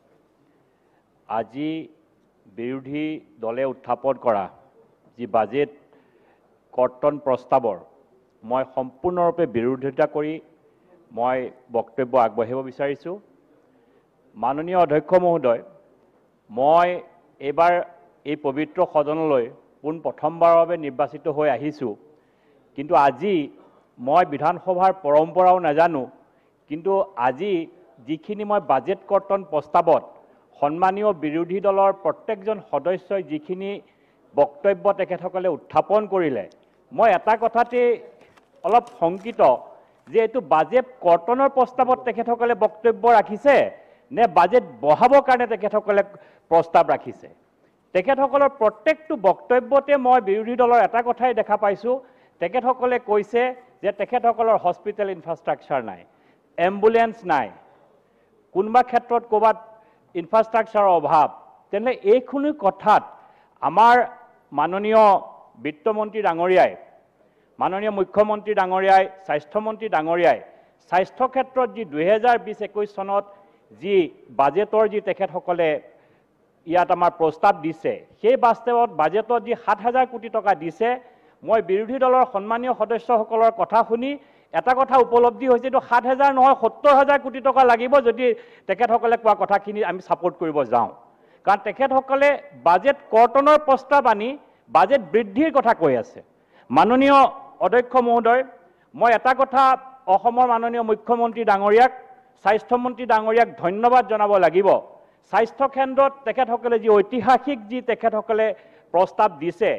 আজি বিৰোধী দলে উত্থাপন কৰা যি বাজেট কৰ্তন প্ৰস্তাৱৰ মই সম্পূৰ্ণৰূপে বিৰোধিতা কৰি মই বক্তব্য আগবঢ়াব বিচাৰিছোঁ। মাননীয় অধ্যক্ষ মহোদয়, মই এইবাৰ এই পবিত্ৰ সদনলৈ প্ৰথমবাৰৰ বাবে নিৰ্বাচিত হৈ আহিছোঁ, কিন্তু আজি মই বিধানসভাৰ পৰম্পৰাও নাজানো, কিন্তু আজি যিখিনি মই বাজেট কৰ্তন প্ৰস্তাৱত সন্মানীয় বিৰোধী দলৰ প্ৰত্যেকজন সদস্যই যিখিনি বক্তব্য তেখেতসকলে উত্থাপন কৰিলে, মই এটা কথাতে অলপ শংকিত যে এইটো বাজেট কৰ্তনৰ প্ৰস্তাৱত তেখেতসকলে বক্তব্য ৰাখিছে নে বাজেট বঢ়াবৰ কাৰণে তেখেতসকলে প্ৰস্তাৱ ৰাখিছে। তেখেতসকলৰ প্ৰত্যেকটো বক্তব্যতে মই বিৰোধী দলৰ এটা কথাই দেখা পাইছোঁ, তেখেতসকলে কৈছে যে তেখেতসকলৰ হস্পিটেল ইনফ্ৰাষ্ট্ৰাকচাৰ নাই, এম্বুলেন্স নাই, কোনোবা ক্ষেত্ৰত ক'ৰবাত ইনফ্ৰাষ্ট্ৰাকচাৰৰ অভাৱ। তেনেহ'লে এইখিনি কথাত আমাৰ মাননীয় বিত্তমন্ত্ৰী ডাঙৰীয়াই, মাননীয় মুখ্যমন্ত্ৰী ডাঙৰীয়াই, স্বাস্থ্যমন্ত্ৰী ডাঙৰীয়াই স্বাস্থ্য ক্ষেত্ৰত যি 2020-21 চনত যি বাজেটৰ যি তেখেতসকলে ইয়াত আমাৰ প্ৰস্তাৱ দিছে, সেই বাস্তৱত বাজেটত যি 7,000 কোটি টকা দিছে, মই বিৰোধী দলৰ সন্মানীয় সদস্যসকলৰ কথা শুনি এটা কথা উপলব্ধি হৈছে, এইটো 7,000 নহয় 70,000 কোটি টকা লাগিব যদি তেখেতসকলে কোৱা কথাখিনি আমি ছাপোৰ্ট কৰিব যাওঁ। কাৰণ তেখেতসকলে বাজেট কৰ্তনৰ প্ৰস্তাৱ আনি বাজেট বৃদ্ধিৰ কথা কৈ আছে। মাননীয় অধ্যক্ষ মহোদয়, মই এটা কথা অসমৰ মাননীয় মুখ্যমন্ত্ৰী ডাঙৰীয়াক, স্বাস্থ্যমন্ত্ৰী ডাঙৰীয়াক ধন্যবাদ জনাব লাগিব। স্বাস্থ্য কেন্দ্ৰত তেখেতসকলে যি ঐতিহাসিক যি তেখেতসকলে প্ৰস্তাৱ দিছে,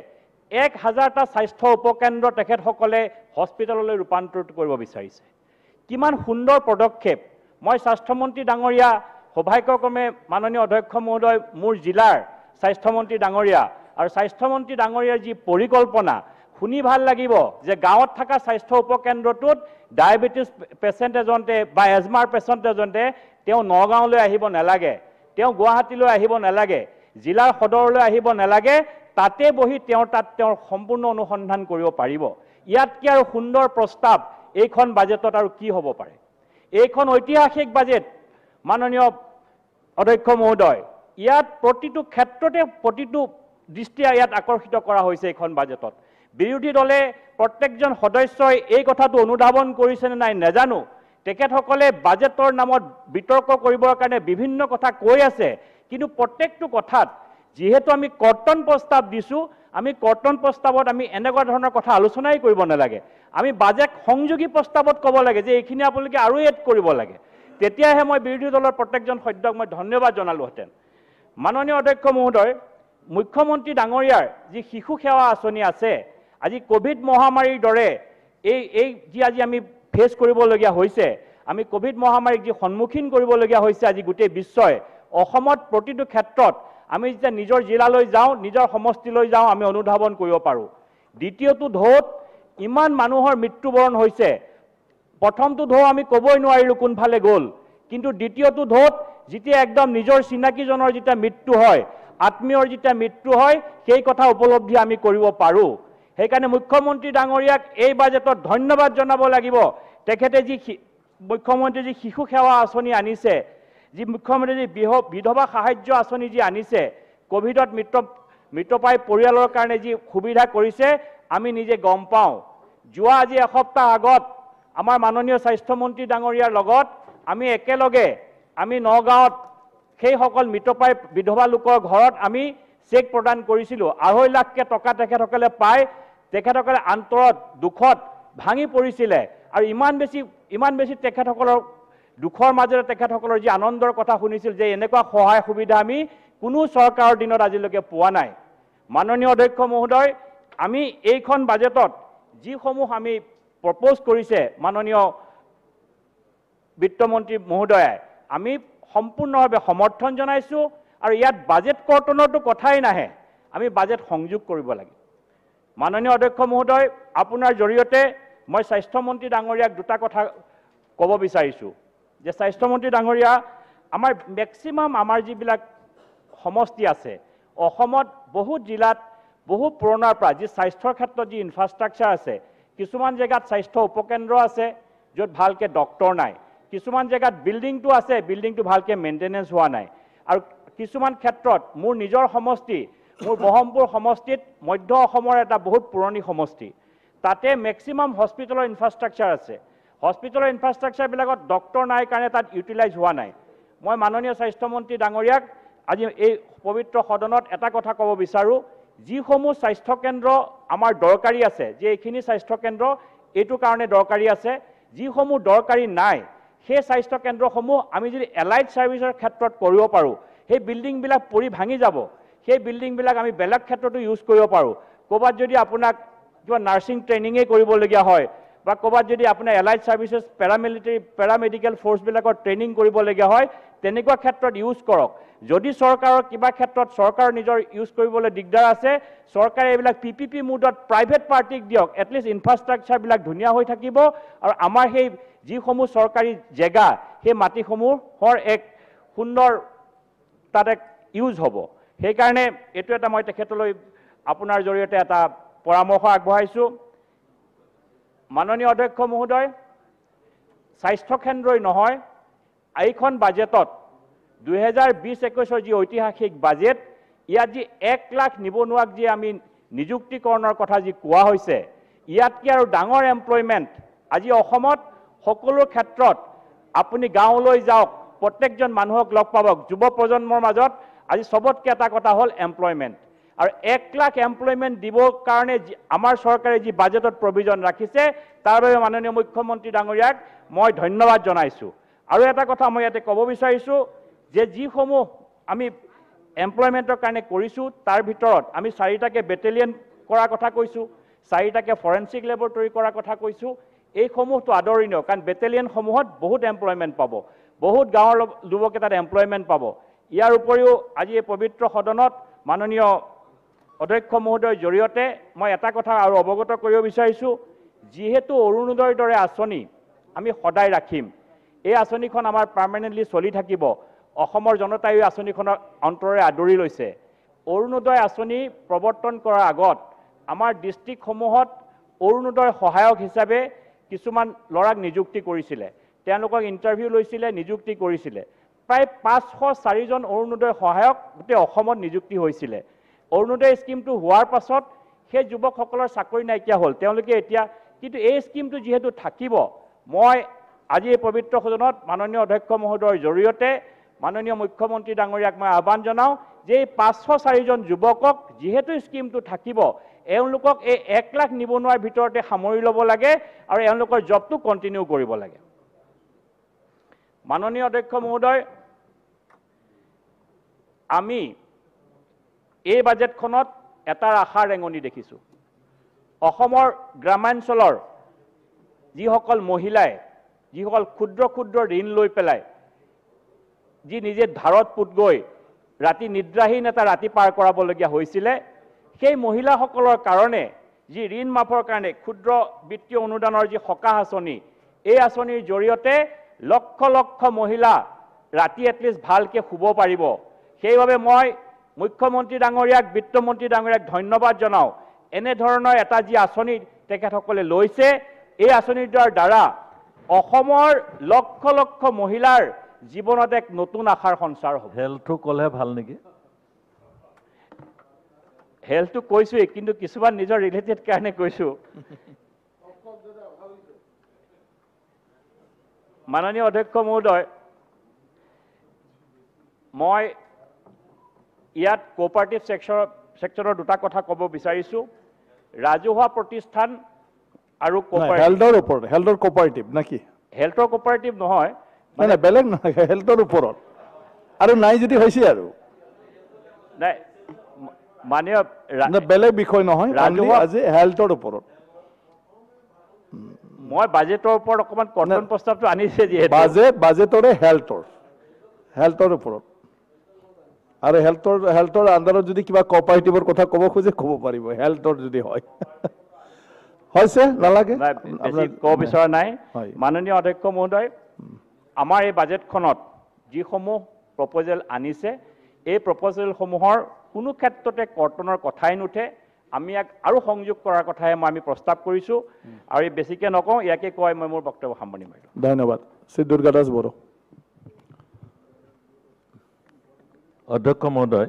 1000টা স্বাস্থ্য উপকেন্দ্ৰ তেখেতসকলে হস্পিটেললৈ ৰূপান্তৰিত কৰিব বিচাৰিছে। কিমান সুন্দৰ পদক্ষেপ। মই স্বাস্থ্যমন্ত্ৰী ডাঙৰীয়া, সৌভাগ্যক্ৰমে মাননীয় অধ্যক্ষ মহোদয় মোৰ জিলাৰ স্বাস্থ্যমন্ত্ৰী ডাঙৰীয়া, আৰু স্বাস্থ্যমন্ত্ৰী ডাঙৰীয়াৰ যি পৰিকল্পনা শুনি ভাল লাগিব যে গাঁৱত থকা স্বাস্থ্য উপকেন্দ্ৰটোত ডায়েবেটিছ পেচেণ্ট এজনে বা এজমাৰ পেচেণ্ট এজনে তেওঁ নগাঁৱলৈ আহিব নালাগে, তেওঁ গুৱাহাটীলৈ আহিব নালাগে, জিলাৰ সদৰলৈ আহিব নালাগে, তাতে বহি তাত তেওঁৰ সম্পূৰ্ণ অনুসন্ধান কৰিব পাৰিব। ইয়াতকৈ আৰু সুন্দৰ প্ৰস্তাৱ এইখন বাজেটত আৰু কি হ'ব পাৰে। এইখন ঐতিহাসিক বাজেট মাননীয় অধ্যক্ষ মহোদয়। ইয়াত প্ৰতিটো ক্ষেত্ৰতে প্ৰতিটো দৃষ্টি ইয়াত আকৰ্ষিত কৰা হৈছে এইখন বাজেটত। বিৰোধী দলে প্ৰত্যেকজন সদস্যই এই কথাটো অনুধাৱন কৰিছেনে নাই নাজানো। তেখেতসকলে বাজেটৰ নামত বিতৰ্ক কৰিবৰ কাৰণে বিভিন্ন কথা কৈ আছে, কিন্তু প্ৰত্যেকটো কথাত যিহেতু আমি কৰ্তন প্ৰস্তাৱ দিছোঁ, আমি কৰ্তন প্ৰস্তাৱত আমি এনেকুৱা ধৰণৰ কথা আলোচনাই কৰিব নালাগে। আমি বাজেট সংযোগী প্ৰস্তাৱত ক'ব লাগে যে এইখিনি আপোনালোকে আৰু এড কৰিব লাগে। তেতিয়াহে মই বিৰোধী দলৰ প্ৰত্যেকজন সদস্যক মই ধন্যবাদ জনালোহেঁতেন। মাননীয় অধ্যক্ষ মহোদয়, মুখ্যমন্ত্ৰী ডাঙৰীয়াৰ যি শিশু সেৱা আঁচনি আছে, আজি কোভিড মহামাৰীৰ দৰে এই যি আজি আমি ফেচ কৰিবলগীয়া হৈছে, আমি কোভিড মহামাৰীক যি সন্মুখীন কৰিবলগীয়া হৈছে আজি গোটেই বিশ্বই, অসমত প্ৰতিটো ক্ষেত্ৰত আমি যেতিয়া নিজৰ জিলালৈ যাওঁ, নিজৰ সমষ্টিলৈ যাওঁ, আমি অনুধাৱন কৰিব পাৰোঁ। দ্বিতীয়টো ঢৌত ইমান মানুহৰ মৃত্যুবৰণ হৈছে। প্ৰথমটো ঢৌ আমি ক'বই নোৱাৰিলোঁ কোনফালে গ'ল, কিন্তু দ্বিতীয়টো ঢৌত যেতিয়া একদম নিজৰ চিনাকিজনৰ যেতিয়া মৃত্যু হয়, আত্মীয়ৰ যেতিয়া মৃত্যু হয়, সেই কথা উপলব্ধি আমি কৰিব পাৰোঁ। সেইকাৰণে মুখ্যমন্ত্ৰী ডাঙৰীয়াক এই বাজেটত ধন্যবাদ জনাব লাগিব। তেখেতে যি মুখ্যমন্ত্ৰী যি শিশু সেৱা আঁচনি আনিছে, যি মুখ্যমন্ত্ৰী যি বিধৱা সাহায্য আঁচনি যি আনিছে, কোভিডত মৃতপ্ৰায় পৰিয়ালৰ কাৰণে যি সুবিধা কৰিছে, আমি নিজে গম পাওঁ। যোৱা আজি এসপ্তাহ আগত আমাৰ মাননীয় স্বাস্থ্যমন্ত্ৰী ডাঙৰীয়াৰ লগত আমি একেলগে আমি নগাঁৱত সেইসকল মৃতপ্ৰায় বিধৱা লোকৰ ঘৰত আমি চেক প্ৰদান কৰিছিলোঁ। 2.5 লাখকৈ টকা তেখেতসকলে পায়, তেখেতসকলে আন্তৰত দুখত ভাঙি পৰিছিলে, আৰু ইমান বেছি তেখেতসকলৰ দুখৰ মাজেৰে তেখেতসকলৰ যি আনন্দৰ কথা শুনিছিল যে এনেকুৱা সহায় সুবিধা আমি কোনো চৰকাৰৰ দিনত আজিলৈকে পোৱা নাই। মাননীয় অধ্যক্ষ মহোদয়, আমি এইখন বাজেটত যিসমূহ আমি প্ৰপ'জ কৰিছে মাননীয় বিত্তমন্ত্ৰী মহোদয়ে, আমি সম্পূৰ্ণভাৱে সমৰ্থন জনাইছোঁ। আৰু ইয়াত বাজেট কৰ্তনৰতো কথাই নাহে, আমি বাজেট সংযোগ কৰিব লাগে। মাননীয় অধ্যক্ষ মহোদয়, আপোনাৰ জৰিয়তে মই স্বাস্থ্যমন্ত্ৰী ডাঙৰীয়াক দুটা কথা ক'ব বিচাৰিছোঁ যে স্বাস্থ্যমন্ত্ৰী ডাঙৰীয়া, আমাৰ মেক্সিমাম আমাৰ যিবিলাক সমষ্টি আছে অসমত, বহুত জিলাত বহু পুৰণাৰ পৰা যি স্বাস্থ্যৰ ক্ষেত্ৰত যি ইনফ্ৰাষ্ট্ৰাকচাৰ আছে, কিছুমান জেগাত স্বাস্থ্য উপকেন্দ্ৰ আছে য'ত ভালকৈ ডক্টৰ নাই, কিছুমান জেগাত বিল্ডিংটো আছে, বিল্ডিংটো ভালকৈ মেইনটেনেঞ্চ হোৱা নাই, আৰু কিছুমান ক্ষেত্ৰত মোৰ নিজৰ সমষ্টি, মোৰ ব্ৰহ্মপুৰ সমষ্টিত মধ্য অসমৰ এটা বহুত পুৰণি সমষ্টি, তাতে মেক্সিমাম হস্পিটেলৰ ইনফ্ৰাষ্ট্ৰাকচাৰ আছে। হস্পিটেলৰ ইনফ্ৰাষ্ট্ৰাকচাৰবিলাকত ডক্টৰ নাই কাৰণে তাত ইউটিলাইজ হোৱা নাই। মই মাননীয় স্বাস্থ্যমন্ত্ৰী ডাঙৰীয়াক আজি এই পবিত্ৰ সদনত এটা কথা ক'ব বিচাৰোঁ, যিসমূহ স্বাস্থ্যকেন্দ্ৰ আমাৰ দৰকাৰী আছে, যে এইখিনি স্বাস্থ্যকেন্দ্ৰ এইটো কাৰণে দৰকাৰী আছে, যিসমূহ দৰকাৰী নাই সেই স্বাস্থ্যকেন্দ্ৰসমূহ আমি যদি এলাইড ছাৰ্ভিচৰ ক্ষেত্ৰত কৰিব পাৰোঁ, সেই বিল্ডিংবিলাক পৰি ভাঙি যাব, সেই বিল্ডিংবিলাক আমি বেলেগ ক্ষেত্ৰতো ইউজ কৰিব পাৰোঁ। ক'ৰবাত যদি আপোনাক কিবা নাৰ্ছিং ট্ৰেইনিঙেই কৰিবলগীয়া হয়, বা ক'ৰবাত যদি আপোনাৰ এলাইড ছাৰ্ভিচেছ পেৰামেডিকেল ফ'ৰ্চবিলাকৰ ট্ৰেইনিং কৰিবলগীয়া হয়, তেনেকুৱা ক্ষেত্ৰত ইউজ কৰক। যদি চৰকাৰৰ কিবা ক্ষেত্ৰত চৰকাৰৰ নিজৰ ইউজ কৰিবলৈ দিগদাৰ আছে, চৰকাৰে এইবিলাক PPP মুডত প্ৰাইভেট পাৰ্টিক দিয়ক, এটলিষ্ট ইনফ্ৰাষ্ট্ৰাকচাৰবিলাক ধুনীয়া হৈ থাকিব, আৰু আমাৰ সেই যিসমূহ চৰকাৰী জেগা সেই মাটিসমূহৰ এক সুন্দৰ তাত এক ইউজ হ'ব। সেইকাৰণে এইটো এটা মই তেখেতলৈ আপোনাৰ জৰিয়তে এটা পৰামৰ্শ আগবঢ়াইছোঁ। মাননীয় অধ্যক্ষ মহোদয়, স্বাস্থ্যকেন্দ্ৰই নহয়, এইখন বাজেটত 2020-21 যি ঐতিহাসিক বাজেট, ইয়াত যি 1 লাখ নিবনুৱাক যি আমি নিযুক্তিকৰণৰ কথা যি কোৱা হৈছে, ইয়াতকৈ আৰু ডাঙৰ এমপ্লয়মেণ্ট আজি অসমত সকলো ক্ষেত্ৰত আপুনি গাঁৱলৈ যাওক, প্ৰত্যেকজন মানুহক লগ পাব, যুৱ প্ৰজন্মৰ মাজত আজি চবতকৈ এটা কথা হ'ল এমপ্লয়মেণ্ট। আৰু 1 লাখ এমপ্লয়মেণ্ট দিবৰ কাৰণে আমাৰ চৰকাৰে যি বাজেটত প্ৰভিজন ৰাখিছে তাৰ বাবে মাননীয় মুখ্যমন্ত্ৰী ডাঙৰীয়াক মই ধন্যবাদ জনাইছোঁ। আৰু এটা কথা মই ইয়াতে ক'ব বিচাৰিছোঁ যে যিসমূহ আমি এমপ্লয়মেণ্টৰ কাৰণে কৰিছোঁ তাৰ ভিতৰত আমি 4টাকে বেটেলিয়ন কৰাৰ কথা কৈছোঁ, 4টাকে ফৰেনচিক লেবৰেটৰী কৰাৰ কথা কৈছোঁ। এইসমূহটো আদৰণীয়, কাৰণ বেটেলিয়নসমূহত বহুত এমপ্লয়মেণ্ট পাব, বহুত গাঁৱৰ যুৱকে তাত এমপ্লয়মেণ্ট পাব। ইয়াৰ উপৰিও আজি এই পবিত্ৰ সদনত মাননীয় অধ্যক্ষ মহোদয়ৰ জৰিয়তে মই এটা কথা আৰু অৱগত কৰিব বিচাৰিছোঁ, যিহেতু অৰুণোদয়ৰ দৰে আঁচনি আমি সদায় ৰাখিম, এই আঁচনিখন আমাৰ পাৰ্মানেণ্টলি চলি থাকিব। অসমৰ জনতাই এই আঁচনিখনৰ অন্তৰেৰে আদৰি লৈছে। অৰুণোদয় আঁচনি প্ৰৱৰ্তন কৰাৰ আগত আমাৰ ডিষ্ট্ৰিক্টসমূহত অৰুণোদয় সহায়ক হিচাপে কিছুমান ল'ৰাক নিযুক্তি কৰিছিলে, তেওঁলোকক ইণ্টাৰভিউ লৈছিলে, নিযুক্তি কৰিছিলে। প্ৰায় 504 জন অৰুণোদয় সহায়ক গোটেই অসমত নিযুক্তি হৈছিলে। অৰুণোদয় স্কিমটো হোৱাৰ পাছত সেই যুৱকসকলৰ চাকৰি নাইকিয়া হ'ল, তেওঁলোকে এতিয়া কিন্তু এই স্কিমটো যিহেতু থাকিব, মই আজি এই পবিত্ৰ সদনত মাননীয় অধ্যক্ষ মহোদয়ৰ জৰিয়তে মাননীয় মুখ্যমন্ত্ৰী ডাঙৰীয়াক মই আহ্বান জনাওঁ যে এই 504 জন যুৱকক যিহেতু স্কিমটো থাকিব, এওঁলোকক এই 1 লাখ নিবনুৱাৰ ভিতৰতে সামৰি ল'ব লাগে আৰু এওঁলোকৰ জবটো কণ্টিনিউ কৰিব লাগে। মাননীয় অধ্যক্ষ মহোদয়, আমি এই বাজেটখনত এটাৰ আশাৰ ৰেঙনি দেখিছোঁ। অসমৰ গ্ৰামাঞ্চলৰ যিসকল মহিলাই যিসকল ক্ষুদ্ৰ ক্ষুদ্ৰ ঋণ লৈ পেলাই যি নিজে ধাৰত পুত গৈ ৰাতি নিদ্ৰাহীন এটা ৰাতি পাৰ কৰাবলগীয়া হৈছিলে, সেই মহিলাসকলৰ কাৰণে যি ঋণ মাফৰ কাৰণে ক্ষুদ্ৰ বিত্তীয় অনুদানৰ যি সকাহ আঁচনি, এই আঁচনিৰ জৰিয়তে লক্ষ লক্ষ মহিলা ৰাতি এটলিষ্ট ভালকৈ শুব পাৰিব। সেইবাবে মই মুখ্যমন্ত্ৰী ডাঙৰীয়াক, বিত্তমন্ত্ৰী ডাঙৰীয়াক ধন্যবাদ জনাওঁ। এনেধৰণৰ এটা যি আঁচনি তেখেতসকলে লৈছে, এই আঁচনিৰ দ্বাৰা অসমৰ লক্ষ লক্ষ মহিলাৰ জীৱনত এক নতুন আশাৰ সঞ্চাৰ হ'ব। হেল্থটো ক'লে ভাল নেকি? হেল্থটো কৈছোঁৱেই, কিন্তু কিছুমান নিজৰ ৰিলেটেড কাৰণে কৈছোঁ। মাননীয় অধ্যক্ষ মহোদয়, মই ইয়াত কোঅপাৰেটিভ ছেক্টৰৰ দুটা কথা ক'ব বিচাৰিছোঁ। ৰাজহুৱা প্ৰতিষ্ঠান আৰু হেল্থৰ ওপৰত, হেল্থৰ কোঅপাৰেটিভ নাকি? হেল্থৰ কোঅপাৰেটিভ নহয়, মানে বেলেগ নহয়, হেল্থৰ ওপৰত আৰু নাই যদি হৈছে আৰু নাই মানে বেলেগ বিষয় নহয়, আজি হেল্থৰ ওপৰত। মই বাজেটৰ ওপৰত অকণমান কৰ্তন প্ৰস্তাৱটো আনিছে যিহেতু বাজেটৰে হেল্থৰ ওপৰত আৰু হেল্থৰ আণ্ডাৰত যদি কিবা কোঅপাৰেটিভৰ কথা ক'ব খোজে ক'ব পাৰিব, হেল্থৰ যদি হয়। হৈছে নালাগে ক'ব বিচৰা নাই। মাননীয় অধ্যক্ষ মহোদয়, আমাৰ এই বাজেটখনত যিসমূহ প্ৰপ'জেল আনিছে, এই প্ৰপ'জেলসমূহৰ কোনো ক্ষেত্ৰতে কৰ্তনৰ কথাই নুঠে। আমি ইয়াক আৰু সংযোগ কৰাৰ কথাহে আমি প্ৰস্তাৱ কৰিছোঁ আৰু বেছিকৈ নকওঁ, ইয়াকে কৈ মই মোৰ বক্তব্য সামৰণি মাৰিলোঁ। ধন্যবাদ। শ্ৰী দুৰ্গা দাস বড়ো। অধ্যক্ষ মহোদয়,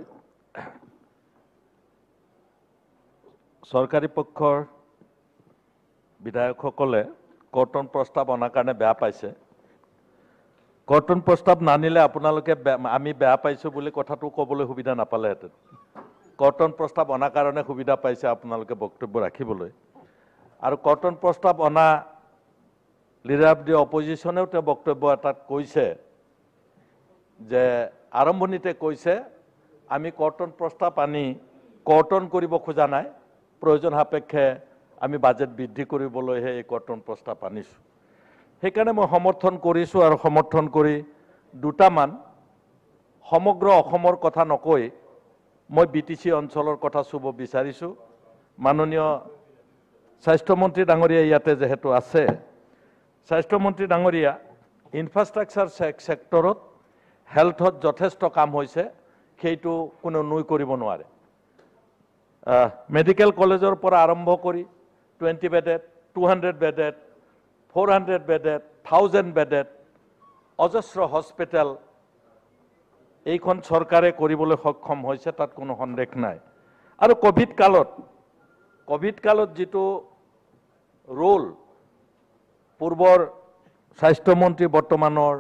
চৰকাৰী পক্ষৰ বিধায়কসকলে কৰ্তন প্ৰস্তাৱ অনাৰ কাৰণে বেয়া পাইছে। কৰ্তন প্ৰস্তাৱ নানিলে আপোনালোকে আমি বেয়া পাইছোঁ বুলি কথাটো ক'বলৈ সুবিধা নাপালেহেঁতেন। কৰ্তন প্ৰস্তাৱ অনাৰ কাৰণে সুবিধা পাইছে আপোনালোকে বক্তব্য ৰাখিবলৈ। আৰু কৰ্তন প্ৰস্তাৱ অনা লিডাৰ অফ দি অপজিশ্যনেও তেওঁ বক্তব্য এটাত কৈছে যে আৰম্ভণিতে কৈছে আমি কৰ্তন প্ৰস্তাৱ আনি কৰ্তন কৰিব খোজা নাই, প্ৰয়োজন সাপেক্ষে আমি বাজেট বৃদ্ধি কৰিবলৈহে এই কৰ্তন প্ৰস্তাৱ আনিছোঁ। সেইকাৰণে মই সমৰ্থন কৰিছোঁ আৰু সমৰ্থন কৰি দুটামান সমগ্ৰ অসমৰ কথা নকৈ মই BTC অঞ্চলৰ কথা চুব বিচাৰিছোঁ। মাননীয় স্বাস্থ্যমন্ত্ৰী ডাঙৰীয়া ইয়াতে যিহেতু আছে, স্বাস্থ্যমন্ত্ৰী ডাঙৰীয়া ইনফ্ৰাষ্ট্ৰাকচাৰ ছেক্টৰত হেল্থত যথেষ্ট কাম হৈছে, সেইটো কোনো নুই কৰিব নোৱাৰে। মেডিকেল কলেজৰ পৰা আৰম্ভ কৰি 20 বেডেড, 200 বেডেড, 400 বেডেড, 1000 বেডেড অজস্ৰ হস্পিটেল এইখন চৰকাৰে কৰিবলৈ সক্ষম হৈছে, তাত কোনো সন্দেহ নাই। আৰু কোভিড কালত যিটো ৰোল পূৰ্বৰ স্বাস্থ্যমন্ত্ৰী, বৰ্তমানৰ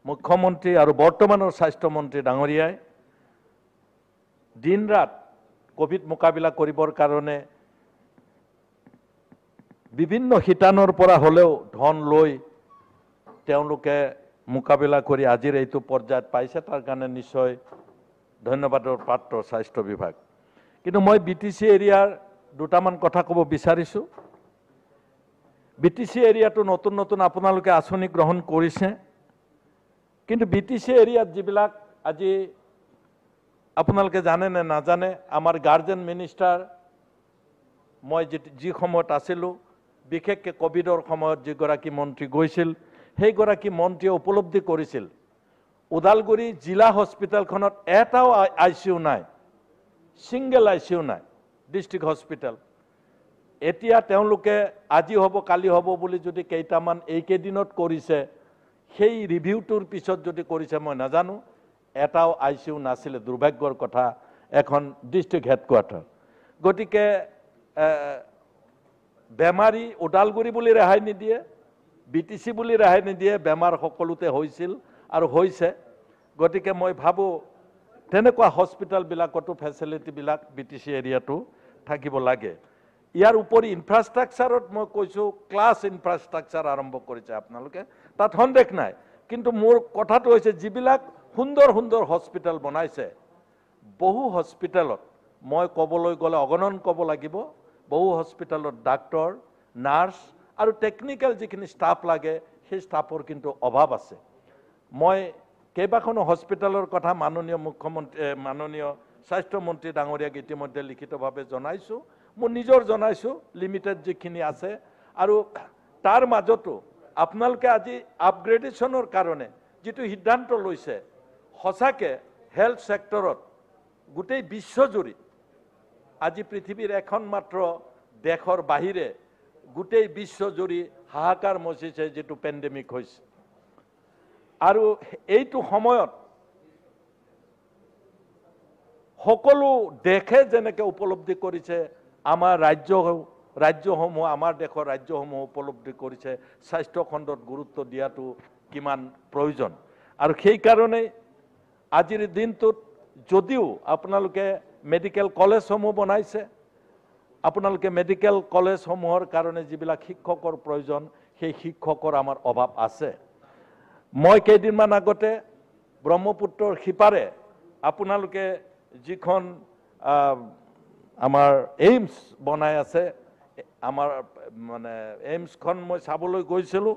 মুখ্যমন্ত্ৰী আৰু বৰ্তমানৰ স্বাস্থ্যমন্ত্ৰী ডাঙৰীয়াই দিন ৰাত কোভিড মোকাবিলা কৰিবৰ কাৰণে বিভিন্ন শিতানৰ পৰা হ'লেও ধন লৈ তেওঁলোকে মোকাবিলা কৰি আজিৰ এইটো পৰ্যায়ত পাইছে তাৰ কাৰণে নিশ্চয় ধন্যবাদৰ পাত্ৰ স্বাস্থ্য বিভাগ কিন্তু মই BTC এৰিয়াৰ দুটামান কথা ক'ব বিচাৰিছোঁ BTC এৰিয়াটো নতুন নতুন আপোনালোকে আঁচনি গ্ৰহণ কৰিছে কিন্তু BTC এৰিয়াত যিবিলাক আজি আপোনালোকে জানে নে নাজানে আমাৰ গাৰ্জেন মিনিষ্টাৰ মই যি সময়ত আছিলোঁ বিশেষকৈ কোভিডৰ সময়ত যিগৰাকী মন্ত্ৰী গৈছিল সেইগৰাকী মন্ত্ৰীয়ে উপলব্ধি কৰিছিল ওদালগুৰি জিলা হস্পিটেলখনত এটাও ICU নাই সিঙ্গেল ICU নাই ডিস্ট্ৰিক্ট হস্পিটেল এতিয়া তেওঁলোকে আজি হ'ব কালি হ'ব বুলি যদি কেইটামান এইকেইদিনত কৰিছে সেই ৰিভিউটোৰ পিছত যদি কৰিছে মই নাজানো এটাও ICU নাছিলে দুৰ্ভাগ্যৰ কথা এখন ডিস্ট্ৰিক্ট হেডকোৱাৰ্টাৰ গতিকে বেমাৰী ওদালগুৰি বুলি ৰেহাই নিদিয়ে BTC বুলি ৰেহাই নিদিয়ে বেমাৰ সকলোতে হৈছিল আৰু হৈছে গতিকে মই ভাবোঁ তেনেকুৱা হস্পিটেলবিলাকতো ফেচিলিটিবিলাক BTC এৰিয়াটো থাকিব লাগে ইয়াৰ উপৰি ইনফ্ৰাষ্ট্ৰাকচাৰত মই কৈছোঁ ক্লাছ ইনফ্ৰাষ্ট্ৰাকচাৰ আৰম্ভ কৰিছে আপোনালোকে তাত সন্দেহ নাই কিন্তু মোৰ কথাটো হৈছে যিবিলাক সুন্দৰ সুন্দৰ হস্পিটেল বনাইছে বহু হস্পিটেলত মই ক'বলৈ গ'লে অগণন ক'ব লাগিব বহু হস্পিটেলত ডাক্তৰ নাৰ্ছ আৰু টেকনিক্যাল যিখিনি ষ্টাফ লাগে সেই ষ্টাফৰ কিন্তু অভাৱ আছে মই কেইবাখনো হস্পিটেলৰ কথা মাননীয় মুখ্যমন্ত্ৰী মাননীয় স্বাস্থ্যমন্ত্ৰী ডাঙৰীয়াক ইতিমধ্যে লিখিতভাৱে জনাইছোঁ মোৰ নিজৰ জনাইছোঁ লিমিটেড যিখিনি আছে আৰু তাৰ মাজতো আপোনালোকে আজি আপগ্ৰেডেশ্যনৰ কাৰণে যিটো সিদ্ধান্ত লৈছে সঁচাকৈ হেল্থ ছেক্টৰত গোটেই বিশ্বজুৰি আজি পৃথিৱীৰ এখন মাত্ৰ দেশৰ বাহিৰে গোটেই বিশ্বজুৰি হাহাকাৰ মচিছে যেটো পেণ্ডেমিক হৈছে আৰু এইটো সময়ত সকলো দেশে যেনেকৈ উপলব্ধি কৰিছে আমাৰ ৰাজ্যসমূহ আমাৰ দেশৰ ৰাজ্যসমূহ উপলব্ধি কৰিছে স্বাস্থ্য খণ্ডত গুৰুত্ব দিয়াটো কিমান প্ৰয়োজন আৰু সেই কাৰণে আজিৰ দিনটোত যদিও আপোনালোকে মেডিকেল কলেজসমূহ বনাইছে আপোনালোকে মেডিকেল কলেজসমূহৰ কাৰণে যিবিলাক শিক্ষকৰ প্ৰয়োজন সেই শিক্ষকৰ আমাৰ অভাৱ আছে মই কেইদিনমান আগতে ব্ৰহ্মপুত্ৰৰ সিপাৰে আপোনালোকে যিখন আমাৰ এইমছ বনাই আছে আমাৰ মানে এইমছখন মই চাবলৈ গৈছিলোঁ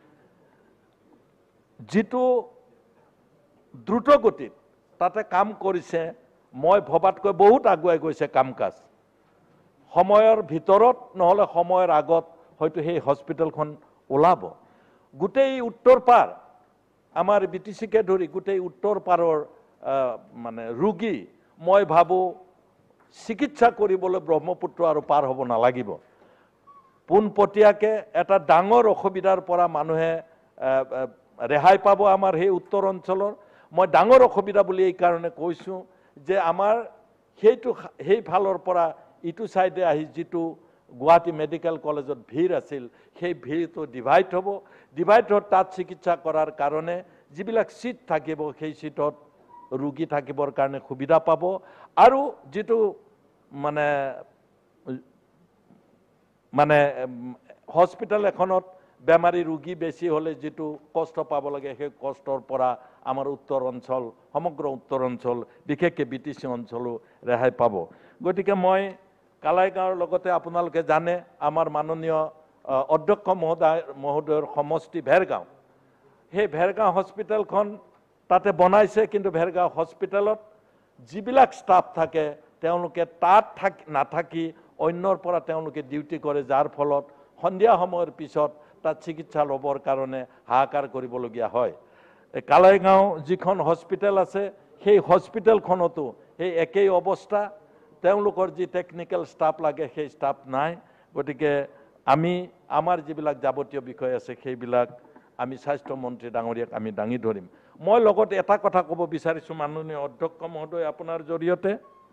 যিটো দ্ৰুত গতিত তাতে কাম কৰিছে মই ভবাতকৈ বহুত আগুৱাই গৈছে কাম কাজ সময়ৰ ভিতৰত নহলে সময়ৰ আগত হয়তো সেই হস্পিটেলখন ওলাব গোটেই উত্তৰ পাৰ আমাৰ BTCকে ধৰি গোটেই উত্তৰ পাৰৰ মানে ৰোগী মই ভাবোঁ চিকিৎসা কৰিবলৈ ব্ৰহ্মপুত্ৰ আৰু পাৰ হ'ব নালাগিব পোনপটীয়াকৈ এটা ডাঙৰ অসুবিধাৰ পৰা মানুহে ৰেহাই পাব আমাৰ সেই উত্তৰ অঞ্চলৰ মই ডাঙৰ অসুবিধা বুলি এই কাৰণে কৈছোঁ যে আমাৰ সেই ফালৰ পৰা ইটো সাইডে আহি যিটো গুৱাহাটী মেডিকেল কলেজত ভিৰ আছিল সেই ভিৰটো ডিভাইড হ'ব তাত চিকিৎসা কৰাৰ কাৰণে যিবিলাক সিট থাকিব সেই সিটত ৰোগী থাকিবৰ কাৰণে সুবিধা পাব আৰু যিটো মানে হস্পিটেল এখনত বেমাৰী ৰোগী বেছি হ'লে যিটো কষ্ট পাব লাগে সেই কষ্টৰ পৰা আমাৰ উত্তৰ অঞ্চল সমগ্ৰ উত্তৰ অঞ্চল বিশেষকৈ BTC অঞ্চলো ৰেহাই পাব গতিকে মই কালাইগাঁৱৰ লগতে আপোনালোকে জানে আমাৰ মাননীয় অধ্যক্ষ মহোদয়ৰ সমষ্টি ভেৰগাঁও সেই ভেৰগাঁও হস্পিটেলখন তাতে বনাইছে কিন্তু ভেৰগাঁও হস্পিটেলত যিবিলাক ষ্টাফ থাকে তেওঁলোকে তাত নাথাকি অন্যৰ পৰা তেওঁলোকে ডিউটি কৰে যাৰ ফলত সন্ধিয়া সময়ৰ পিছত তাত চিকিৎসা ল'বৰ কাৰণে হাহাকাৰ কৰিবলগীয়া হয় কালাইগাঁও যিখন হস্পিটেল আছে সেই হস্পিটেলখনতো সেই একেই অৱস্থা তেওঁলোকৰ যি টেকনিক্যাল ষ্টাফ লাগে সেই ষ্টাফ নাই গতিকে আমাৰ যিবিলাক যাৱতীয় বিষয় আছে সেইবিলাক আমি স্বাস্থ্যমন্ত্ৰী ডাঙৰীয়াক আমি দাঙি ধৰিম মই লগতে এটা কথা ক'ব বিচাৰিছোঁ মাননীয় অধ্যক্ষ মহোদয় আপোনাৰ জৰিয়তে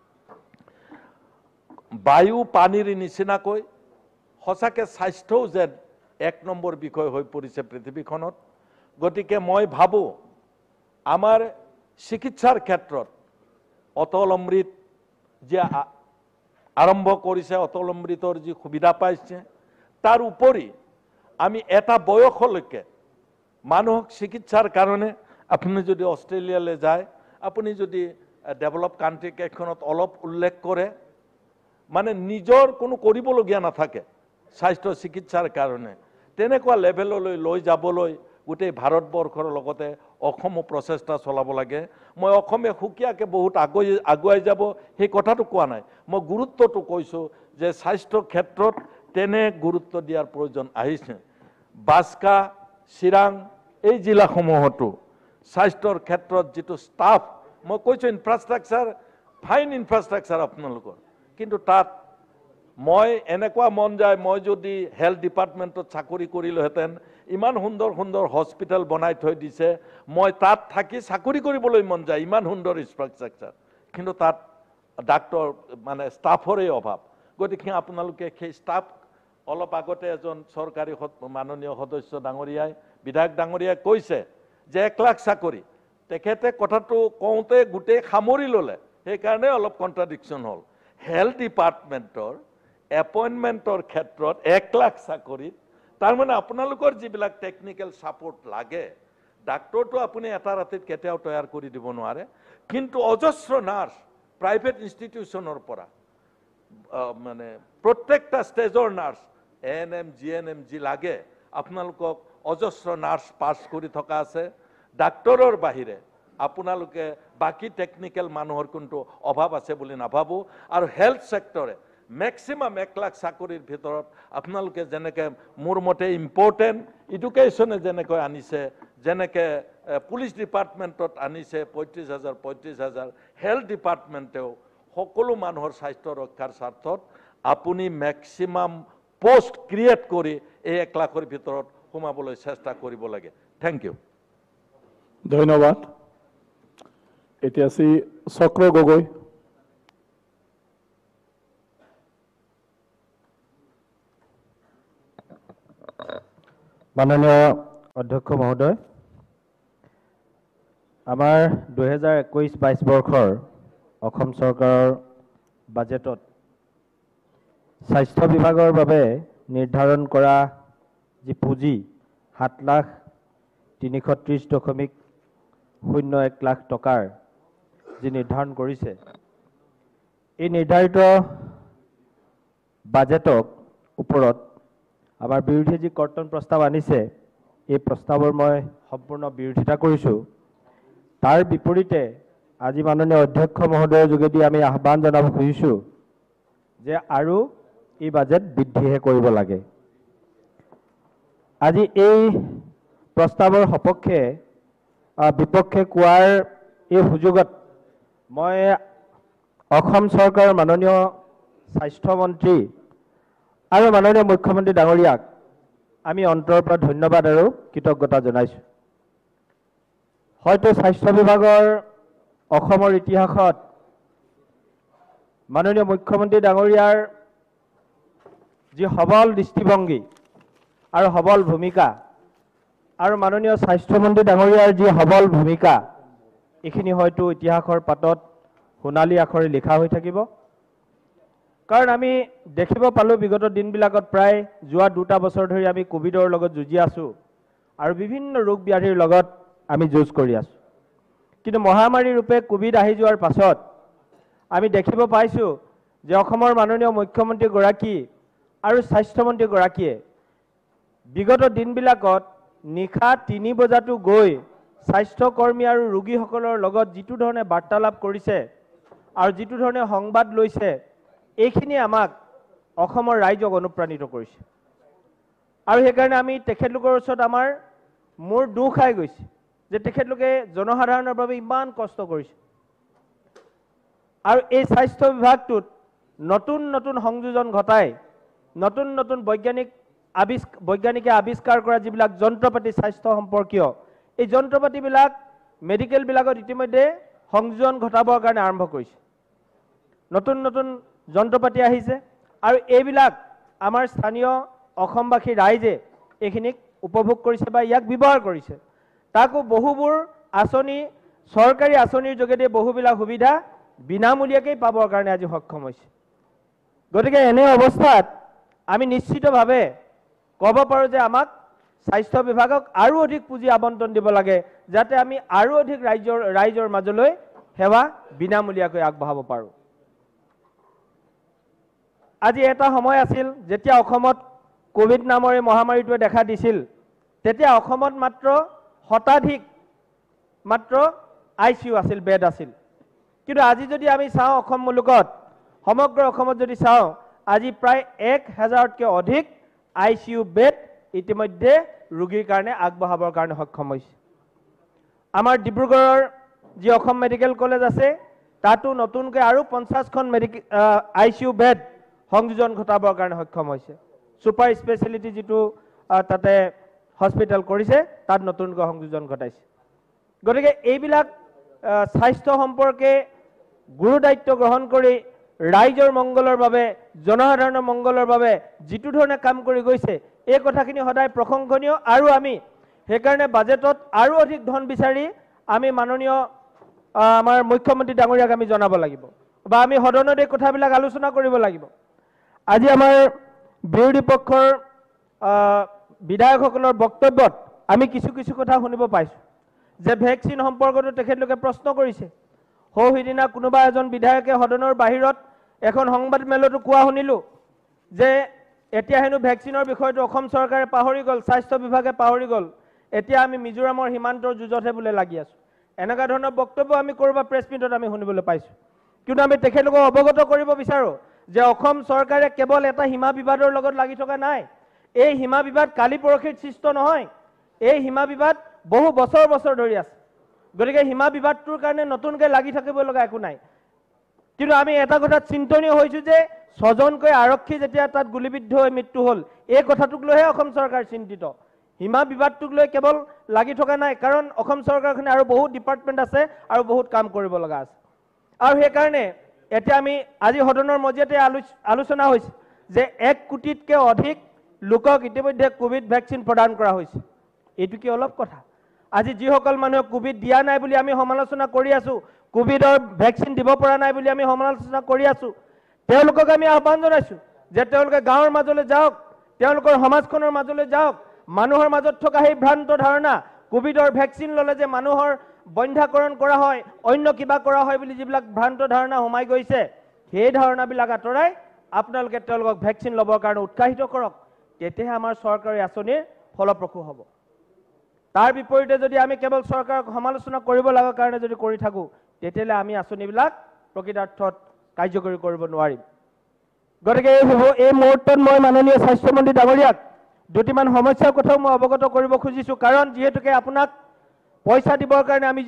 বায়ু পানীৰ নিচিনাকৈ সঁচাকৈ স্বাস্থ্যও যেন এক নম্বৰ বিষয় হৈ পৰিছে পৃথিৱীখনত গতিকে মই ভাবোঁ আমাৰ চিকিৎসাৰ ক্ষেত্ৰত অটল অমৃত যে আৰম্ভ কৰিছে, অটল অমৃতৰ যি সুবিধা পাইছে, তাৰ উপৰি আমি এটা বয়সলৈকে মানুহক চিকিৎসাৰ কাৰণে আপুনি যদি অষ্ট্ৰেলিয়ালৈ যায়, আপুনি যদি ডেভেলপ কাণ্ট্ৰি কেইখনত অলপ উল্লেখ কৰে, মানে নিজৰ কোনো কৰিবলগীয়া নাথাকে স্বাস্থ্য চিকিৎসাৰ কাৰণে, তেনেকুৱা লেভেললৈ লৈ যাবলৈ গোটেই ভাৰতবৰ্ষৰ লগতে অসমো প্ৰচেষ্টা চলাব লাগে। মই অসমে সুকীয়াকৈ বহুত আগুৱাই যাব সেই কথাটো কোৱা নাই, মই গুৰুত্বটো কৈছোঁ যে স্বাস্থ্য ক্ষেত্ৰত তেনে গুৰুত্ব দিয়াৰ প্ৰয়োজন আহিছে। বাস্কা, চিৰাং এই জিলাসমূহতো স্বাস্থ্যৰ ক্ষেত্ৰত যিটো ষ্টাফ, মই কৈছোঁ ইনফ্ৰাষ্ট্ৰাকচাৰ, ফাইন ইনফ্ৰাষ্ট্ৰাকচাৰ আপোনালোকৰ, কিন্তু তাত মই এনেকুৱা মন যায়, মই যদি হেল্থ ডিপাৰ্টমেণ্টত চাকৰি কৰিলোহেঁতেন, ইমান সুন্দৰ সুন্দৰ হস্পিটেল বনাই থৈ দিছে, মই তাত থাকি চাকৰি কৰিবলৈ মন যায়, ইমান সুন্দৰ ইনফ্ৰাষ্ট্ৰাকচাৰ, কিন্তু তাত ডাক্তৰ মানে ষ্টাফৰে অভাৱ। গতিকে আপোনালোকে সেই ষ্টাফ, অলপ আগতে এজন চৰকাৰী মাননীয় সদস্য ডাঙৰীয়াই, বিধায়ক ডাঙৰীয়াই কৈছে যে 1 লাখ চাকৰি, তেখেতে কথাটো কওঁতে গোটেই সামৰি ল'লে, সেইকাৰণে অলপ কণ্ট্ৰাডিকশ্যন হ'ল। হেল্থ ডিপাৰ্টমেণ্টৰ এপইণ্টমেণ্টৰ ক্ষেত্ৰত 1 লাখ চাকৰিত, তাৰমানে আপোনালোকৰ যিবিলাক টেকনিকেল ছাপোৰ্ট লাগে, ডাক্তৰটো আপুনি এটা ৰাতিত কেতিয়াও তৈয়াৰ কৰি দিব নোৱাৰে, কিন্তু অজস্ৰ নাৰ্ছ প্ৰাইভেট ইনষ্টিটিউশ্যনৰ পৰা মানে প্ৰত্যেকটা ষ্টেজৰ নাৰ্ছ ANM, GNM যি লাগে, আপোনালোকক অজস্ৰ নাৰ্ছ পাছ কৰি থকা আছে। ডাক্তৰৰ বাহিৰে আপোনালোকে বাকী টেকনিকেল মানুহৰ কিন্তু অভাৱ আছে বুলি নাভাবোঁ। আৰু হেল্থ ছেক্টৰে মেক্সিমাম 1 লাখ চাকৰিৰ ভিতৰত আপোনালোকে যেনেকৈ মোৰ মতে ইম্পৰ্টেণ্ট এডুকেশ্যনে যেনেকৈ আনিছে, যেনেকৈ পুলিচ ডিপাৰ্টমেণ্টত আনিছে 35,000, হেল্থ ডিপাৰ্টমেণ্টেও সকলো মানুহৰ স্বাস্থ্য ৰক্ষাৰ স্বাৰ্থত আপুনি মেক্সিমাম পোষ্ট ক্ৰিয়েট কৰি এই 1 লাখৰ ভিতৰত সোমাবলৈ চেষ্টা কৰিব লাগে। Thank you. ধন্যবাদ। এতিয়া শ্ৰী চক্ৰ গগৈ। মাননীয় অধ্যক্ষ মহোদয়, আমাৰ 2021-22 বৰ্ষৰ অসম চৰকাৰৰ বাজেটত স্বাস্থ্য বিভাগৰ বাবে নিৰ্ধাৰণ কৰা যি পুঁজি 7,330.01 লাখ টকাৰ যি নিৰ্ধাৰণ কৰিছে, এই নিৰ্ধাৰিত বাজেটক ওপৰত আমাৰ বিৰোধী যি কৰ্তন প্ৰস্তাৱ আনিছে, এই প্ৰস্তাৱৰ মই সম্পূৰ্ণ বিৰোধিতা কৰিছোঁ। তাৰ বিপৰীতে আজি মাননীয় অধ্যক্ষ মহোদয়ৰ যোগেদি আমি আহ্বান জনাব খুজিছোঁ যে আৰু এই বাজেট বৃদ্ধিহে কৰিব লাগে। আজি এই প্ৰস্তাৱৰ বিপক্ষে কোৱাৰ এই সুযোগত মই অসম চৰকাৰৰ মাননীয় স্বাস্থ্যমন্ত্ৰী আৰু মাননীয় মুখ্যমন্ত্ৰী ডাঙৰীয়াক আমি অন্তৰৰ পৰা ধন্যবাদ আৰু কৃতজ্ঞতা জনাইছোঁ। হয়তো স্বাস্থ্য বিভাগৰ অসমৰ ইতিহাসত মাননীয় মুখ্যমন্ত্ৰী ডাঙৰীয়াৰ যি সবল দৃষ্টিভংগী আৰু সবল ভূমিকা আৰু মাননীয় স্বাস্থ্যমন্ত্ৰী ডাঙৰীয়াৰ যি সবল ভূমিকা, এইখিনি হয়তো ইতিহাসৰ পাতত সোণালী আখৰে লিখা হৈ থাকিব। কাৰণ আমি দেখিব পালোঁ বিগত দিনবিলাকত প্ৰায় যোৱা 2টা বছৰ ধৰি আমি কোভিডৰ লগত যুঁজি আছোঁ আৰু বিভিন্ন ৰোগ ব্যাধিৰ লগত আমি যুঁজ কৰি আছোঁ। কিন্তু মহামাৰী ৰূপে কোভিড আহি যোৱাৰ পাছত আমি দেখিব পাইছোঁ যে অসমৰ মাননীয় মুখ্যমন্ত্ৰীগৰাকী আৰু স্বাস্থ্যমন্ত্ৰীগৰাকীয়ে বিগত দিনবিলাকত নিশা 3 বজাতো গৈ স্বাস্থ্যকৰ্মী আৰু ৰোগীসকলৰ লগত যিটো ধৰণে বাৰ্তালাপ কৰিছে আৰু যিটো ধৰণে সংবাদ লৈছে, এইখিনি আমাক অসমৰ ৰাইজক অনুপ্ৰাণিত কৰিছে। আৰু সেইকাৰণে আমি তেখেতলোকৰ ওচৰত আমাৰ মূৰ দুখ খাই গৈছে যে তেখেতলোকে জনসাধাৰণৰ বাবে ইমান কষ্ট কৰিছে। আৰু এই স্বাস্থ্য বিভাগটোত নতুন নতুন সংযোজন ঘটাই নতুন নতুন বৈজ্ঞানিকে আৱিষ্কাৰ কৰা যিবিলাক যন্ত্ৰপাতি স্বাস্থ্য সম্পৰ্কীয়, এই যন্ত্ৰপাতিবিলাক মেডিকেলবিলাকত ইতিমধ্যে সংযোজন ঘটাবৰ কাৰণে আৰম্ভ কৰিছে। নতুন নতুন যন্ত্ৰপাতি আহিছে আৰু এইবিলাক আমাৰ স্থানীয় অসমবাসী ৰাইজে এইখিনিক উপভোগ কৰিছে বা ইয়াক ব্যৱহাৰ কৰিছে। তাকো বহুবোৰ আঁচনি, চৰকাৰী আঁচনিৰ যোগেদি বহুবিলাক সুবিধা বিনামূলীয়াকৈ পাবৰ কাৰণে আজি সক্ষম হৈছে। গতিকে এনে অৱস্থাত আমি নিশ্চিতভাৱে ক'ব পাৰোঁ যে আমাক স্বাস্থ্য বিভাগক আৰু অধিক পুঁজি আবণ্টন দিব লাগে, যাতে আমি আৰু অধিক ৰাইজৰ মাজলৈ সেৱা বিনামূলীয়াকৈ আগবঢ়াব পাৰোঁ। আজি এটা সময় আছিল যেতিয়া অসমত কোভিড নামৰ এই মহামাৰীটোৱে দেখা দিছিল, তেতিয়া অসমত মাত্ৰ শতাধিক মাত্ৰ ICU আছিল, বেড আছিল। কিন্তু আজি যদি আমি চাওঁ অসম মুলুকত, সমগ্ৰ অসমত যদি চাওঁ, আজি প্ৰায় 1000তকৈ অধিক ICU বেড ইতিমধ্যে ৰোগীৰ কাৰণে আগবঢ়াবৰ কাৰণে সক্ষম হৈছে। আমাৰ ডিব্ৰুগড়ৰ যি অসম মেডিকেল কলেজ আছে, তাতো নতুনকৈ আৰু 50খন ICU বেড সংযোজন ঘটাবৰ কাৰণে সক্ষম হৈছে। ছুপাৰ স্পেচিয়েলিটি যিটো তাতে হস্পিটেল কৰিছে, তাত নতুনকৈ সংযোজন ঘটাইছে। গতিকে এইবিলাক স্বাস্থ্য সম্পৰ্কে গুৰু দায়িত্ব গ্ৰহণ কৰি ৰাইজৰ মংগলৰ বাবে, জনসাধাৰণৰ মংগলৰ বাবে যিটো ধৰণে কাম কৰি গৈছে, এই কথাখিনি সদায় প্ৰশংসনীয়। আৰু আমি সেইকাৰণে বাজেটত আৰু অধিক ধন বিচাৰি আমি মাননীয় আমাৰ মুখ্যমন্ত্ৰী ডাঙৰীয়াক আমি জনাব লাগিব, বা আমি সদনত এই কথাবিলাক আলোচনা কৰিব লাগিব। আজি আমাৰ বিৰোধী পক্ষৰ বিধায়কসকলৰ বক্তব্যত আমি কিছু কিছু কথা শুনিব পাইছোঁ যে ভেকচিন সম্পৰ্কতো তেখেতলোকে প্ৰশ্ন কৰিছে। সিদিনা কোনোবা এজন বিধায়কে সদনৰ বাহিৰত এখন সংবাদ মেলতো কোৱা শুনিলোঁ যে এতিয়া হেনো ভেকচিনৰ বিষয়টো অসম চৰকাৰে পাহৰি গ'ল, স্বাস্থ্য বিভাগে পাহৰি গ'ল, এতিয়া আমি মিজোৰামৰ সীমান্তৰ যুঁজতহে বোলে লাগি আছোঁ। এনেকুৱা ধৰণৰ বক্তব্য আমি ক'ৰবাত প্ৰেছ মিটত আমি শুনিবলৈ পাইছোঁ। কিন্তু আমি তেখেতলোকক অৱগত কৰিব বিচাৰোঁ যে অসম চৰকাৰে কেৱল এটা সীমা বিবাদৰ লগত লাগি থকা নাই। এই সীমা বিবাদ কালি পৰহিৰ সৃষ্ট নহয়, এই সীমা বিবাদ বহু বছৰ বছৰ ধৰি আছে। গতিকে সীমা বিবাদটোৰ কাৰণে নতুনকৈ লাগি থাকিব লগা একো নাই। কিন্তু আমি এটা কথাত চিন্তনীয় হৈছোঁ যে 6জনকৈ আৰক্ষী যেতিয়া তাত গুলীবিদ্ধ হৈ মৃত্যু হ'ল, এই কথাটোক লৈহে অসম চৰকাৰ চিন্তিত। সীমা বিবাদটোক লৈ কেৱল লাগি থকা নাই, কাৰণ অসম চৰকাৰখনে আৰু বহুত ডিপাৰ্টমেণ্ট আছে আৰু বহুত কাম কৰিব লগা আছে। আৰু সেইকাৰণে এতিয়া আমি আজি সদনৰ মজিয়াতে আলোচনা হৈছে যে 1 কোটিতকৈ অধিক লোকক ইতিমধ্যে কোভিড ভেকচিন প্ৰদান কৰা হৈছে। এইটো কি অলপ কথা? আজি যিসকল মানুহে কোভিড দিয়া নাই বুলি আমি সমালোচনা কৰি আছোঁ, কোভিডৰ ভেকচিন দিব পৰা নাই বুলি আমি সমালোচনা কৰি আছোঁ, তেওঁলোকক আমি আহ্বান জনাইছোঁ যে তেওঁলোকে গাঁৱৰ মাজলৈ যাওক, তেওঁলোকৰ সমাজখনৰ মাজলৈ যাওক। মানুহৰ মাজত থকা সেই ভ্ৰান্ত ধাৰণা, কোভিডৰ ভেকচিন ল'লে যে মানুহৰ বন্ধ্যাকৰণ কৰা হয়, অন্য কিবা কৰা হয় বুলি যিবিলাক ভ্ৰান্ত ধাৰণা সোমাই গৈছে, সেই ধাৰণাবিলাক আঁতৰাই আপোনালোকে তেওঁলোকক ভেকচিন ল'বৰ কাৰণে উৎসাহিত কৰক, তেতিয়াহে আমাৰ চৰকাৰী আঁচনিৰ ফলপ্ৰসূ হ'ব। তাৰ বিপৰীতে যদি আমি কেৱল চৰকাৰক সমালোচনা কৰিব লগাৰ কাৰণে যদি কৰি থাকোঁ, তেতিয়াহ'লে আমি আঁচনিবিলাক প্ৰকৃতাৰ্থত কাৰ্যকৰী কৰিব নোৱাৰিম। গতিকে এই মুহূৰ্তত মই মাননীয় স্বাস্থ্যমন্ত্ৰী ডাঙৰীয়াক দুটিমান সমস্যাৰ কথাও মই অৱগত কৰিব খুজিছোঁ। কাৰণ যিহেতুকে আপোনাক পইচা দিবৰ কাৰণে আমি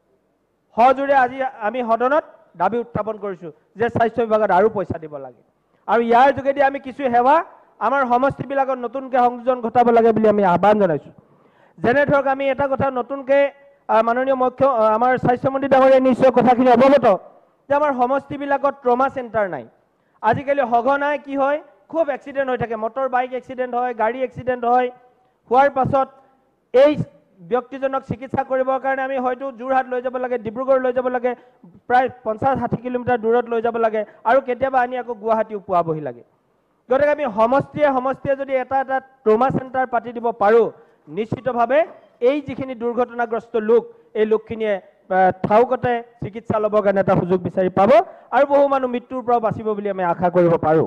সজোৰে আজি আমি সদনত দাবী উত্থাপন কৰিছোঁ যে স্বাস্থ্য বিভাগত আৰু পইচা দিব লাগে, আৰু ইয়াৰ যোগেদি আমি কিছু সেৱা আমাৰ সমষ্টিবিলাকত নতুনকৈ সংযোজন ঘটাব লাগে বুলি আমি আহ্বান জনাইছোঁ। যেনে ধৰক আমি এটা কথা নতুনকৈ মাননীয় আমাৰ স্বাস্থ্যমন্ত্ৰী ডাঙৰীয়াই নিশ্চয় কথাখিনি অৱগত যে আমাৰ সমষ্টিবিলাকত ট্ৰমা চেণ্টাৰ নাই। আজিকালি সঘনাই কি হয়, খুব এক্সিডেণ্ট হৈ থাকে, মটৰ বাইক এক্সিডেণ্ট হয়, গাড়ী এক্সিডেণ্ট হয়। হোৱাৰ পাছত এই ব্যক্তিজনক চিকিৎসা কৰিবৰ কাৰণে আমি হয়তো যোৰহাট লৈ যাব লাগে, ডিব্ৰুগড় লৈ যাব লাগে, প্ৰায় 50-60 কিলোমিটাৰ দূৰত লৈ যাব লাগে, আৰু কেতিয়াবা আনি আকৌ গুৱাহাটীও পোৱাবহি লাগে। গতিকে আমি সমষ্টিয়ে যদি এটা ট্ৰমা চেণ্টাৰ পাতি দিব পাৰোঁ, নিশ্চিতভাৱে এই যিখিনি দুৰ্ঘটনাগ্ৰস্ত লোক, এই লোকখিনিয়ে ঠাউকতে চিকিৎসা ল'বৰ কাৰণে এটা সুযোগ বিচাৰি পাব, আৰু বহু মানুহ মৃত্যুৰ পৰাও বাচিব বুলি আমি আশা কৰিব পাৰোঁ।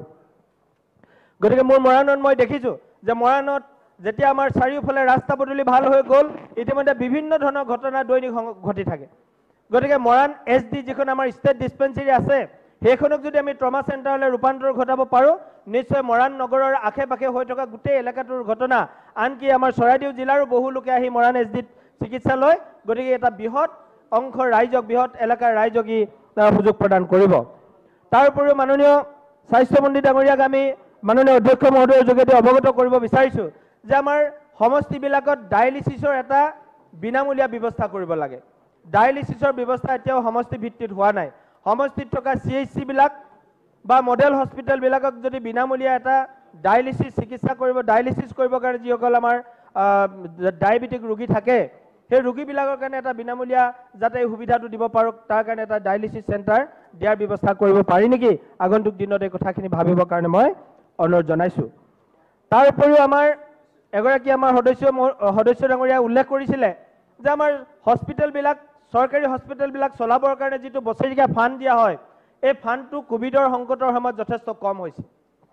গতিকে মোৰ মৰাণত মই দেখিছোঁ যে মৰাণত যেতিয়া আমাৰ চাৰিওফালে ৰাস্তা পদূলি ভাল হৈ গ'ল, ইতিমধ্যে বিভিন্ন ধৰণৰ ঘটনা দৈনিক ঘটি থাকে। গতিকে মৰাণ SD যিখন আমাৰ ষ্টেট ডিছপেঞ্চেৰী আছে, সেইখনক যদি আমি ট্ৰমা চেণ্টাৰলৈ ৰূপান্তৰ ঘটাব পাৰোঁ, নিশ্চয় মৰাণ নগৰৰ আশে পাশে হৈ থকা গোটেই এলেকাটোৰ ঘটনা, আনকি আমাৰ চৰাইদেউ জিলাৰো বহু লোকে আহি মৰাণ SDত চিকিৎসা লয়। গতিকে এটা বৃহৎ অংশৰ ৰাইজক, বৃহৎ এলেকাৰ ৰাইজক ই সুযোগ প্ৰদান কৰিব। তাৰ উপৰিও মাননীয় স্বাস্থ্যমন্ত্ৰী ডাঙৰীয়াক আমি মাননীয় অধ্যক্ষ মহোদয়ৰ যোগেদি অৱগত কৰিব বিচাৰিছোঁ যে আমাৰ সমষ্টিবিলাকত ডায়েলিচিছৰ এটা বিনামূলীয়া ব্যৱস্থা কৰিব লাগে। ডায়েলিচিছৰ ব্যৱস্থা এতিয়াও সমষ্টি ভিত্তিত হোৱা নাই। সমষ্টিত থকা CHC বিলাক বা মডেল হস্পিটেলবিলাকক যদি বিনামূলীয়া এটা ডায়েলিচিছ চিকিৎসা কৰিব, ডায়েলিচিছ কৰিবৰ কাৰণে যিসকল আমাৰ ডায়েবেটিক ৰোগী থাকে, সেই ৰোগীবিলাকৰ কাৰণে এটা বিনামূলীয়া যাতে এই সুবিধাটো দিব পাৰোঁ তাৰ কাৰণে এটা ডায়ালিচিছ চেণ্টাৰ দিয়াৰ ব্যৱস্থা কৰিব পাৰি নেকি আগন্তুক দিনত এই কথাখিনি ভাবিবৰ কাৰণে মই অনুৰোধ জনাইছোঁ। তাৰ উপৰিও আমাৰ এগৰাকী আমাৰ সদস্য ডাঙৰীয়াই উল্লেখ কৰিছিলে যে আমাৰ হস্পিটেলবিলাক চৰকাৰী হস্পিটেলবিলাক চলাবৰ কাৰণে যিটো বছৰেকীয়া ফাণ্ড দিয়া হয় এই ফাণ্ডটো কোভিডৰ সংকটৰ সময়ত যথেষ্ট কম হৈছে,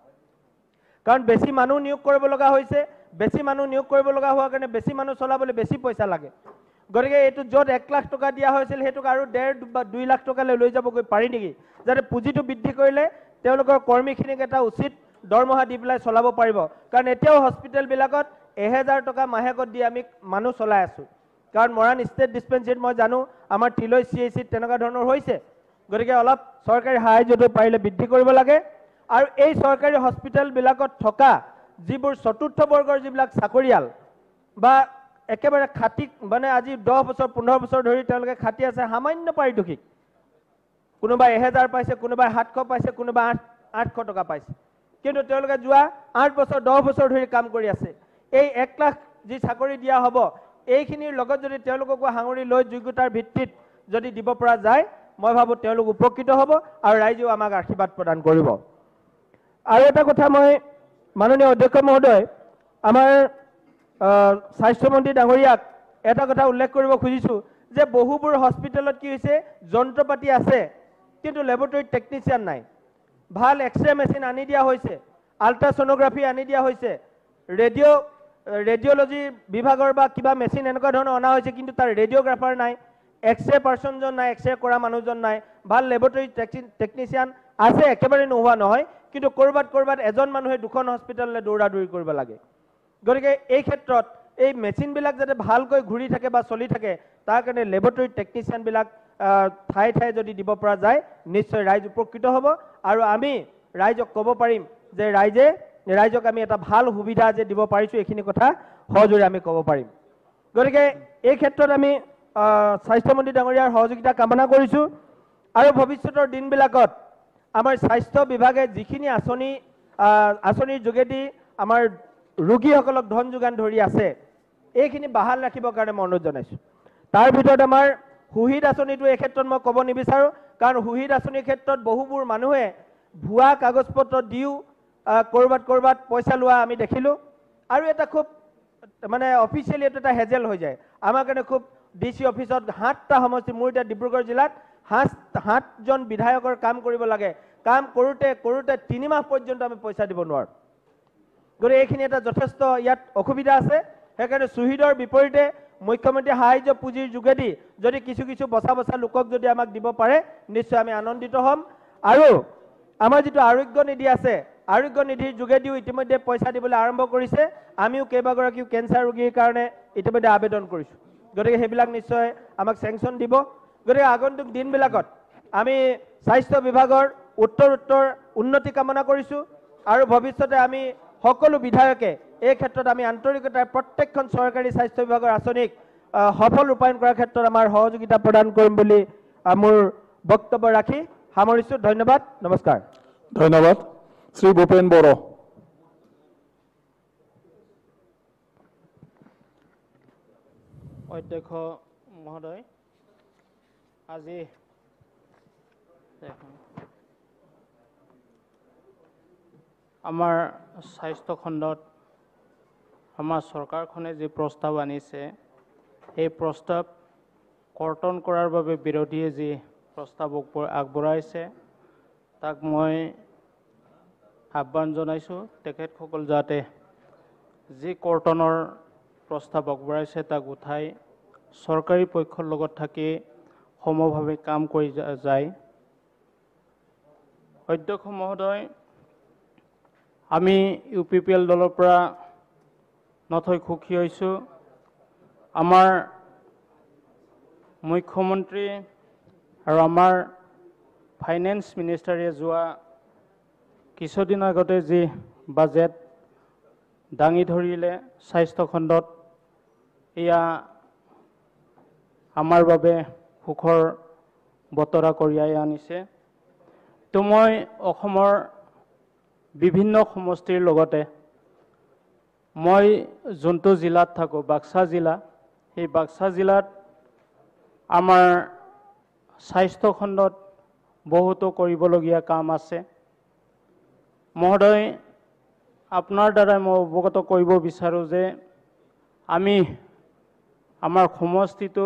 কাৰণ বেছি মানুহ নিয়োগ কৰিব লগা হৈছে। বেছি মানুহ নিয়োগ কৰিব লগা হোৱাৰ কাৰণে বেছি মানুহ চলাবলৈ বেছি পইচা লাগে। গতিকে এইটো য'ত 1 লাখ টকা দিয়া হৈছিল সেইটোক আৰু 1.5 বা 2 লাখ টকালৈ লৈ যাবগৈ পাৰি নেকি, যাতে পুঁজিটো বৃদ্ধি কৰিলে তেওঁলোকৰ কৰ্মীখিনিক এটা উচিত দৰমহা দি পেলাই চলাব পাৰিব। কাৰণ এতিয়াও হস্পিটেলবিলাকত 1000 টকা মাহেকত দি আমি মানুহ চলাই আছোঁ, কাৰণ মৰাণ ষ্টেট ডিছপেঞ্চেৰীত মই জানো আমাৰ তিলৈ CICত তেনেকুৱা ধৰণৰ হৈছে। গতিকে অলপ চৰকাৰী সাহায্যটো পাৰিলে বৃদ্ধি কৰিব লাগে। আৰু এই চৰকাৰী হস্পিটেলবিলাকত থকা যিবোৰ চতুৰ্থ বৰ্গৰ যিবিলাক চাকৰিয়াল বা একেবাৰে খাটি মানে আজি 10 বছৰ 15 বছৰ ধৰি তেওঁলোকে খাটি আছে সামান্য পাৰিতোষিক, কোনোবাই 1000 পাইছে, কোনোবাই 700 পাইছে, কোনোবাই 800 টকা পাইছে, কিন্তু তেওঁলোকে যোৱা 8 বছৰ 10 বছৰ ধৰি কাম কৰি আছে। এই 1 লাখ যি চাকৰি দিয়া হ'ব এইখিনিৰ লগত যদি তেওঁলোককো সাঙুৰি লৈ যোগ্যতাৰ ভিত্তিত যদি দিব পৰা যায় মই ভাবোঁ তেওঁলোক উপকৃত হ'ব আৰু ৰাইজেও আমাক আশীৰ্বাদ প্ৰদান কৰিব। আৰু এটা কথা মই মাননীয় অধ্যক্ষ মহোদয় আমাৰ স্বাস্থ্যমন্ত্ৰী ডাঙৰীয়াক এটা কথা উল্লেখ কৰিব খুজিছোঁ যে বহুবোৰ হস্পিটেলত কি হৈছে যন্ত্ৰ পাতি আছে কিন্তু লেবৰেটৰীত টেকনিচিয়ান নাই। ভাল এক্সৰে মেচিন আনি দিয়া হৈছে, আল্ট্ৰাছ'ন'গ্ৰাফি আনি দিয়া হৈছে, ৰেডিঅ'লজি বিভাগৰ বা কিবা মেচিন এনেকুৱা ধৰণৰ অনা হৈছে, কিন্তু তাৰ ৰেডিঅ'গ্ৰাফাৰ নাই, এক্সৰে পাৰ্চনজন নাই, এক্সৰে কৰা মানুহজন নাই। ভাল লেবৰেটৰী টেকনিচিয়ান আছে, একেবাৰে নোহোৱা নহয়, কিন্তু ক'ৰবাত এজন মানুহে 2খন হস্পিটেললৈ দৌৰা দৌৰি কৰিব লাগে। গতিকে এই ক্ষেত্ৰত এই মেচিনবিলাক যাতে ভালকৈ ঘূৰি থাকে বা চলি থাকে তাৰ কাৰণে লেবৰেটৰী টেকনিচিয়ানবিলাক ঠায়ে ঠায়ে যদি দিব পৰা যায় নিশ্চয় ৰাইজ উপকৃত হ'ব। আৰু আমি ৰাইজক ক'ব পাৰিম যে ৰাইজক আমি এটা ভাল সুবিধা যে দিব পাৰিছোঁ এইখিনি কথা সহজৰে আমি ক'ব পাৰিম। গতিকে এই ক্ষেত্ৰত আমি স্বাস্থ্যমন্ত্ৰী ডাঙৰীয়াৰ সহযোগিতা কামনা কৰিছোঁ। আৰু ভৱিষ্যতৰ দিনবিলাকত আমাৰ স্বাস্থ্য বিভাগে যিখিনি আঁচনিৰ যোগেদি আমাৰ ৰোগীসকলক ধন যোগান ধৰি আছে এইখিনি বাহাল ৰাখিবৰ কাৰণে মই অনুৰোধ জনাইছোঁ। তাৰ ভিতৰত আমাৰ সুহিদ আঁচনিটো এই ক্ষেত্ৰত মই ক'ব নিবিচাৰোঁ, কাৰণ সুহিদ আঁচনিৰ ক্ষেত্ৰত বহুবোৰ মানুহে ভুৱা কাগজ পত্ৰ দিও ক'ৰবাত পইচা লোৱা আমি দেখিলোঁ। আৰু এটা খুব মানে অফিচিয়েলি এইটো এটা হেজেল হৈ যায় আমাৰ কাৰণে। খুব DC অফিচত 7টা সমষ্টি, মোৰ এতিয়া ডিব্ৰুগড় জিলাত 7জন বিধায়কৰ কাম কৰিব লাগে, কাম কৰোঁতে 3 মাহ পৰ্যন্ত আমি পইচা দিব নোৱাৰোঁ। গতিকে এইখিনি এটা যথেষ্ট ইয়াত অসুবিধা আছে। সেইকাৰণে সুহিদৰ বিপৰীতে মুখ্যমন্ত্ৰী সাহায্য পুঁজিৰ যোগেদি যদি কিছু বচা লোকক যদি আমাক দিব পাৰে নিশ্চয় আমি আনন্দিত হ'ম। আৰু আমাৰ যিটো আৰোগ্য নিধি আছে আৰোগ্য নিধিৰ যোগেদিও ইতিমধ্যে পইচা দিবলৈ আৰম্ভ কৰিছে। আমিও কেইবাগৰাকীও কেঞ্চাৰ ৰোগীৰ কাৰণে ইতিমধ্যে আবেদন কৰিছোঁ। গতিকে সেইবিলাক নিশ্চয় আমাক চেংচন দিব। গতিকে আগন্তুক দিনবিলাকত আমি স্বাস্থ্য বিভাগৰ উত্তৰ উন্নতি কামনা কৰিছোঁ। আৰু ভৱিষ্যতে আমি সকলো বিধায়কে এই ক্ষেত্ৰত আমি আন্তৰিকতাৰ প্ৰত্যেকখন চৰকাৰী স্বাস্থ্য বিভাগৰ আঁচনিক সফল ৰূপায়ণ কৰাৰ ক্ষেত্ৰত আমাৰ সহযোগিতা প্ৰদান কৰিম বুলি মোৰ বক্তব্য ৰাখি সামৰিছোঁ। ধন্যবাদ, নমস্কাৰ। ধন্যবাদ। শ্ৰী ভূপেন বড়ো। অধ্যক্ষ মহোদয়, আজি আমাৰ স্বাস্থ্য খণ্ডত আমাৰ চৰকাৰখনে যি প্ৰস্তাৱ আনিছে এই প্ৰস্তাৱ কৰ্তন কৰাৰ বাবে বিৰোধীয়ে যি প্ৰস্তাৱ আগবঢ়াইছে তাক মই আহ্বান জনাইছোঁ তেখেতসকল যাতে যি কৰ্তনৰ প্ৰস্তাৱ আগবঢ়াইছে তাক উঠাই চৰকাৰী পক্ষৰ লগত থাকি সমভাৱে কাম কৰি যায়। অধ্যক্ষ মহোদয়, আমি UPPL দলৰ পৰা নথৈ সুখী হৈছোঁ। আমাৰ মুখ্যমন্ত্ৰী আৰু আমাৰ ফাইনেন্স মিনিষ্টাৰে যোৱা কিছুদিন আগতে যি বাজেট দাঙি ধৰিলে স্বাস্থ্য খণ্ডত, এয়া আমাৰ বাবে সুখৰ বতৰা কঢ়িয়াই আনিছে। তো মই অসমৰ বিভিন্ন সমষ্টিৰ লগতে মই যোনটো জিলাত থাকোঁ বাক্সা জিলা, সেই বাক্সা জিলাত আমাৰ স্বাস্থ্য খণ্ডত বহুতো কৰিবলগীয়া কাম আছে। মহোদয়, আপোনাৰ দ্বাৰাই মই অৱগত কৰিব বিচাৰোঁ যে আমি আমাৰ সমষ্টিটো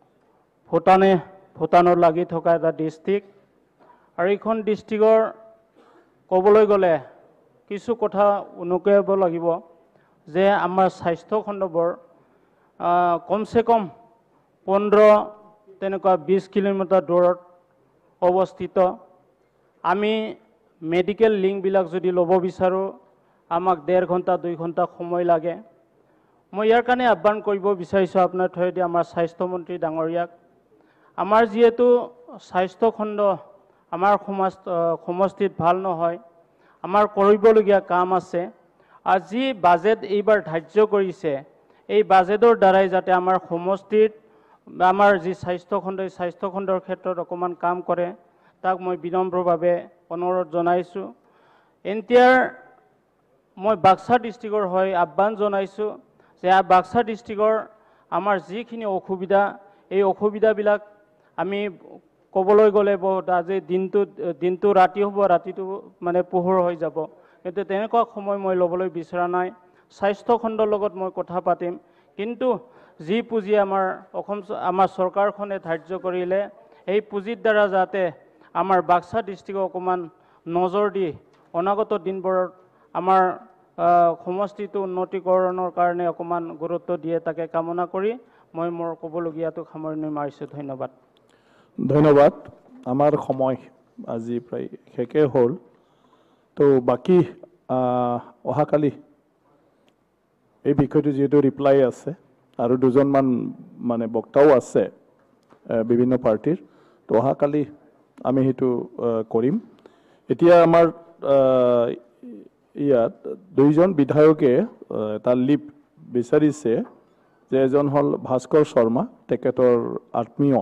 ভূটানত লাগি থকা এটা ডিষ্ট্ৰিক্ট, আৰু এইখন ডিষ্ট্ৰিক্টৰ ক'বলৈ গ'লে কিছু কথা উনুকিয়াব লাগিব যে আমাৰ স্বাস্থ্য খণ্ডবোৰ কমচে কম 15 তেনেকুৱা 20 কিলোমিটাৰ দূৰত অৱস্থিত। আমি মেডিকেল লিংকবিলাক যদি ল'ব বিচাৰোঁ আমাক 1.5 ঘণ্টা 2 ঘণ্টা সময় লাগে। মই ইয়াৰ কাৰণে আহ্বান কৰিব বিচাৰিছোঁ আপোনাৰ থ্ৰুৱেদি আমাৰ স্বাস্থ্যমন্ত্ৰী ডাঙৰীয়াক, আমাৰ যিহেতু স্বাস্থ্য খণ্ড আমাৰ সমষ্টিত ভাল নহয়, আমাৰ কৰিবলগীয়া কাম আছে, আৰু যি বাজেট এইবাৰ ধাৰ্য কৰিছে এই বাজেটৰ দ্বাৰাই যাতে আমাৰ সমষ্টিত আমাৰ যি স্বাস্থ্য খণ্ডৰ ক্ষেত্ৰত অকণমান কাম কৰে তাক মই বিনম্ৰভাৱে অনুৰোধ জনাইছোঁ। এতিয়াৰ মই বাক্সা ডিষ্ট্ৰিক্টৰ হৈ আহ্বান জনাইছোঁ যে বাক্সা ডিষ্ট্ৰিক্টৰ আমাৰ যিখিনি অসুবিধা এই অসুবিধাবিলাক আমি ক'বলৈ গ'লে বহুত আজি দিনটো ৰাতি হ'ব, ৰাতিটো মানে পোহৰ হৈ যাব, কিন্তু তেনেকুৱা সময় মই ল'বলৈ বিচৰা নাই। স্বাস্থ্য খণ্ডৰ লগত মই কথা পাতিম, কিন্তু যি পুঁজি আমাৰ চৰকাৰখনে ধাৰ্য কৰিলে এই পুঁজিৰ দ্বাৰা যাতে আমাৰ বাক্সা ডিষ্ট্ৰিক্টক অকণমান নজৰ দি অনাগত দিনবোৰত আমাৰ সমষ্টিটো উন্নতিকৰণৰ কাৰণে অকণমান গুৰুত্ব দিয়ে তাকে কামনা কৰি মই মোৰ ক'বলগীয়াটো সামৰণি মাৰিছোঁ। ধন্যবাদ। ধন্যবাদ। আমাৰ সময় আজি প্ৰায় শেষে হ'ল। তো বাকী অহাকালি এই বিষয়টো যিহেতু ৰিপ্লাই আছে আৰু দুজনমান মানে বক্তাও আছে বিভিন্ন পাৰ্টিৰ, তো অহাকালি আমি সেইটো কৰিম। এতিয়া আমাৰ ইয়াত 2জন বিধায়কে এটা লিপ বিচাৰিছে যে এজন হ'ল ভাস্কৰ শৰ্মা, তেখেতৰ আত্মীয়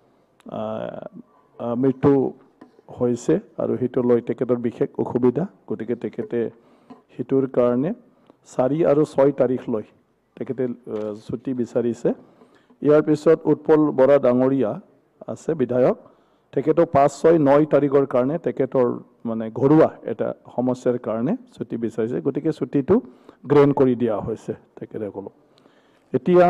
মৃত্যু হৈছে আৰু সেইটো লৈ তেখেতৰ বিশেষ অসুবিধা, গতিকে তেখেতে সেইটোৰ কাৰণে 4 আৰু 6 তাৰিখ লৈ তেখেতে ছুটি বিচাৰিছে। ইয়াৰ পিছত উৎপল বৰা ডাঙৰীয়া আছে বিধায়ক, তেখেতৰ 5, 6, 9 তাৰিখৰ কাৰণে তেখেতৰ মানে ঘৰুৱা এটা সমস্যাৰ কাৰণে ছুটি বিচাৰিছে, গতিকে ছুটিটো গ্ৰহণ কৰি দিয়া হৈছে তেখেতসকলক। এতিয়া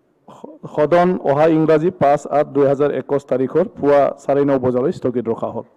সদন অহা ইংৰাজী 5/8/2021 পুৱা 9:30 বজালৈ স্থগিত ৰখা হ'ল।